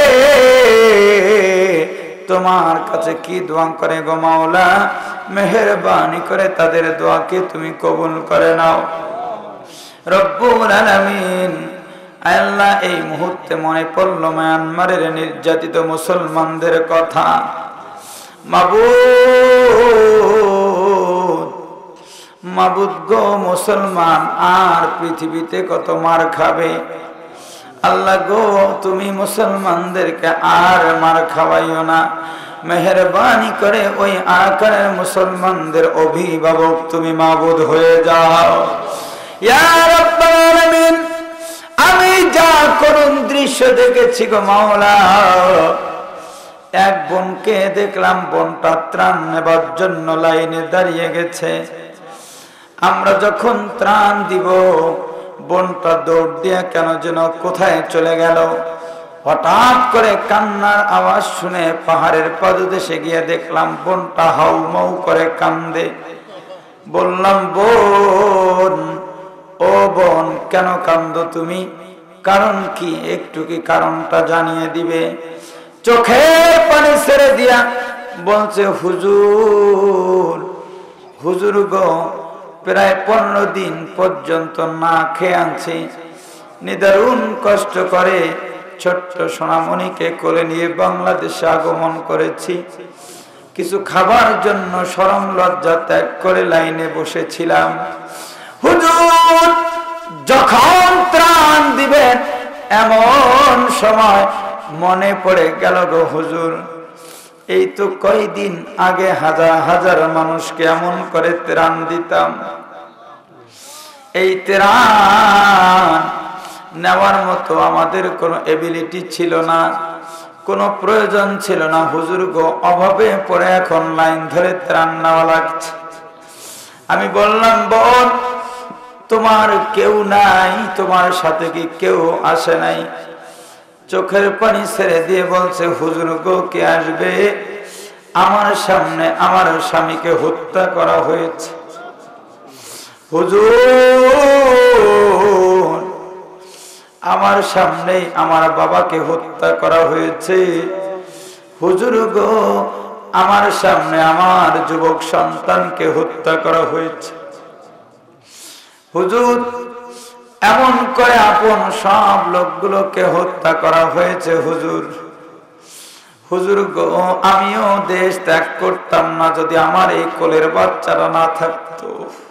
তোমার কাছে কি দোয়া করে গো মাওলা, মেহেরবানি করে তাদের দোয়াকে তুমি কবুল করে নাও। রব্বুল আলামিন, আল্লাহ এই মুহূর্তে মনে পড়ল মায়ানমারের নির্যাতিত মুসলমানদের কথা। মাবুদ, মাবুদ গো, মুসলমান আর পৃথিবীতে কত মার খাবে। আল্লাহ গো, তুমি মুসলমানদেরকে আর মার খাওয়াইও না। মেহেরবানি করে ওই আকারের মুসলমানদের অভিভাবক তুমি মাবুদ হয়ে যাও। ইয়া রাব্বাল আলামিন, আমি যা করুণ দৃশ্য দেখেছি গো মাওলা। এক বোনকে দেখলাম, বোনটা ত্রাণ নেবার জন্য লাইনে দাঁড়িয়ে গেছে। আমরা যখন ত্রাণ দিব, বোনটা দৌড় দিয়ে কেন যেন কোথায় চলে গেল। হঠাৎ করে কান্নার আওয়াজ শুনে পাহাড়ের পাদদেশে গিয়ে দেখলাম বোনটা হাউমাউ করে কান্দে। বললাম, বোন, ও বোন, কেন কান্দো তুমি? কারণ কি? একটু কি কারণটা জানিয়ে দিবে? চোখের পানি ছেড়ে দিয়া বলছে, হুজুর, হুজুর গো, প্রায় পনেরো দিন পর্যন্ত না খেয়ে আনছি। নিদারুণ কষ্ট করে ছোট্ট সোনামণিকে কোলে নিয়ে বাংলাদেশে আগমন করেছি। কিছু খাবার জন্য শরম লজ্জা ত্যাগ করে লাইনে বসেছিলাম। হুজুর, যখন ত্রাণ দিবেন এমন সময় মনে পড়ে গেল গো হুজুর, এই তো কয়দিন আগে হাজার হাজার মানুষকে এমন করে ত্রাণ দিতাম। এই ত্রাণ নেওয়ার মতো আমাদের কোনো এবিলিটি ছিল না, কোনো প্রয়োজন ছিল না। হুজুর গো, অভাবে পড়ে এখন লাইন ধরে ত্রাণ নেওয়া লাগছে। আমি বললাম, বোন, তোমার কেউ নাই? তোমার সাথে কি কেউ আসে নাই? চোখের পানি ছেড়ে দিয়ে বলছে, হুজুর গো, কে আসবে? আমার সামনে আমার স্বামীকে হত্যা করা হয়েছে। হুজুর, আমার সামনেই আমার বাবাকে হত্যা করা হয়েছে। হুজুর গো, আমার সামনে আমার যুবক সন্তানকে হত্যা করা হয়েছে। হুজুর, এমন করে আপন সব লোকগুলোকে হত্যা করা হয়েছে। হুজুর, হুজুর গো, আমিও দেশ ত্যাগ করতাম না যদি আমার এই কোলের বাচ্চারা না থাকতো।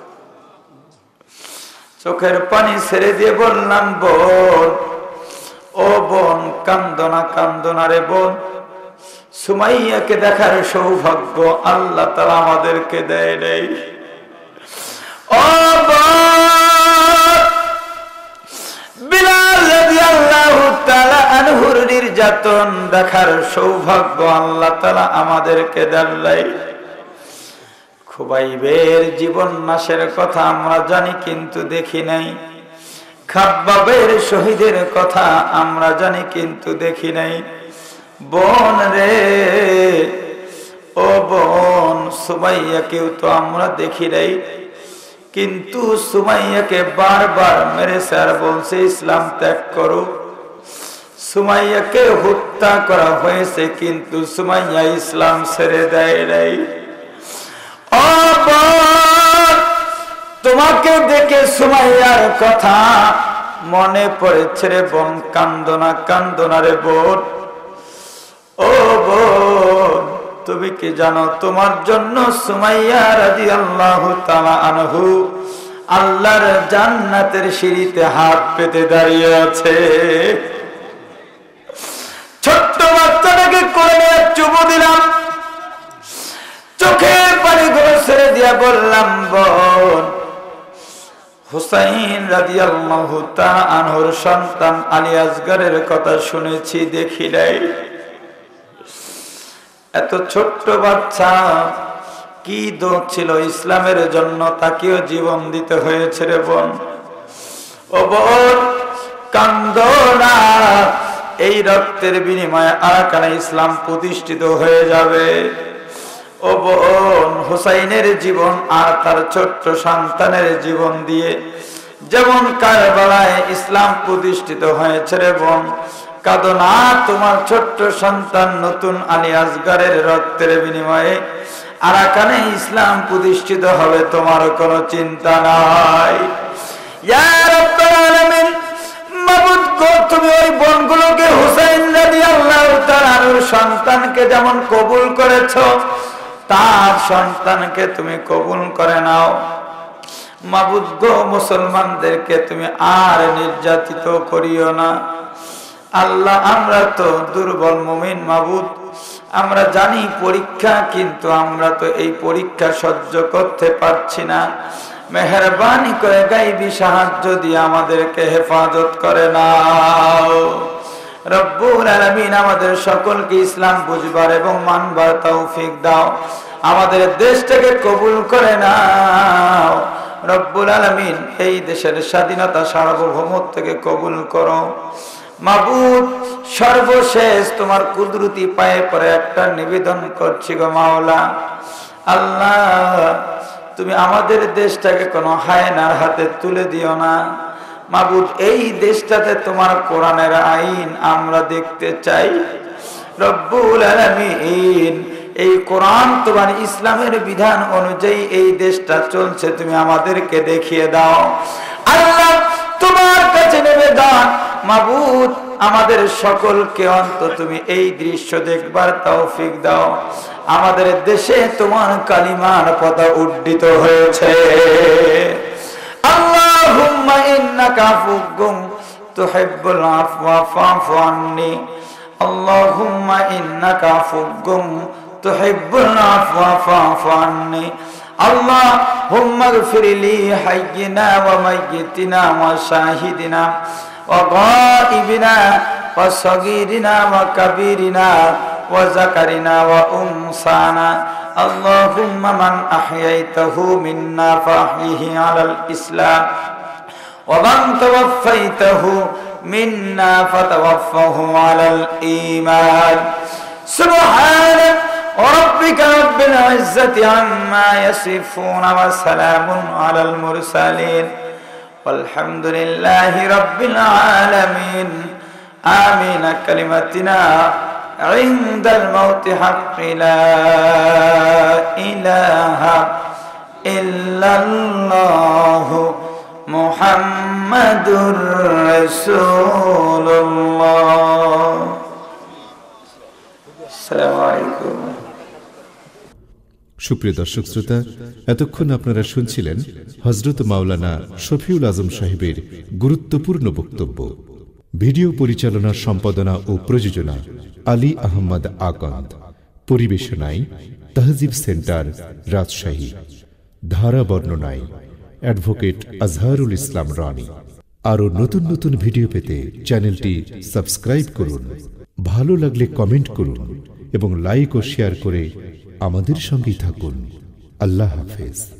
চোখের পানি ছেড়ে দিয়ে বললাম, বোন, ও বোন, কান্দনা কান্দনা রে বোন। সুমাইয়াকে দেখার সৌভাগ্য আল্লাহ তাআলা আমাদেরকে দেয় নাই। ও বোন, বিলাল রাদিয়াল্লাহু তাআলা আনহুর নির্যাতন দেখার সৌভাগ্য আল্লাহ তাআলা আমাদেরকে দেন নাই। খুবাইবের জীবন নাশের কথা আমরা জানি, কিন্তু দেখি নাই। খাব্বাবের শহীদের কথা আমরা জানি, কিন্তু দেখি নাই। বোন রে, ও বোন, সুমাইয়াকেও তো আমরা দেখি নাই, কিন্তু সুমাইয়াকে বারবার মেরেছে আর বলছে ইসলাম ত্যাগ করো। সুমাইয়াকে হত্যা করা হয়েছে, কিন্তু সুমাইয়া ইসলাম ছেড়ে দেয় নাই। ও বোন, তোমাকে দেখে সুমাইয়ার কথা মনে পড়েছে রে বোন। কান্দনা কান্দনা রে বোন। ও বোন, তুমি কি জানো তোমার জন্য সুমাইয়া রাদিয়াল্লাহু তাআলা আনহু আল্লাহর জান্নাতের সিঁড়িতে হাত পেতে দাঁড়িয়ে আছে। ছোট্ট বাচ্চাটাকে কোলে চুমু দিলাম, চোখের পানি গুলো ছেড়ে দিয়া বললাম, বোন, হুসাইন রাদিয়াল্লাহু তাআলা আনহুর সন্তান আলী আসগরের কথা শুনেছি, দেখি নাই। এত ছোট্ট বাচ্চা কি দোষ ছিল ইসলামের জন্য, তাকেও জীবন দিতে হয়েছে রে বোন। ও বোন কান্দো না, এই রক্তের বিনিময়ে আরাকানে ইসলাম প্রতিষ্ঠিত হয়ে যাবে। ও বোন হুসাইনের জীবন আর তার ছোট্ট সন্তানের জীবন দিয়ে যেমন কারবালায় ইসলাম প্রতিষ্ঠিত হয়েছে রে বোন, কাঁদো না, তোমার ছোট্ট সন্তান নতুন আলী আসগরের রক্তের বিনিময়ে আরাকানে ইসলাম প্রতিষ্ঠিত হবে, তোমার কোনো চিন্তা নাই। ইয়া রাব্বুল আলামিন, মাবুদ গো, তুমি ওই বোনগুলোকে হুসাইন রাদিয়াল্লাহু তাআলা আনহুর সন্তানকে যেমন কবুল করেছো, তার সন্তানকে তুমি কবুল করে নাও। মাবুদ গো, মুসলমানদেরকে তুমি আর নির্যাতিত করিও না। আল্লাহ, আমরা তো দুর্বল মুমিন মাবুদ, আমরা জানি পরীক্ষা, কিন্তু আমরা তো এই পরীক্ষা সহ্য করতে পারছি না। মেহেরবানি করে গাইবি সাহায্য দিয়ে আমাদেরকে হেফাজত করে নাও। রব্বুল আলামিন, আমাদের সকলকে ইসলাম বুঝবার এবং মানবার তৌফিক দাও। আমাদের দেশটাকে কবুল করে নাও রব্বুল আলামিন। এই দেশের স্বাধীনতা সার্বভৌমত্বকে কবুল করো মাবুদ। সর্বশেষ তোমার কুদরতি পায়ে পরে একটা নিবেদন করছি গো মাওলা। আল্লাহ, তুমি আমাদের দেশটাকে কোনো হায়নার হাতে তুলে দিও না মাবুদ। এই দেশটাতে তোমার কোরআনের আইন আমরা দেখতে চাই রব্বুল আলামিন। এই কোরআন তোমার ইসলামের বিধান অনুযায়ী এই দেশটা চলছে, তুমি আমাদেরকে দেখিয়ে দাও আল্লাহ। তোমার কাছে নিবেদন মাবুদ, আমাদের সকলকে অন্তত তুমি এই দৃশ্য দেখবার তৌফিক দাও। আমাদের দেশে তোমার কালিমার পতাকা উড্ডিত হয়েছে। আল্লাহুম্মা ইন্নাকা আফুউন তুহিব্বুল আফওয়া ফা'ফু আন্নি। আল্লাহুম্মা ইন্নাকা আফুউন তুহিব্বুল আফওয়া ফা'ফু আন্নি। আল্লাহুম্মা ইগফির লি হাইয়িনা ওয়া মাইয়িতিনা ওয়া শাহিদিনা ওয়া গায়িবিনা ওয়া সাগীরিনা ওয়া কাবীরিনা ওয়া যাকারিনা ওয়া উনসানা। আল্লাহুম্মা মান আহইয়াইতাহু মিন্না ফাহইহি আলাল ইসলাম ওয়া মান তাওয়াফফাইতাহু মিন্না ফাতাওয়াফফাহু আলাল ঈমান। সুবহান রাব্বিকা রাব্বিল ইজ্জাতি আম্মা ইয়াসিফুন ওয়া সালামুন আলাল মুরসালিন ওয়ালহামদুলিল্লাহি রাব্বিল আলামিন। আমিন। কালিমাতিনা ইনদাল মাউতি হাক্কি লা ইলাহা ইল্লাল্লাহু মুহাম্মাদুর রাসূলুল্লাহ। আসসালামু আলাইকুম। সুপ্রিয় দর্শক শ্রোতা, এতক্ষণ আপনারা শুনছিলেন হযরত মাওলানা শফিউল আজম সাহেবের গুরুত্বপূর্ণ বক্তব্য। ভিডিও পরিচালনা, সম্পাদনা ও প্রযোজনা আলী আহমদ আকন্দ। পরিবেশনায় তাহজিব সেন্টার, রাজশাহী। ধারা বর্ণনায় অ্যাডভোকেট আজহারুল ইসলাম রানী। আরও নতুন নতুন ভিডিও পেতে চ্যানেলটি সাবস্ক্রাইব করুন। ভালো লাগলে কমেন্ট করুন এবং লাইক ও শেয়ার করে আমাদের সঙ্গেই থাকুন। আল্লাহ হাফেজ।